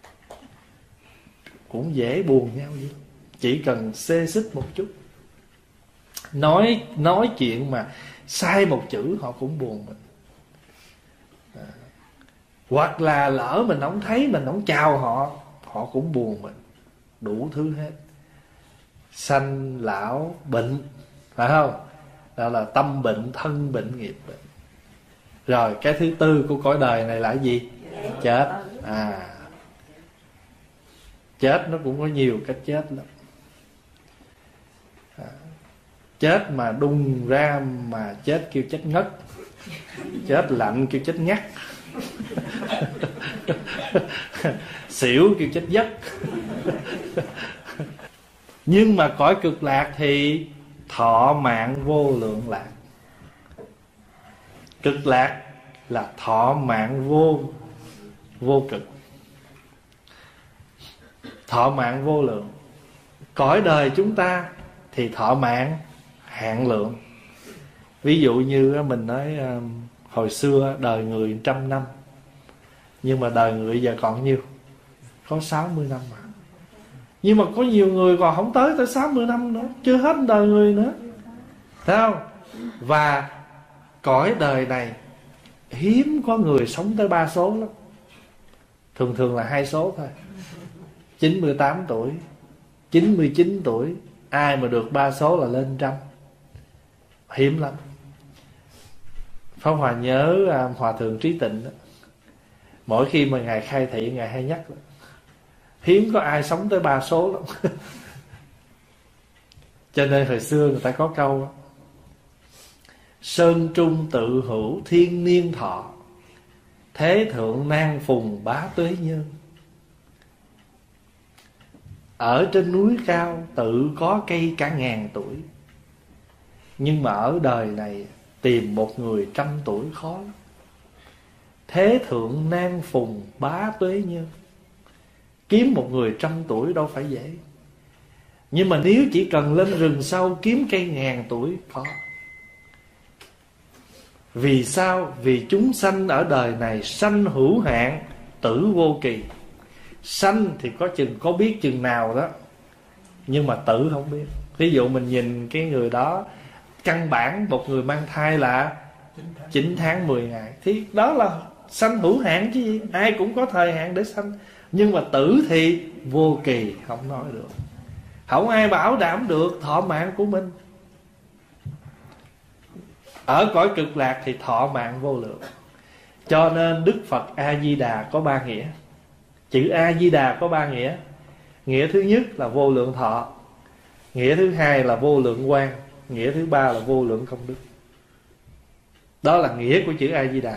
cũng dễ buồn nhau vậy. Chỉ cần xê xích một chút, Nói nói chuyện mà sai một chữ họ cũng buồn mình. À. Hoặc là lỡ mình không thấy, mình không chào họ, họ cũng buồn mình. Đủ thứ hết. Sanh lão bệnh, phải không? Đó là tâm bệnh, thân bệnh, nghiệp bệnh. Rồi cái thứ tư của cõi đời này là gì? Chết. À, chết nó cũng có nhiều cách chết lắm. À, chết mà đùng ra mà chết kêu chết ngất, chết lạnh kêu chết ngắt, xỉu kêu chết giấc. Nhưng mà cõi cực lạc thì thọ mạng vô lượng lạc. Cực lạc là thọ mạng vô vô cực, thọ mạng vô lượng. Cõi đời chúng ta thì thọ mạng hạn lượng. Ví dụ như mình nói hồi xưa đời người trăm năm, nhưng mà đời người giờ còn nhiêu? Có sáu mươi năm mà. Nhưng mà có nhiều người còn không tới tới sáu mươi năm nữa, chưa hết đời người nữa, thấy không? Và cõi đời này hiếm có người sống tới ba số lắm. Thường thường là hai số thôi. Chín mươi tám tuổi, chín mươi chín tuổi. Ai mà được ba số là lên trăm, hiếm lắm. Pháp Hòa nhớ à, Hòa thượng Trí Tịnh đó, mỗi khi mà Ngài khai thị, Ngài hay nhắc đó, hiếm có ai sống tới ba số lắm. Cho nên hồi xưa người ta có câu đó, sơn trung tự hữu thiên niên thọ, thế thượng nan phùng bá tuế nhân. Ở trên núi cao tự có cây cả ngàn tuổi, nhưng mà ở đời này tìm một người trăm tuổi khó lắm. Thế thượng nan phùng bá tuế nhân, kiếm một người trăm tuổi đâu phải dễ. Nhưng mà nếu chỉ cần lên rừng sâu kiếm cây ngàn tuổi khó. Vì sao? Vì chúng sanh ở đời này sanh hữu hạn, tử vô kỳ. Sanh thì có chừng có biết chừng nào đó, nhưng mà tử không biết. Ví dụ mình nhìn cái người đó, căn bản một người mang thai là chín tháng mười ngày, thì đó là sanh hữu hạn chứ gì. Ai cũng có thời hạn để sanh. Nhưng mà tử thì vô kỳ, không nói được. Không ai bảo đảm được thọ mạng của mình. Ở cõi cực lạc thì thọ mạng vô lượng. Cho nên Đức Phật A-di-đà có ba nghĩa. Chữ A-di-đà có ba nghĩa. Nghĩa thứ nhất là vô lượng thọ, nghĩa thứ hai là vô lượng quang, nghĩa thứ ba là vô lượng công đức. Đó là nghĩa của chữ A-di-đà.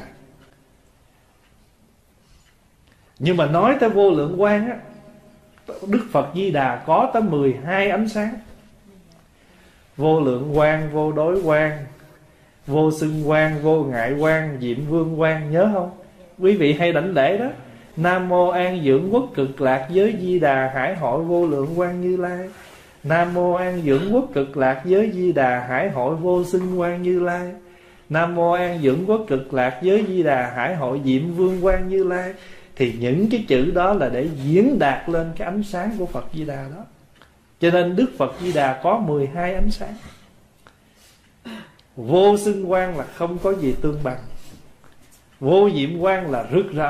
Nhưng mà nói tới vô lượng quang á, Đức Phật Di Đà có tới mười hai ánh sáng. Vô lượng quang, vô đối quang, vô xưng quang, vô ngại quang, diệm vương quang. Nhớ không? Quý vị hay đảnh lễ đó. Nam mô an dưỡng quốc cực lạc giới Di Đà hải hội vô lượng quang Như Lai. Nam mô an dưỡng quốc cực lạc giới Di Đà hải hội vô xưng quang Như Lai. Nam mô an dưỡng quốc cực lạc giới Di Đà hải hội diệm vương quang Như Lai. Thì những cái chữ đó là để diễn đạt lên cái ánh sáng của Phật Di Đà đó. Cho nên Đức Phật Di Đà có mười hai ánh sáng. Vô xưng quang là không có gì tương bằng, vô diệm quang là rực rỡ,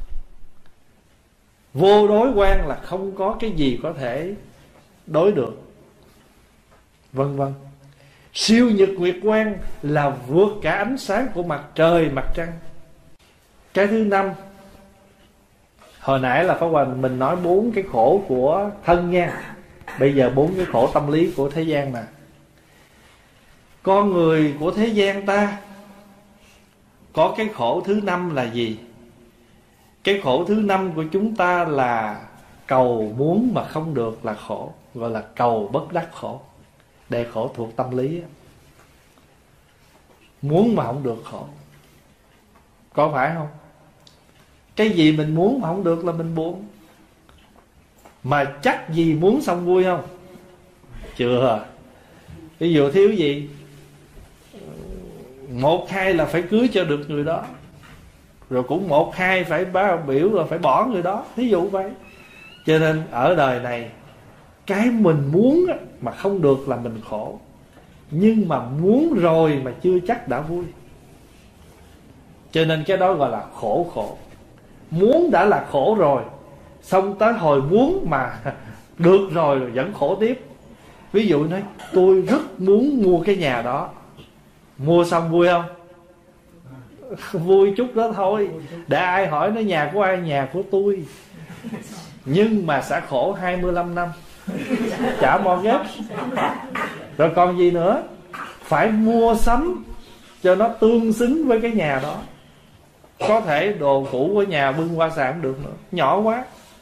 vô đối quang là không có cái gì có thể đối được, vân vân. Siêu nhật nguyệt quang là vượt cả ánh sáng của mặt trời, mặt trăng. Cái thứ năm, hồi nãy là Pháp Hòa mình nói bốn cái khổ của thân nha. Bây giờ bốn cái khổ tâm lý của thế gian nè. Con người của thế gian ta có cái khổ thứ năm là gì? Cái khổ thứ năm của chúng ta là cầu muốn mà không được là khổ, gọi là cầu bất đắc khổ. Đây khổ thuộc tâm lý. Muốn mà không được khổ. Có phải không? Cái gì mình muốn mà không được là mình buồn. Mà chắc gì muốn xong vui không? Chưa. Ví dụ thiếu gì, một hai là phải cưới cho được người đó. rồi cũng một hai phải báo biểu là phải bỏ người đó, ví dụ vậy. Cho nên ở đời này cái mình muốn mà không được là mình khổ, nhưng mà muốn rồi mà chưa chắc đã vui. Cho nên cái đó gọi là khổ khổ. Muốn đã là khổ rồi, xong tới hồi muốn mà được rồi rồi vẫn khổ tiếp. Ví dụ nói tôi rất muốn mua cái nhà đó, mua xong vui không? Vui chút đó thôi. Để ai hỏi nó nhà của ai? Nhà của tôi. Nhưng mà sẽ khổ hai mươi lăm năm trả mortgage. Rồi còn gì nữa? Phải mua sắm cho nó tương xứng với cái nhà đó. Có thể đồ cũ của nhà bưng qua sàn không được nữa, nhỏ quá.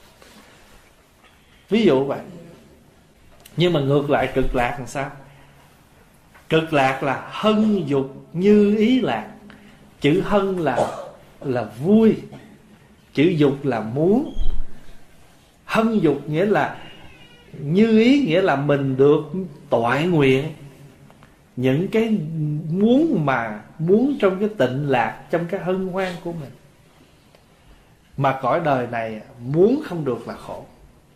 Ví dụ vậy. Nhưng mà ngược lại cực lạc làm sao? Cực lạc là hân dục như ý lạc. Chữ hân là là vui, chữ dục là muốn. Hân dục nghĩa là như ý, nghĩa là mình được toại nguyện những cái muốn mà muốn trong cái tịnh lạc, trong cái hân hoan của mình. Mà cõi đời này muốn không được là khổ.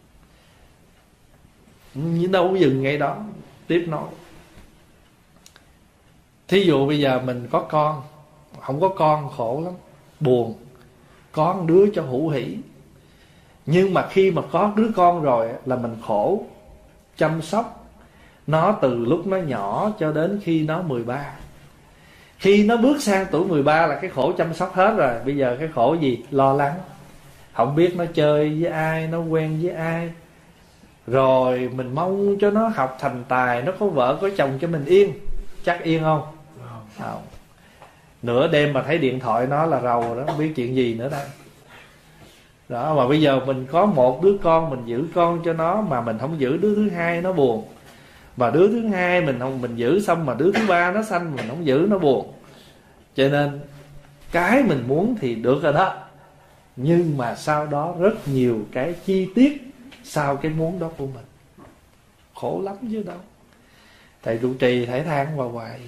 Nhưng đâu có dừng ngay đó, tiếp nói. Thí dụ bây giờ mình có con, không có con khổ lắm, buồn. Có một đứa cho hữu hỷ. Nhưng mà khi mà có đứa con rồi là mình khổ, chăm sóc nó từ lúc nó nhỏ cho đến khi nó mười ba. Khi nó bước sang tuổi mười ba là cái khổ chăm sóc hết rồi. Bây giờ cái khổ gì? Lo lắng. Không biết nó chơi với ai, nó quen với ai. Rồi mình mong cho nó học thành tài, nó có vợ có chồng cho mình yên. Chắc yên không? Không. Nửa đêm mà thấy điện thoại nó là rầu đó, không biết chuyện gì nữa đây. Đó, mà bây giờ mình có một đứa con, mình giữ con cho nó mà mình không giữ đứa thứ hai nó buồn. Và đứa thứ hai mình không mình giữ xong mà đứa thứ ba nó sanh mình không giữ nó buồn. Cho nên cái mình muốn thì được rồi đó, nhưng mà sau đó rất nhiều cái chi tiết sau cái muốn đó của mình. Khổ lắm chứ đâu. Thầy trụ trì thầy than hoài hoài.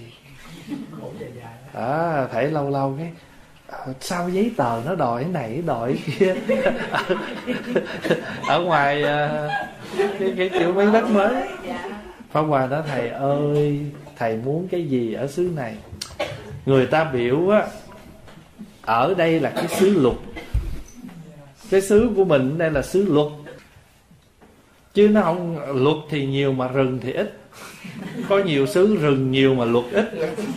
À, thầy lâu lâu cái à, sao giấy tờ nó đòi cái này đòi cái kia. Ở ngoài cái, cái kiểu mấy đất mới Pháp Hòa nói thầy ơi, thầy muốn cái gì ở xứ này? Người ta biểu á, ở đây là cái xứ luật. Cái xứ của mình đây là xứ luật. Chứ nó không, luật thì nhiều mà rừng thì ít. Có nhiều xứ rừng nhiều mà luật ít.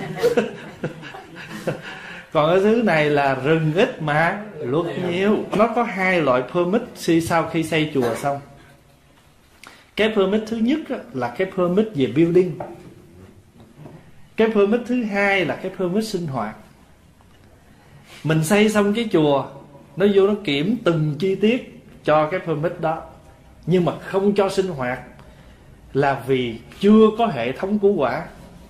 Còn ở xứ này là rừng ít mà luật nhiều. Nó có hai loại permit sau khi xây chùa xong. Cái permit thứ nhất là cái permit về building. Cái permit thứ hai là cái permit sinh hoạt. Mình xây xong cái chùa, nó vô nó kiểm từng chi tiết cho cái permit đó. Nhưng mà không cho sinh hoạt là vì chưa có hệ thống cứu hỏa.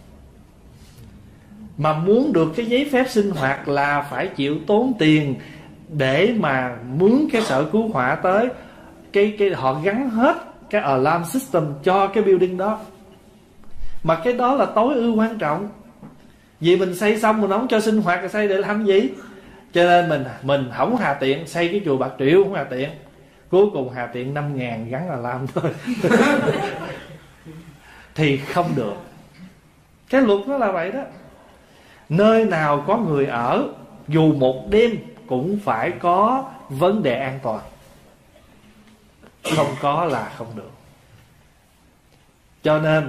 Mà muốn được cái giấy phép sinh hoạt là phải chịu tốn tiền để mà mướn cái sở cứu hỏa tới. Cái, cái họ gắn hết cái alarm system cho cái building đó. Mà cái đó là tối ưu quan trọng. Vì mình xây xong mình không cho sinh hoạt thì xây để làm gì? Cho nên mình mình không hà tiện xây cái chùa Bạc Triệu, không hà tiện. Cuối cùng hà tiện năm ngàn gắn alarm thôi. Thì không được. Cái luật nó là vậy đó. Nơi nào có người ở, dù một đêm cũng phải có vấn đề an toàn. Không có là không được. Cho nên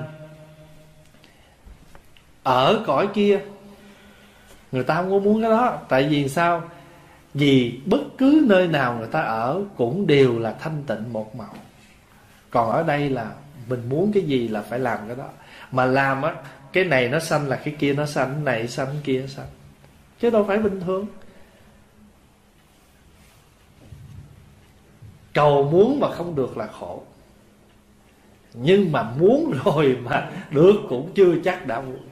ở cõi kia người ta không có muốn cái đó. Tại vì sao? Vì bất cứ nơi nào người ta ở cũng đều là thanh tịnh một màu. Còn ở đây là mình muốn cái gì là phải làm cái đó. Mà làm á, cái này nó sanh là cái kia nó sanh, cái này sanh cái kia sanh. Chứ đâu phải bình thường. Cầu muốn mà không được là khổ. Nhưng mà muốn rồi mà được cũng chưa chắc đã vui.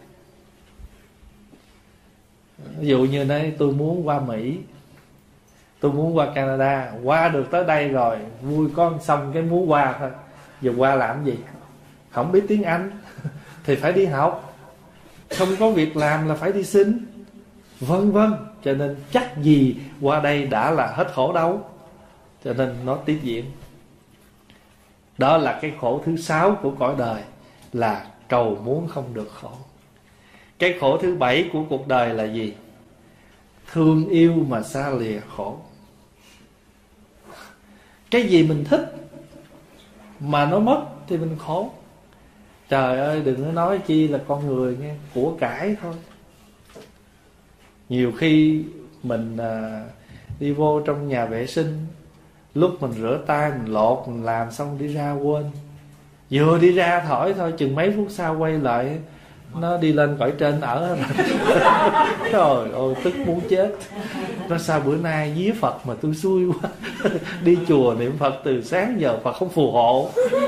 Ví dụ như đấy, tôi muốn qua Mỹ, tôi muốn qua Canada. Qua được tới đây rồi, vui con xong cái muốn qua thôi. Giờ qua làm gì? Không biết tiếng Anh thì phải đi học. Không có việc làm là phải đi xin. Vân vân. cho nên chắc gì qua đây đã là hết khổ đâu, cho nên nó tiếp diễn. Đó là cái khổ thứ sáu của cõi đời, là cầu muốn không được khổ. Cái khổ thứ bảy của cuộc đời là gì? Thương yêu mà xa lìa khổ. Cái gì mình thích mà nó mất thì mình khổ. Trời ơi, đừng có nói chi là con người nghe, của cải thôi. Nhiều khi mình à, đi vô trong nhà vệ sinh, lúc mình rửa tay, mình lột, mình làm xong đi ra quên. Vừa đi ra thổi thôi, chừng mấy phút sau quay lại, nó đi lên cõi trên ở. Trời ơi, tức muốn chết. Nó sao bữa nay vía Phật mà tôi xui quá. Đi chùa niệm Phật từ sáng giờ Phật không phù hộ.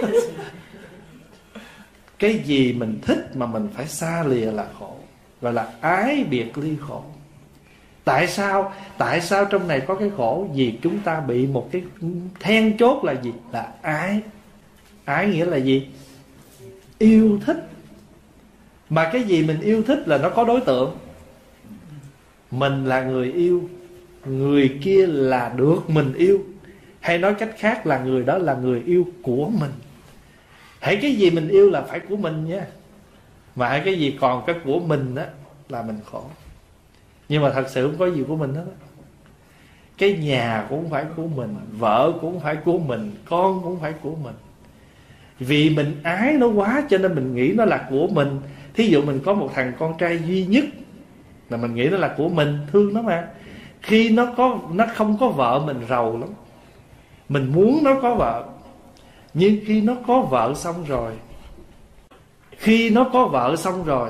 Cái gì mình thích mà mình phải xa lìa là khổ, gọi là ái biệt ly khổ. Tại sao? Tại sao trong này có cái khổ? Vì chúng ta bị một cái then chốt là gì? Là ái. Ái nghĩa là gì? Yêu thích. Mà cái gì mình yêu thích là nó có đối tượng. Mình là người yêu, người kia là được mình yêu. Hay nói cách khác là người đó là người yêu của mình. Hãy cái gì mình yêu là phải của mình nha. Mà hãy cái gì còn cái của mình á là mình khổ. Nhưng mà thật sự không có gì của mình hết á. Cái nhà cũng phải của mình, vợ cũng phải của mình, con cũng phải của mình. Vì mình ái nó quá cho nên mình nghĩ nó là của mình. Thí dụ mình có một thằng con trai duy nhất là mình nghĩ nó là của mình, thương nó mà. Khi nó có nó không có vợ mình rầu lắm. Mình muốn nó có vợ. Nhưng khi nó có vợ xong rồi Khi nó có vợ xong rồi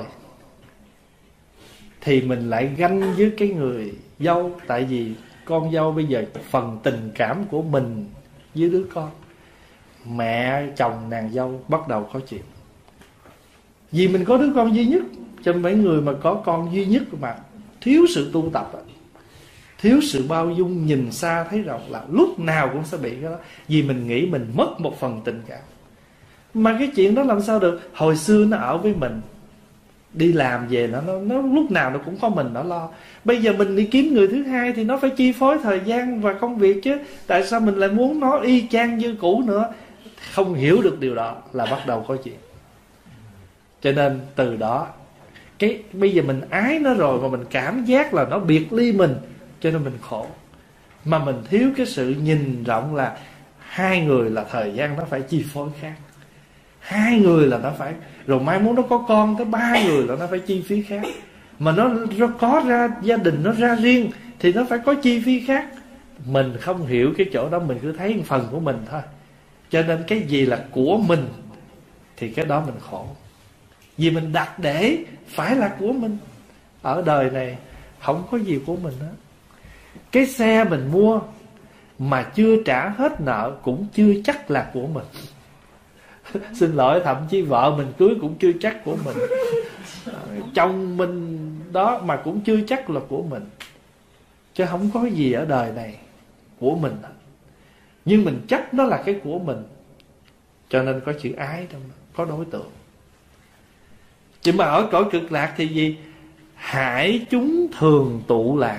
thì mình lại ganh với cái người dâu. Tại vì con dâu bây giờ phần tình cảm của mình với đứa con, mẹ chồng nàng dâu bắt đầu có chuyện. Vì mình có đứa con duy nhất. Cho mấy người mà có con duy nhất mà thiếu sự tu tập, thiếu sự bao dung, nhìn xa thấy rộng là lúc nào cũng sẽ bị cái đó. Vì mình nghĩ mình mất một phần tình cảm. Mà cái chuyện đó làm sao được? Hồi xưa nó ở với mình, đi làm về nó, nó, nó lúc nào nó cũng có mình nó lo. Bây giờ mình đi kiếm người thứ hai thì nó phải chi phối thời gian và công việc chứ. Tại sao mình lại muốn nó y chang như cũ nữa? Không hiểu được điều đó là bắt đầu có chuyện. Cho nên từ đó cái bây giờ mình ái nó rồi mà mình cảm giác là nó biệt ly mình, cho nên mình khổ. Mà mình thiếu cái sự nhìn rộng là hai người là thời gian nó phải chi phối khác. Hai người là nó phải, rồi mai muốn nó có con tới ba người là nó phải chi phí khác. Mà nó, nó có ra gia đình nó ra riêng thì nó phải có chi phí khác. Mình không hiểu cái chỗ đó, mình cứ thấy một phần của mình thôi. Cho nên cái gì là của mình thì cái đó mình khổ. Vì mình đặt để phải là của mình. Ở đời này không có gì của mình hết. Cái xe mình mua mà chưa trả hết nợ cũng chưa chắc là của mình. Xin lỗi, thậm chí vợ mình cưới cũng chưa chắc của mình. Chồng mình đó mà cũng chưa chắc là của mình. Chứ không có gì ở đời này của mình. Nhưng mình chắc nó là cái của mình. Cho nên có chữ ái trong đó, có đối tượng. Chứ mà ở cõi cực lạc thì gì? Hải chúng thường tụ lạc.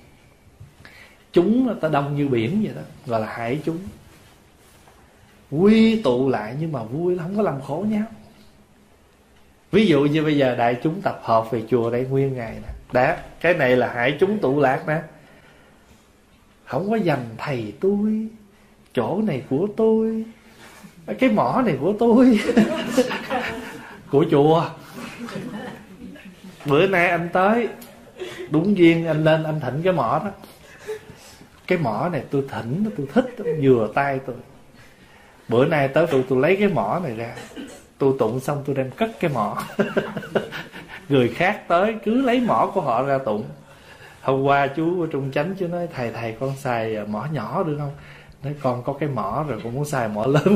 Chúng ta đông như biển vậy đó, gọi là hải chúng. Quy tụ lại nhưng mà vui, không có làm khổ nhau. Ví dụ như bây giờ đại chúng tập hợp về chùa đây nguyên ngày nè. Đó, cái này là hải chúng tụ lạc nè. Không có dành thầy tôi, chỗ này của tôi, cái mỏ này của tôi. Của chùa. Bữa nay anh tới, đúng duyên anh lên anh thỉnh cái mỏ đó. Cái mỏ này tôi thỉnh, tôi thích, vừa tay tôi. Bữa nay tới tôi tôi lấy cái mỏ này ra, tôi tụng xong tôi đem cất cái mỏ. Người khác tới cứ lấy mỏ của họ ra tụng. Hôm qua chú ở Trung Chánh chú nói thầy thầy con xài mỏ nhỏ được không? Nói con có cái mỏ rồi, con muốn xài mỏ lớn.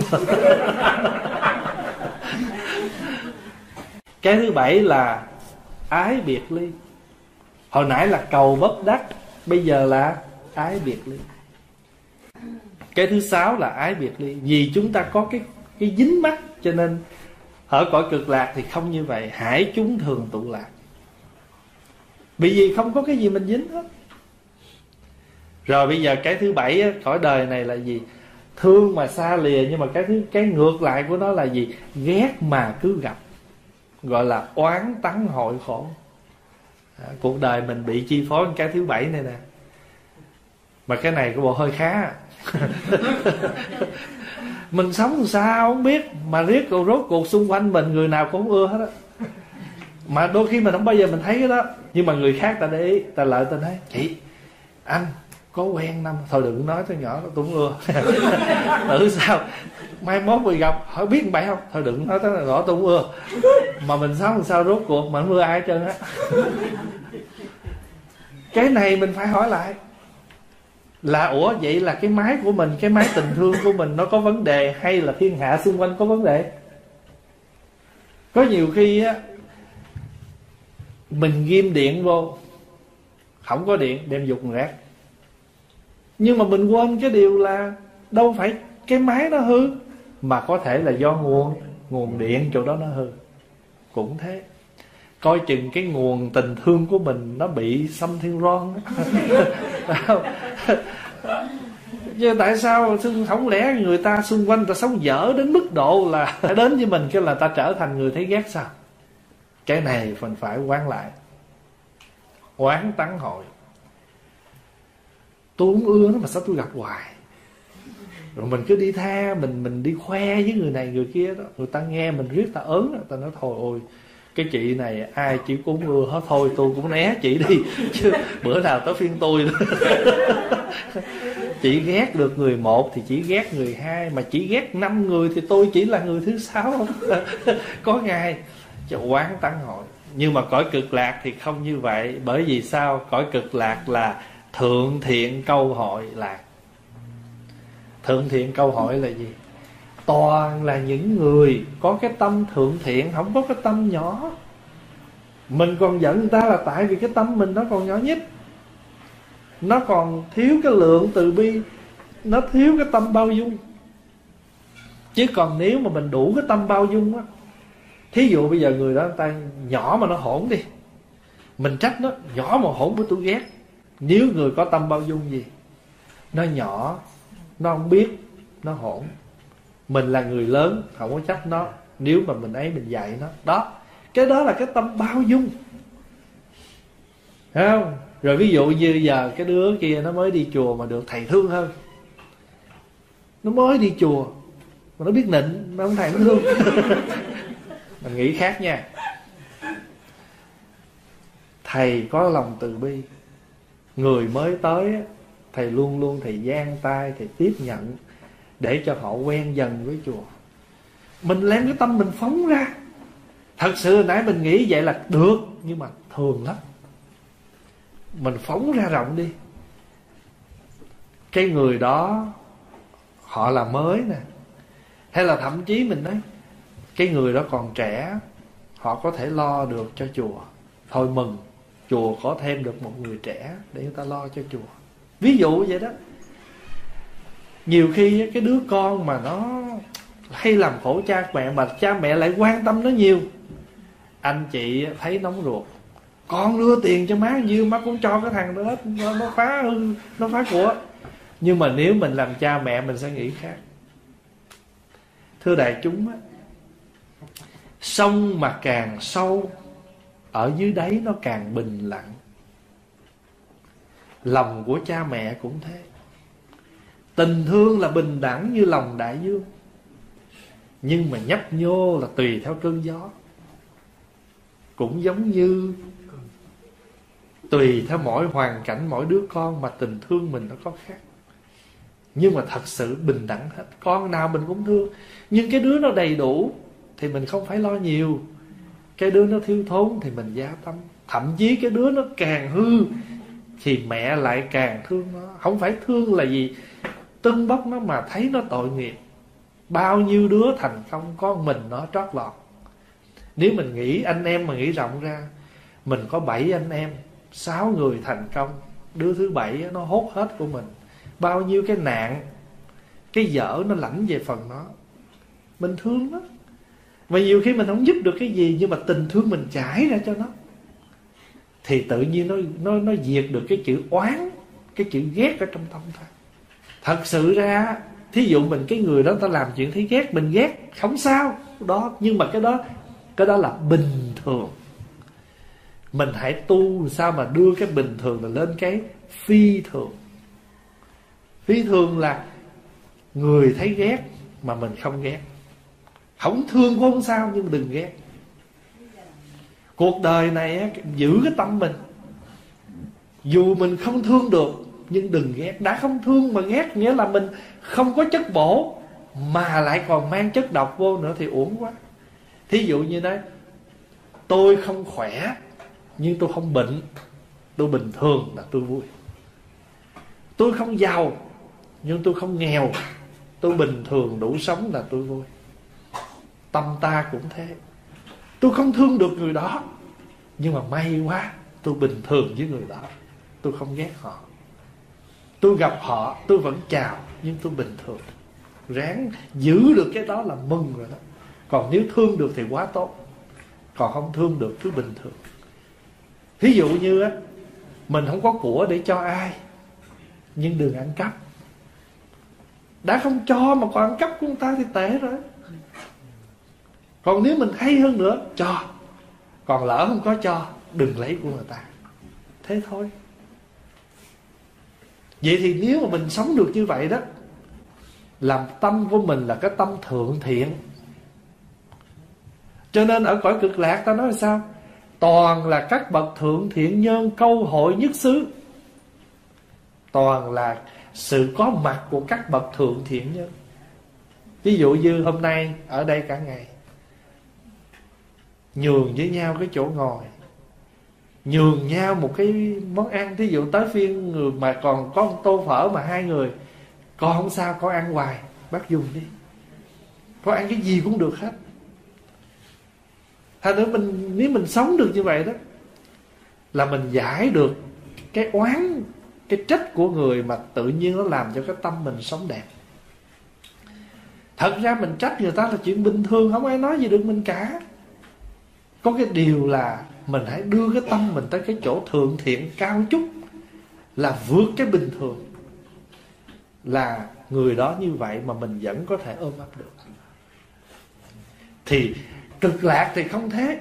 Cái thứ bảy là ái biệt ly. Hồi nãy là cầu bất đắc, bây giờ là ái biệt ly. Cái thứ sáu là ái biệt ly. Vì chúng ta có cái, cái dính mắc, cho nên ở cõi cực lạc thì không như vậy. Hải chúng thường tụ lạc. Vì vì không có cái gì mình dính hết. Rồi bây giờ cái thứ bảy á, cõi đời này là gì? Thương mà xa lìa, nhưng mà cái thứ cái ngược lại của nó là gì? Ghét mà cứ gặp, gọi là oán tắng hội khổ. À, cuộc đời mình bị chi phối cái thứ bảy này nè. Mà cái này của bộ hơi khá. Mình sống sao không biết, mà riết rồi rốt cuộc xung quanh mình người nào cũng ưa hết á. Mà đôi khi mình không bao giờ mình thấy cái đó, nhưng mà người khác ta để ý, ta lợi ta nói: chị, anh có quen năm, thôi đừng nói tới nhỏ, nó cũng ưa. Tự sao mai mốt mình gặp hỏi biết bạn không, thôi đừng nói tới rõ, tôi cũng ưa. Mà mình sống làm sao rốt cuộc mà không ưa ai hết trơn á. Cái này mình phải hỏi lại là ủa vậy là cái máy của mình, cái máy tình thương của mình nó có vấn đề, hay là thiên hạ xung quanh có vấn đề? Có nhiều khi á, mình ghim điện vô, không có điện đem dục rác. Nhưng mà mình quên cái điều là đâu phải cái máy nó hư, mà có thể là do nguồn nguồn điện chỗ đó nó hư. Cũng thế, coi chừng cái nguồn tình thương của mình nó bị xâm thiên ron. Chứ tại sao không lẽ người ta xung quanh ta sống dở đến mức độ là đến với mình cái là ta trở thành người thấy ghét sao? Cái này mình phải quán lại. Oán tắng hội. Tôi không ưa nó mà sao tôi gặp hoài. Rồi mình cứ đi tha, mình mình đi khoe với người này người kia đó, người ta nghe mình riết ta ớn, người ta nói thôi ôi cái chị này ai chị cũng ưa hết, thôi tôi cũng né chị đi, chứ bữa nào tới phiên tôi nữa. Chị ghét được người một thì chỉ ghét người hai, mà chỉ ghét năm người thì tôi chỉ là người thứ sáu. Có ngày cho oán tắng hội. Nhưng mà cõi cực lạc thì không như vậy. Bởi vì sao? Cõi cực lạc là thượng thiện câu hội lạc. Thượng thiện câu hội là gì? Toàn là những người có cái tâm thượng thiện, không có cái tâm nhỏ. Mình còn giận người ta là tại vì cái tâm mình nó còn nhỏ nhất, nó còn thiếu cái lượng từ bi, nó thiếu cái tâm bao dung. Chứ còn nếu mà mình đủ cái tâm bao dung á, thí dụ bây giờ người đó người ta nhỏ mà nó hỗn đi, mình trách nó nhỏ mà hỗn với tôi ghét. Nếu người có tâm bao dung gì, nó nhỏ, nó không biết, nó hỗn, mình là người lớn không có trách nó, nếu mà mình ấy mình dạy nó. Đó, cái đó là cái tâm bao dung, thấy không? Rồi ví dụ như giờ cái đứa kia nó mới đi chùa mà được thầy thương hơn. Nó mới đi chùa mà nó biết nịnh, nó không thầy nó thương. Mình nghĩ khác nha. Thầy có lòng từ bi, người mới tới thầy luôn luôn thầy giang tay, thầy tiếp nhận để cho họ quen dần với chùa. Mình đem cái tâm mình phóng ra. Thật sự hồi nãy mình nghĩ vậy là được, nhưng mà thường lắm. Mình phóng ra rộng đi. Cái người đó họ là mới nè, hay là thậm chí mình nói cái người đó còn trẻ, họ có thể lo được cho chùa, thôi mừng, chùa có thêm được một người trẻ để người ta lo cho chùa. Ví dụ vậy đó. Nhiều khi cái đứa con mà nó hay làm khổ cha mẹ, mà cha mẹ lại quan tâm nó nhiều, anh chị thấy nóng ruột, con đưa tiền cho má nhiêu má cũng cho cái thằng đó hết, nó, nó phá hư, nó phá của. Nhưng mà nếu mình làm cha mẹ mình sẽ nghĩ khác. Thưa đại chúng á, sông mà càng sâu, ở dưới đáy nó càng bình lặng. Lòng của cha mẹ cũng thế. Tình thương là bình đẳng như lòng đại dương, nhưng mà nhấp nhô là tùy theo cơn gió. Cũng giống như tùy theo mỗi hoàn cảnh, mỗi đứa con mà tình thương mình nó có khác. Nhưng mà thật sự bình đẳng hết. Con nào mình cũng thương. Nhưng cái đứa nó đầy đủ thì mình không phải lo nhiều. Cái đứa nó thiếu thốn thì mình gia tâm. Thậm chí cái đứa nó càng hư thì mẹ lại càng thương nó. Không phải thương là gì tưng bốc nó, mà thấy nó tội nghiệp. Bao nhiêu đứa thành công có mình nó trót lọt. Nếu mình nghĩ anh em mà nghĩ rộng ra, mình có bảy anh em, sáu người thành công, đứa thứ bảy nó hốt hết của mình. Bao nhiêu cái nạn, cái dở nó lãnh về phần nó. Mình thương nó. Và nhiều khi mình không giúp được cái gì, nhưng mà tình thương mình trải ra cho nó, thì tự nhiên nó, nó, nó diệt được cái chữ oán cái chữ ghét ở trong tâm ta. Thật sự ra thí dụ mình cái người đó ta làm chuyện thấy ghét, mình ghét không sao đó, nhưng mà cái đó cái đó là bình thường. Mình hãy tu sao mà đưa cái bình thường là lên cái phi thường. Phi thường là người thấy ghét mà mình không ghét. Không thương cũng không sao, nhưng đừng ghét. Cuộc đời này á, giữ cái tâm mình. Dù mình không thương được, nhưng đừng ghét. Đã không thương mà ghét nghĩa là mình không có chất bổ, mà lại còn mang chất độc vô nữa thì uổng quá. Thí dụ như đấy, tôi không khỏe nhưng tôi không bệnh, tôi bình thường là tôi vui. Tôi không giàu nhưng tôi không nghèo, tôi bình thường đủ sống là tôi vui. Tâm ta cũng thế. Tôi không thương được người đó, nhưng mà may quá tôi bình thường với người đó, tôi không ghét họ. Tôi gặp họ tôi vẫn chào, nhưng tôi bình thường. Ráng giữ được cái đó là mừng rồi đó. Còn nếu thương được thì quá tốt, còn không thương được cứ bình thường. Thí dụ như á, mình không có của để cho ai, nhưng đừng ăn cắp. Đã không cho mà còn ăn cắp của người ta thì tệ rồi. Còn nếu mình hay hơn nữa, cho. Còn lỡ không có cho, đừng lấy của người ta. Thế thôi. Vậy thì nếu mà mình sống được như vậy đó, làm tâm của mình là cái tâm thượng thiện. Cho nên ở cõi cực lạc ta nói là sao? Toàn là các bậc thượng thiện nhân câu hội nhất xứ. Toàn là sự có mặt của các bậc thượng thiện nhân. Ví dụ như hôm nay ở đây cả ngày, nhường với nhau cái chỗ ngồi, nhường nhau một cái món ăn. Thí dụ tới phiên người mà còn có một tô phở mà hai người, con không sao, con ăn hoài, bác dùng đi, con ăn cái gì cũng được hết. Thành nữa mình, nếu mình sống được như vậy đó, là mình giải được cái oán, cái trách của người mà tự nhiên nó làm cho cái tâm mình sống đẹp. Thật ra mình trách người ta là chuyện bình thường, không ai nói gì được mình cả. Có cái điều là mình hãy đưa cái tâm mình tới cái chỗ thượng thiện cao chút, là vượt cái bình thường. Là người đó như vậy mà mình vẫn có thể ôm ấp được. Thì cực lạc thì không thế.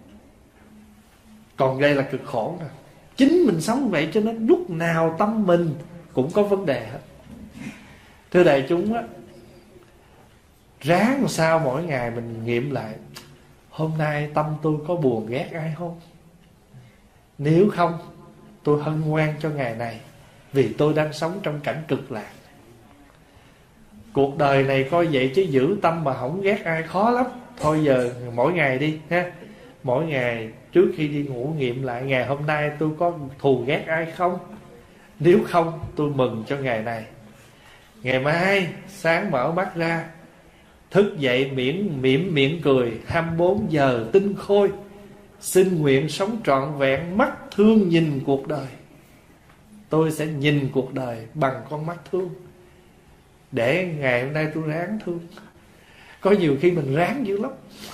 Còn đây là cực khổ nè. Chính mình sống vậy cho nên lúc nào tâm mình cũng có vấn đề hết. Thưa đại chúng á, ráng làm sao mỗi ngày mình nghiệm lại, hôm nay tâm tôi có buồn ghét ai không? Nếu không, tôi hân hoan cho ngày này, vì tôi đang sống trong cảnh cực lạc. Cuộc đời này coi vậy chứ giữ tâm mà không ghét ai khó lắm. Thôi giờ mỗi ngày đi ha, mỗi ngày trước khi đi ngủ nghiệm lại, ngày hôm nay tôi có thù ghét ai không? Nếu không, tôi mừng cho ngày này. Ngày mai sáng mở mắt ra, thức dậy miễn mỉm miệng cười, hai mươi bốn giờ tinh khôi, xin nguyện sống trọn vẹn mắt thương nhìn cuộc đời. Tôi sẽ nhìn cuộc đời bằng con mắt thương, để ngày hôm nay tôi ráng thương. Có nhiều khi mình ráng dữ lắm.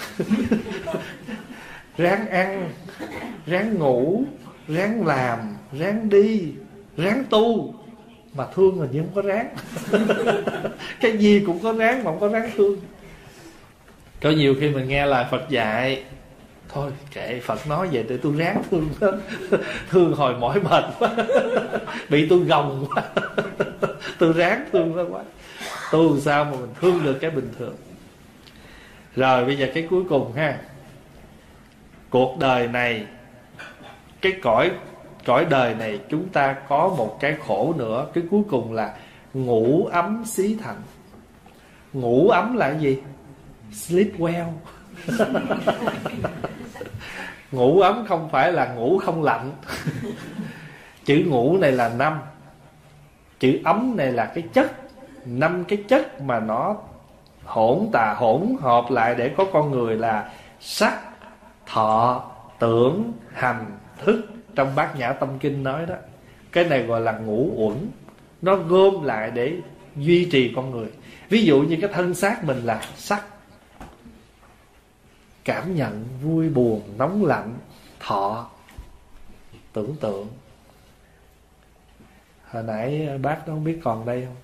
Ráng ăn, ráng ngủ, ráng làm, ráng đi, ráng tu, mà thương là như không có ráng. Cái gì cũng có ráng mà không có ráng thương. Có nhiều khi mình nghe lời Phật dạy, thôi kệ Phật nói vậy để tôi ráng thương. Thương hồi mỏi mệt quá, bị tôi gồng quá, tôi ráng thương nó quá. Tu sao mà mình thương được cái bình thường. Rồi bây giờ cái cuối cùng ha, cuộc đời này, cái cõi cõi đời này chúng ta có một cái khổ nữa. Cái cuối cùng là ngủ ấm xí thành. Ngủ ấm là cái gì? Sleep well. Ngủ ấm không phải là ngủ không lạnh. Chữ ngủ này là năm, chữ ấm này là cái chất. Năm cái chất mà nó hỗn tà hỗn hợp lại để có con người là sắc, thọ, tưởng, hành, thức. Trong Bát Nhã Tâm Kinh nói đó, cái này gọi là ngũ uẩn. Nó gom lại để duy trì con người. Ví dụ như cái thân xác mình là sắc, cảm nhận vui buồn nóng lạnh. Thọ, tưởng tượng. Hồi nãy bác nó không biết còn đây không.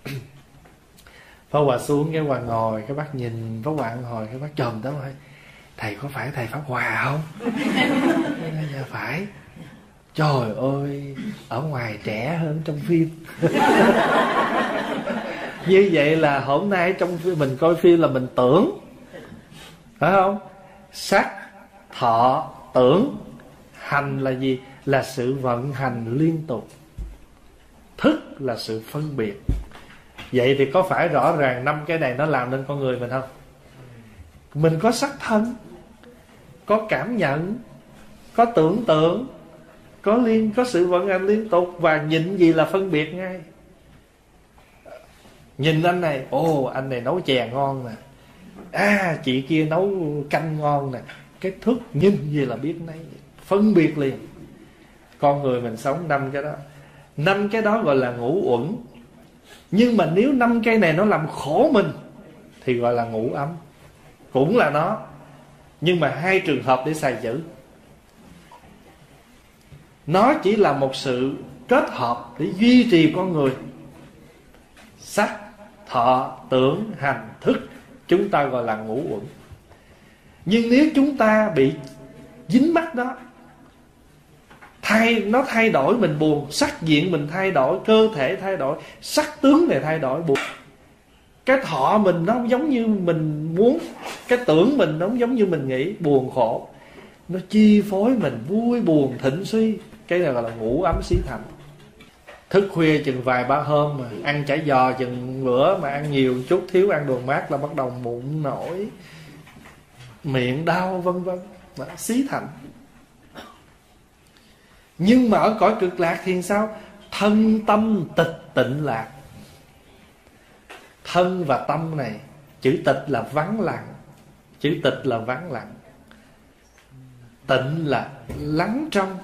Pháp Hòa xuống cái Hòa ngồi, cái bác nhìn Pháp Hòa ngồi, cái bác chồm tới hỏi: thầy có phải thầy Pháp Hòa không? Cái nói dạ phải. Trời ơi, ở ngoài trẻ hơn trong phim. Như vậy là hôm nay trong phim, mình coi phim là mình tưởng, phải không? Sắc, thọ, tưởng. Hành là gì? Là sự vận hành liên tục. Thức là sự phân biệt. Vậy thì có phải rõ ràng năm cái này nó làm nên con người mình không? Mình có sắc thân, có cảm nhận, có tưởng tượng, có liên có sự vận hành liên tục. Và nhìn gì là phân biệt ngay. Nhìn anh này, ồ anh này nấu chè ngon nè, à chị kia nấu canh ngon nè. Cái thức nhìn gì là biết nấy, phân biệt liền. Con người mình sống năm cái đó. Năm cái đó gọi là ngũ uẩn. Nhưng mà nếu năm cây này nó làm khổ mình thì gọi là ngũ ấm. Cũng là nó, nhưng mà hai trường hợp để xài chữ. Nó chỉ là một sự kết hợp để duy trì con người. Sắc, thọ, tưởng, hành, thức, chúng ta gọi là ngũ uẩn. Nhưng nếu chúng ta bị dính mắc đó, thay nó thay đổi mình buồn, sắc diện mình thay đổi, cơ thể thay đổi, sắc tướng này thay đổi, buồn. Cái thọ mình nó không giống như mình muốn, cái tưởng mình nó không giống như mình nghĩ, buồn khổ. Nó chi phối mình vui buồn thịnh suy. Cái này gọi là ngũ ấm xí thành. Thức khuya chừng vài ba hôm mà ăn chả giò chừng bữa, mà ăn nhiều chút thiếu ăn đồ mát là bắt đầu mụn nổi, miệng đau vân vân, xí thành. Nhưng mà ở cõi cực lạc thì sao? Thân tâm tịch tịnh lạc. Thân và tâm này, chữ tịch là vắng lặng, chữ tịch là vắng lặng, tịnh là lắng trong,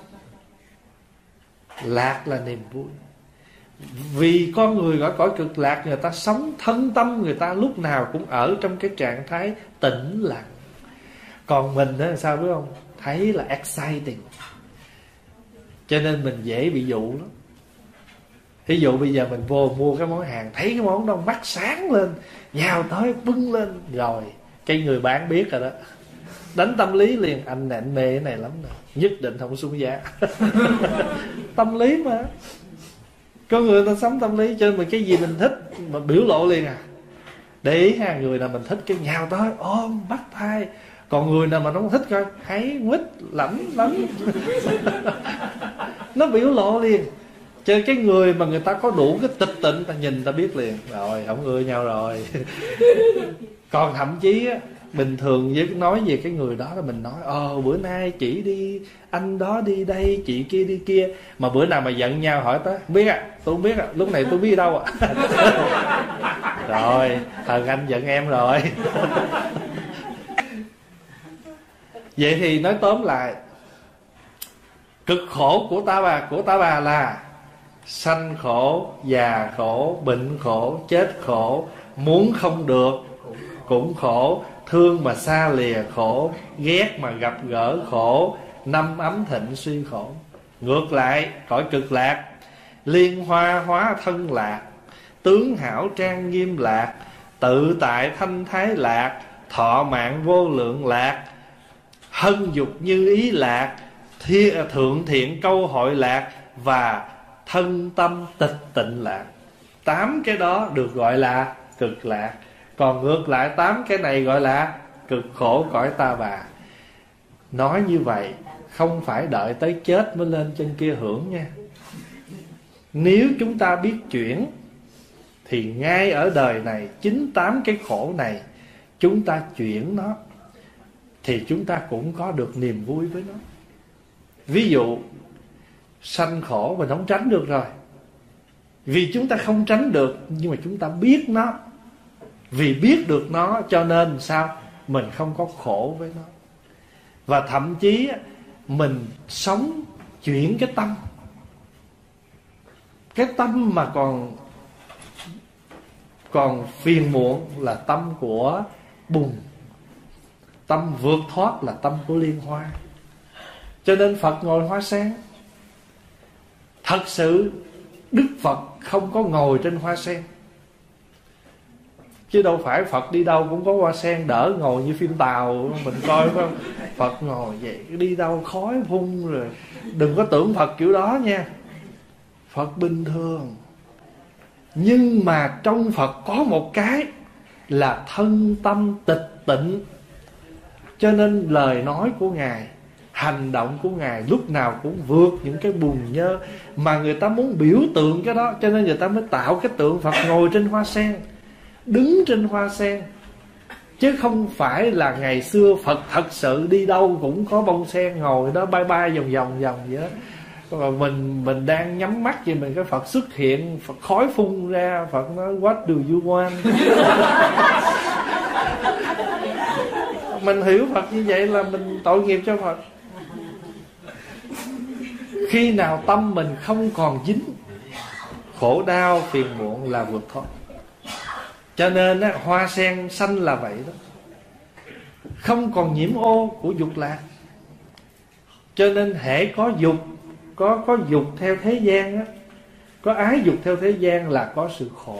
lạc là niềm vui. Vì con người ở cõi cực lạc, người ta sống thân tâm người ta lúc nào cũng ở trong cái trạng thái tĩnh lặng. Còn mình đó sao biết không? Thấy là exciting, cho nên mình dễ bị dụ lắm. Ví dụ bây giờ mình vô mua cái món hàng, thấy cái món đó mắt sáng lên, nhào tới bưng lên, rồi cái người bán biết rồi đó, đánh tâm lý liền. Anh này anh mê cái này lắm nè, nhất định không xuống giá. Tâm lý mà, con người ta sống tâm lý, cho nên mình cái gì mình thích mà biểu lộ liền à. Để ý ha, người nào mình thích cái nhào tới ôm bắt tay. Còn người nào mà nó không thích coi, thấy quýt lẩm lắm. Nó biểu lộ liền. Cho nên cái người mà người ta có đủ cái tịch tịnh, ta nhìn ta biết liền, rồi không ưa nhau rồi. Còn thậm chí á, bình thường với nói về cái người đó là mình nói ờ bữa nay chị đi, anh đó đi đây, chị kia đi kia. Mà bữa nào mà giận nhau hỏi tới, không biết à, tôi không biết à, lúc này tôi biết đâu à. Rồi thần anh giận em rồi. Vậy thì nói tóm lại, cực khổ của ta bà của ta bà là sanh khổ, già khổ, bệnh khổ, chết khổ, muốn không được cũng khổ, thương mà xa lìa khổ, ghét mà gặp gỡ khổ, năm ấm thịnh suy khổ. Ngược lại cõi cực lạc, liên hoa hóa thân lạc, tướng hảo trang nghiêm lạc, tự tại thanh thái lạc, thọ mạng vô lượng lạc, hân dục như ý lạc, thiên, thượng thiện câu hội lạc, và thân tâm tịch tịnh lạc. Tám cái đó được gọi là cực lạc. Còn ngược lại tám cái này gọi là cực khổ cõi ta bà. Nói như vậy không phải đợi tới chết mới lên trên kia hưởng nha. Nếu chúng ta biết chuyển thì ngay ở đời này, chính tám cái khổ này chúng ta chuyển nó, thì chúng ta cũng có được niềm vui với nó. Ví dụ sanh khổ mình không tránh được rồi, vì chúng ta không tránh được, nhưng mà chúng ta biết nó. Vì biết được nó cho nên sao? Mình không có khổ với nó. Và thậm chí mình sống chuyển cái tâm. Cái tâm mà còn Còn phiền muộn là tâm của bùn. Tâm vượt thoát là tâm của liên hoa. Cho nên Phật ngồi hoa sen. Thật sự Đức Phật không có ngồi trên hoa sen, chứ đâu phải Phật đi đâu cũng có hoa sen đỡ ngồi như phim Tàu mình coi phải không? Phật ngồi vậy đi đâu khói phun rồi. Đừng có tưởng Phật kiểu đó nha. Phật bình thường, nhưng mà trong Phật có một cái là thân tâm tịch tịnh. Cho nên lời nói của Ngài, hành động của Ngài lúc nào cũng vượt những cái bùn nhơ. Mà người ta muốn biểu tượng cái đó, cho nên người ta mới tạo cái tượng Phật ngồi trên hoa sen, đứng trên hoa sen. Chứ không phải là ngày xưa Phật thật sự đi đâu cũng có bông sen ngồi đó bay bay vòng vòng vòng vậy đó. Mà mình mình đang nhắm mắt vậy, mình cái Phật xuất hiện, Phật khói phun ra, Phật nói what do you want. Mình hiểu Phật như vậy là mình tội nghiệp cho Phật. Khi nào tâm mình không còn dính khổ đau phiền muộn là vượt thoát. Cho nên á, hoa sen xanh là vậy đó, không còn nhiễm ô của dục lạc. Cho nên hễ có dục, Có có dục theo thế gian á, có ái dục theo thế gian là có sự khổ.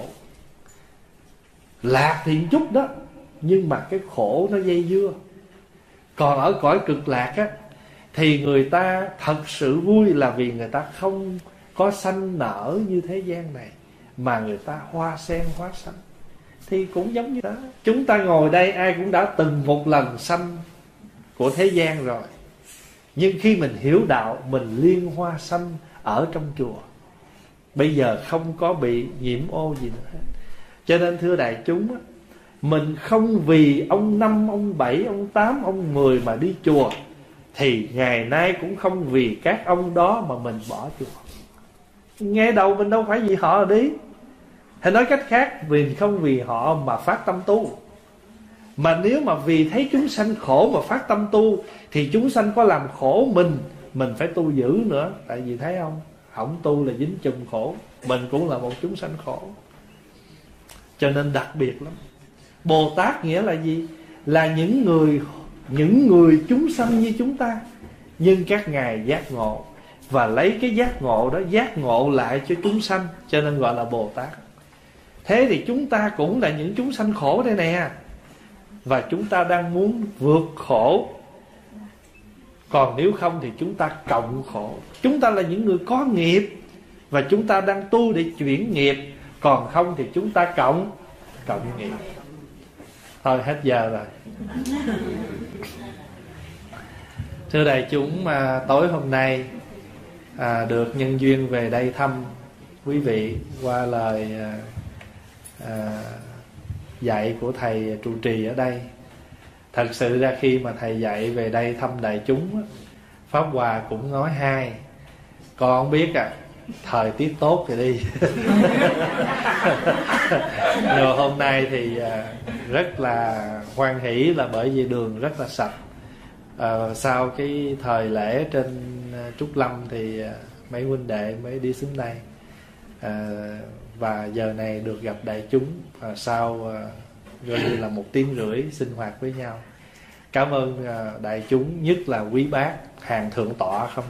Lạc thì chút đó, nhưng mà cái khổ nó dây dưa. Còn ở cõi cực lạc á, thì người ta thật sự vui là vì người ta không có sanh nở như thế gian này, mà người ta hoa sen hoa sanh. Thì cũng giống như đó. Chúng ta ngồi đây ai cũng đã từng một lần sanh của thế gian rồi. Nhưng khi mình hiểu đạo, mình liên hoa sanh ở trong chùa. Bây giờ không có bị nhiễm ô gì nữa hết. Cho nên thưa đại chúng, mình không vì ông năm, ông bảy, ông tám, ông mười mà đi chùa, thì ngày nay cũng không vì các ông đó mà mình bỏ chùa. Nghe đầu mình đâu phải vì họ đi. Hay nói cách khác, mình không vì họ mà phát tâm tu. Mà nếu mà vì thấy chúng sanh khổ mà phát tâm tu, thì chúng sanh có làm khổ mình, mình phải tu dữ nữa. Tại vì thấy không, không tu là dính chùm khổ. Mình cũng là một chúng sanh khổ. Cho nên đặc biệt lắm. Bồ Tát nghĩa là gì? Là những người Những người chúng sanh như chúng ta, nhưng các ngài giác ngộ, và lấy cái giác ngộ đó giác ngộ lại cho chúng sanh, cho nên gọi là Bồ Tát. Thế thì chúng ta cũng là những chúng sanh khổ đây nè, và chúng ta đang muốn vượt khổ. Còn nếu không thì chúng ta cộng khổ. Chúng ta là những người có nghiệp, và chúng ta đang tu để chuyển nghiệp. Còn không thì chúng ta cộng Cộng nghiệp. Thôi hết giờ rồi. Thưa đại chúng, mà tối hôm nay à, được nhân duyên về đây thăm quý vị qua lời à, à, dạy của thầy trụ trì ở đây. Thật sự ra khi mà thầy dạy về đây thăm đại chúng, Pháp Hòa cũng nói hai. Con không biết à, thời tiết tốt thì đi. Nhưng mà hôm nay thì rất là hoan hỷ là bởi vì đường rất là sạch. à, Sau cái thời lễ trên Trúc Lâm thì mấy huynh đệ mới đi xuống đây. à, Và giờ này được gặp đại chúng à, sau à, gọi như là một tiếng rưỡi sinh hoạt với nhau. Cảm ơn à, đại chúng, nhất là quý bác hàng thượng tọa không.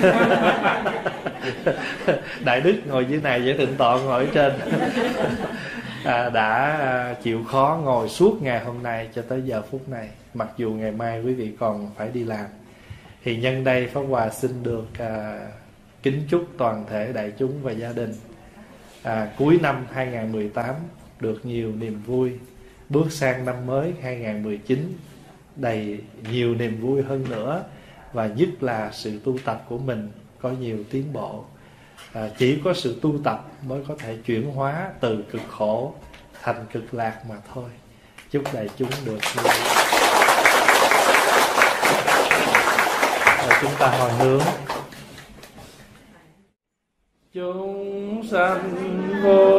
Đại đức ngồi dưới này, với thượng tọa ngồi ở trên. à, Đã à, chịu khó ngồi suốt ngày hôm nay cho tới giờ phút này, mặc dù ngày mai quý vị còn phải đi làm. Thì nhân đây Pháp Hòa xin được à, kính chúc toàn thể đại chúng và gia đình à, cuối năm hai không một tám được nhiều niềm vui, bước sang năm mới hai không một chín đầy nhiều niềm vui hơn nữa, và nhất là sự tu tập của mình có nhiều tiến bộ. à, Chỉ có sự tu tập mới có thể chuyển hóa từ cực khổ thành cực lạc mà thôi. Chúc đại chúng được như vậy. Và chúng ta hồi hướng. Chúng sanh vô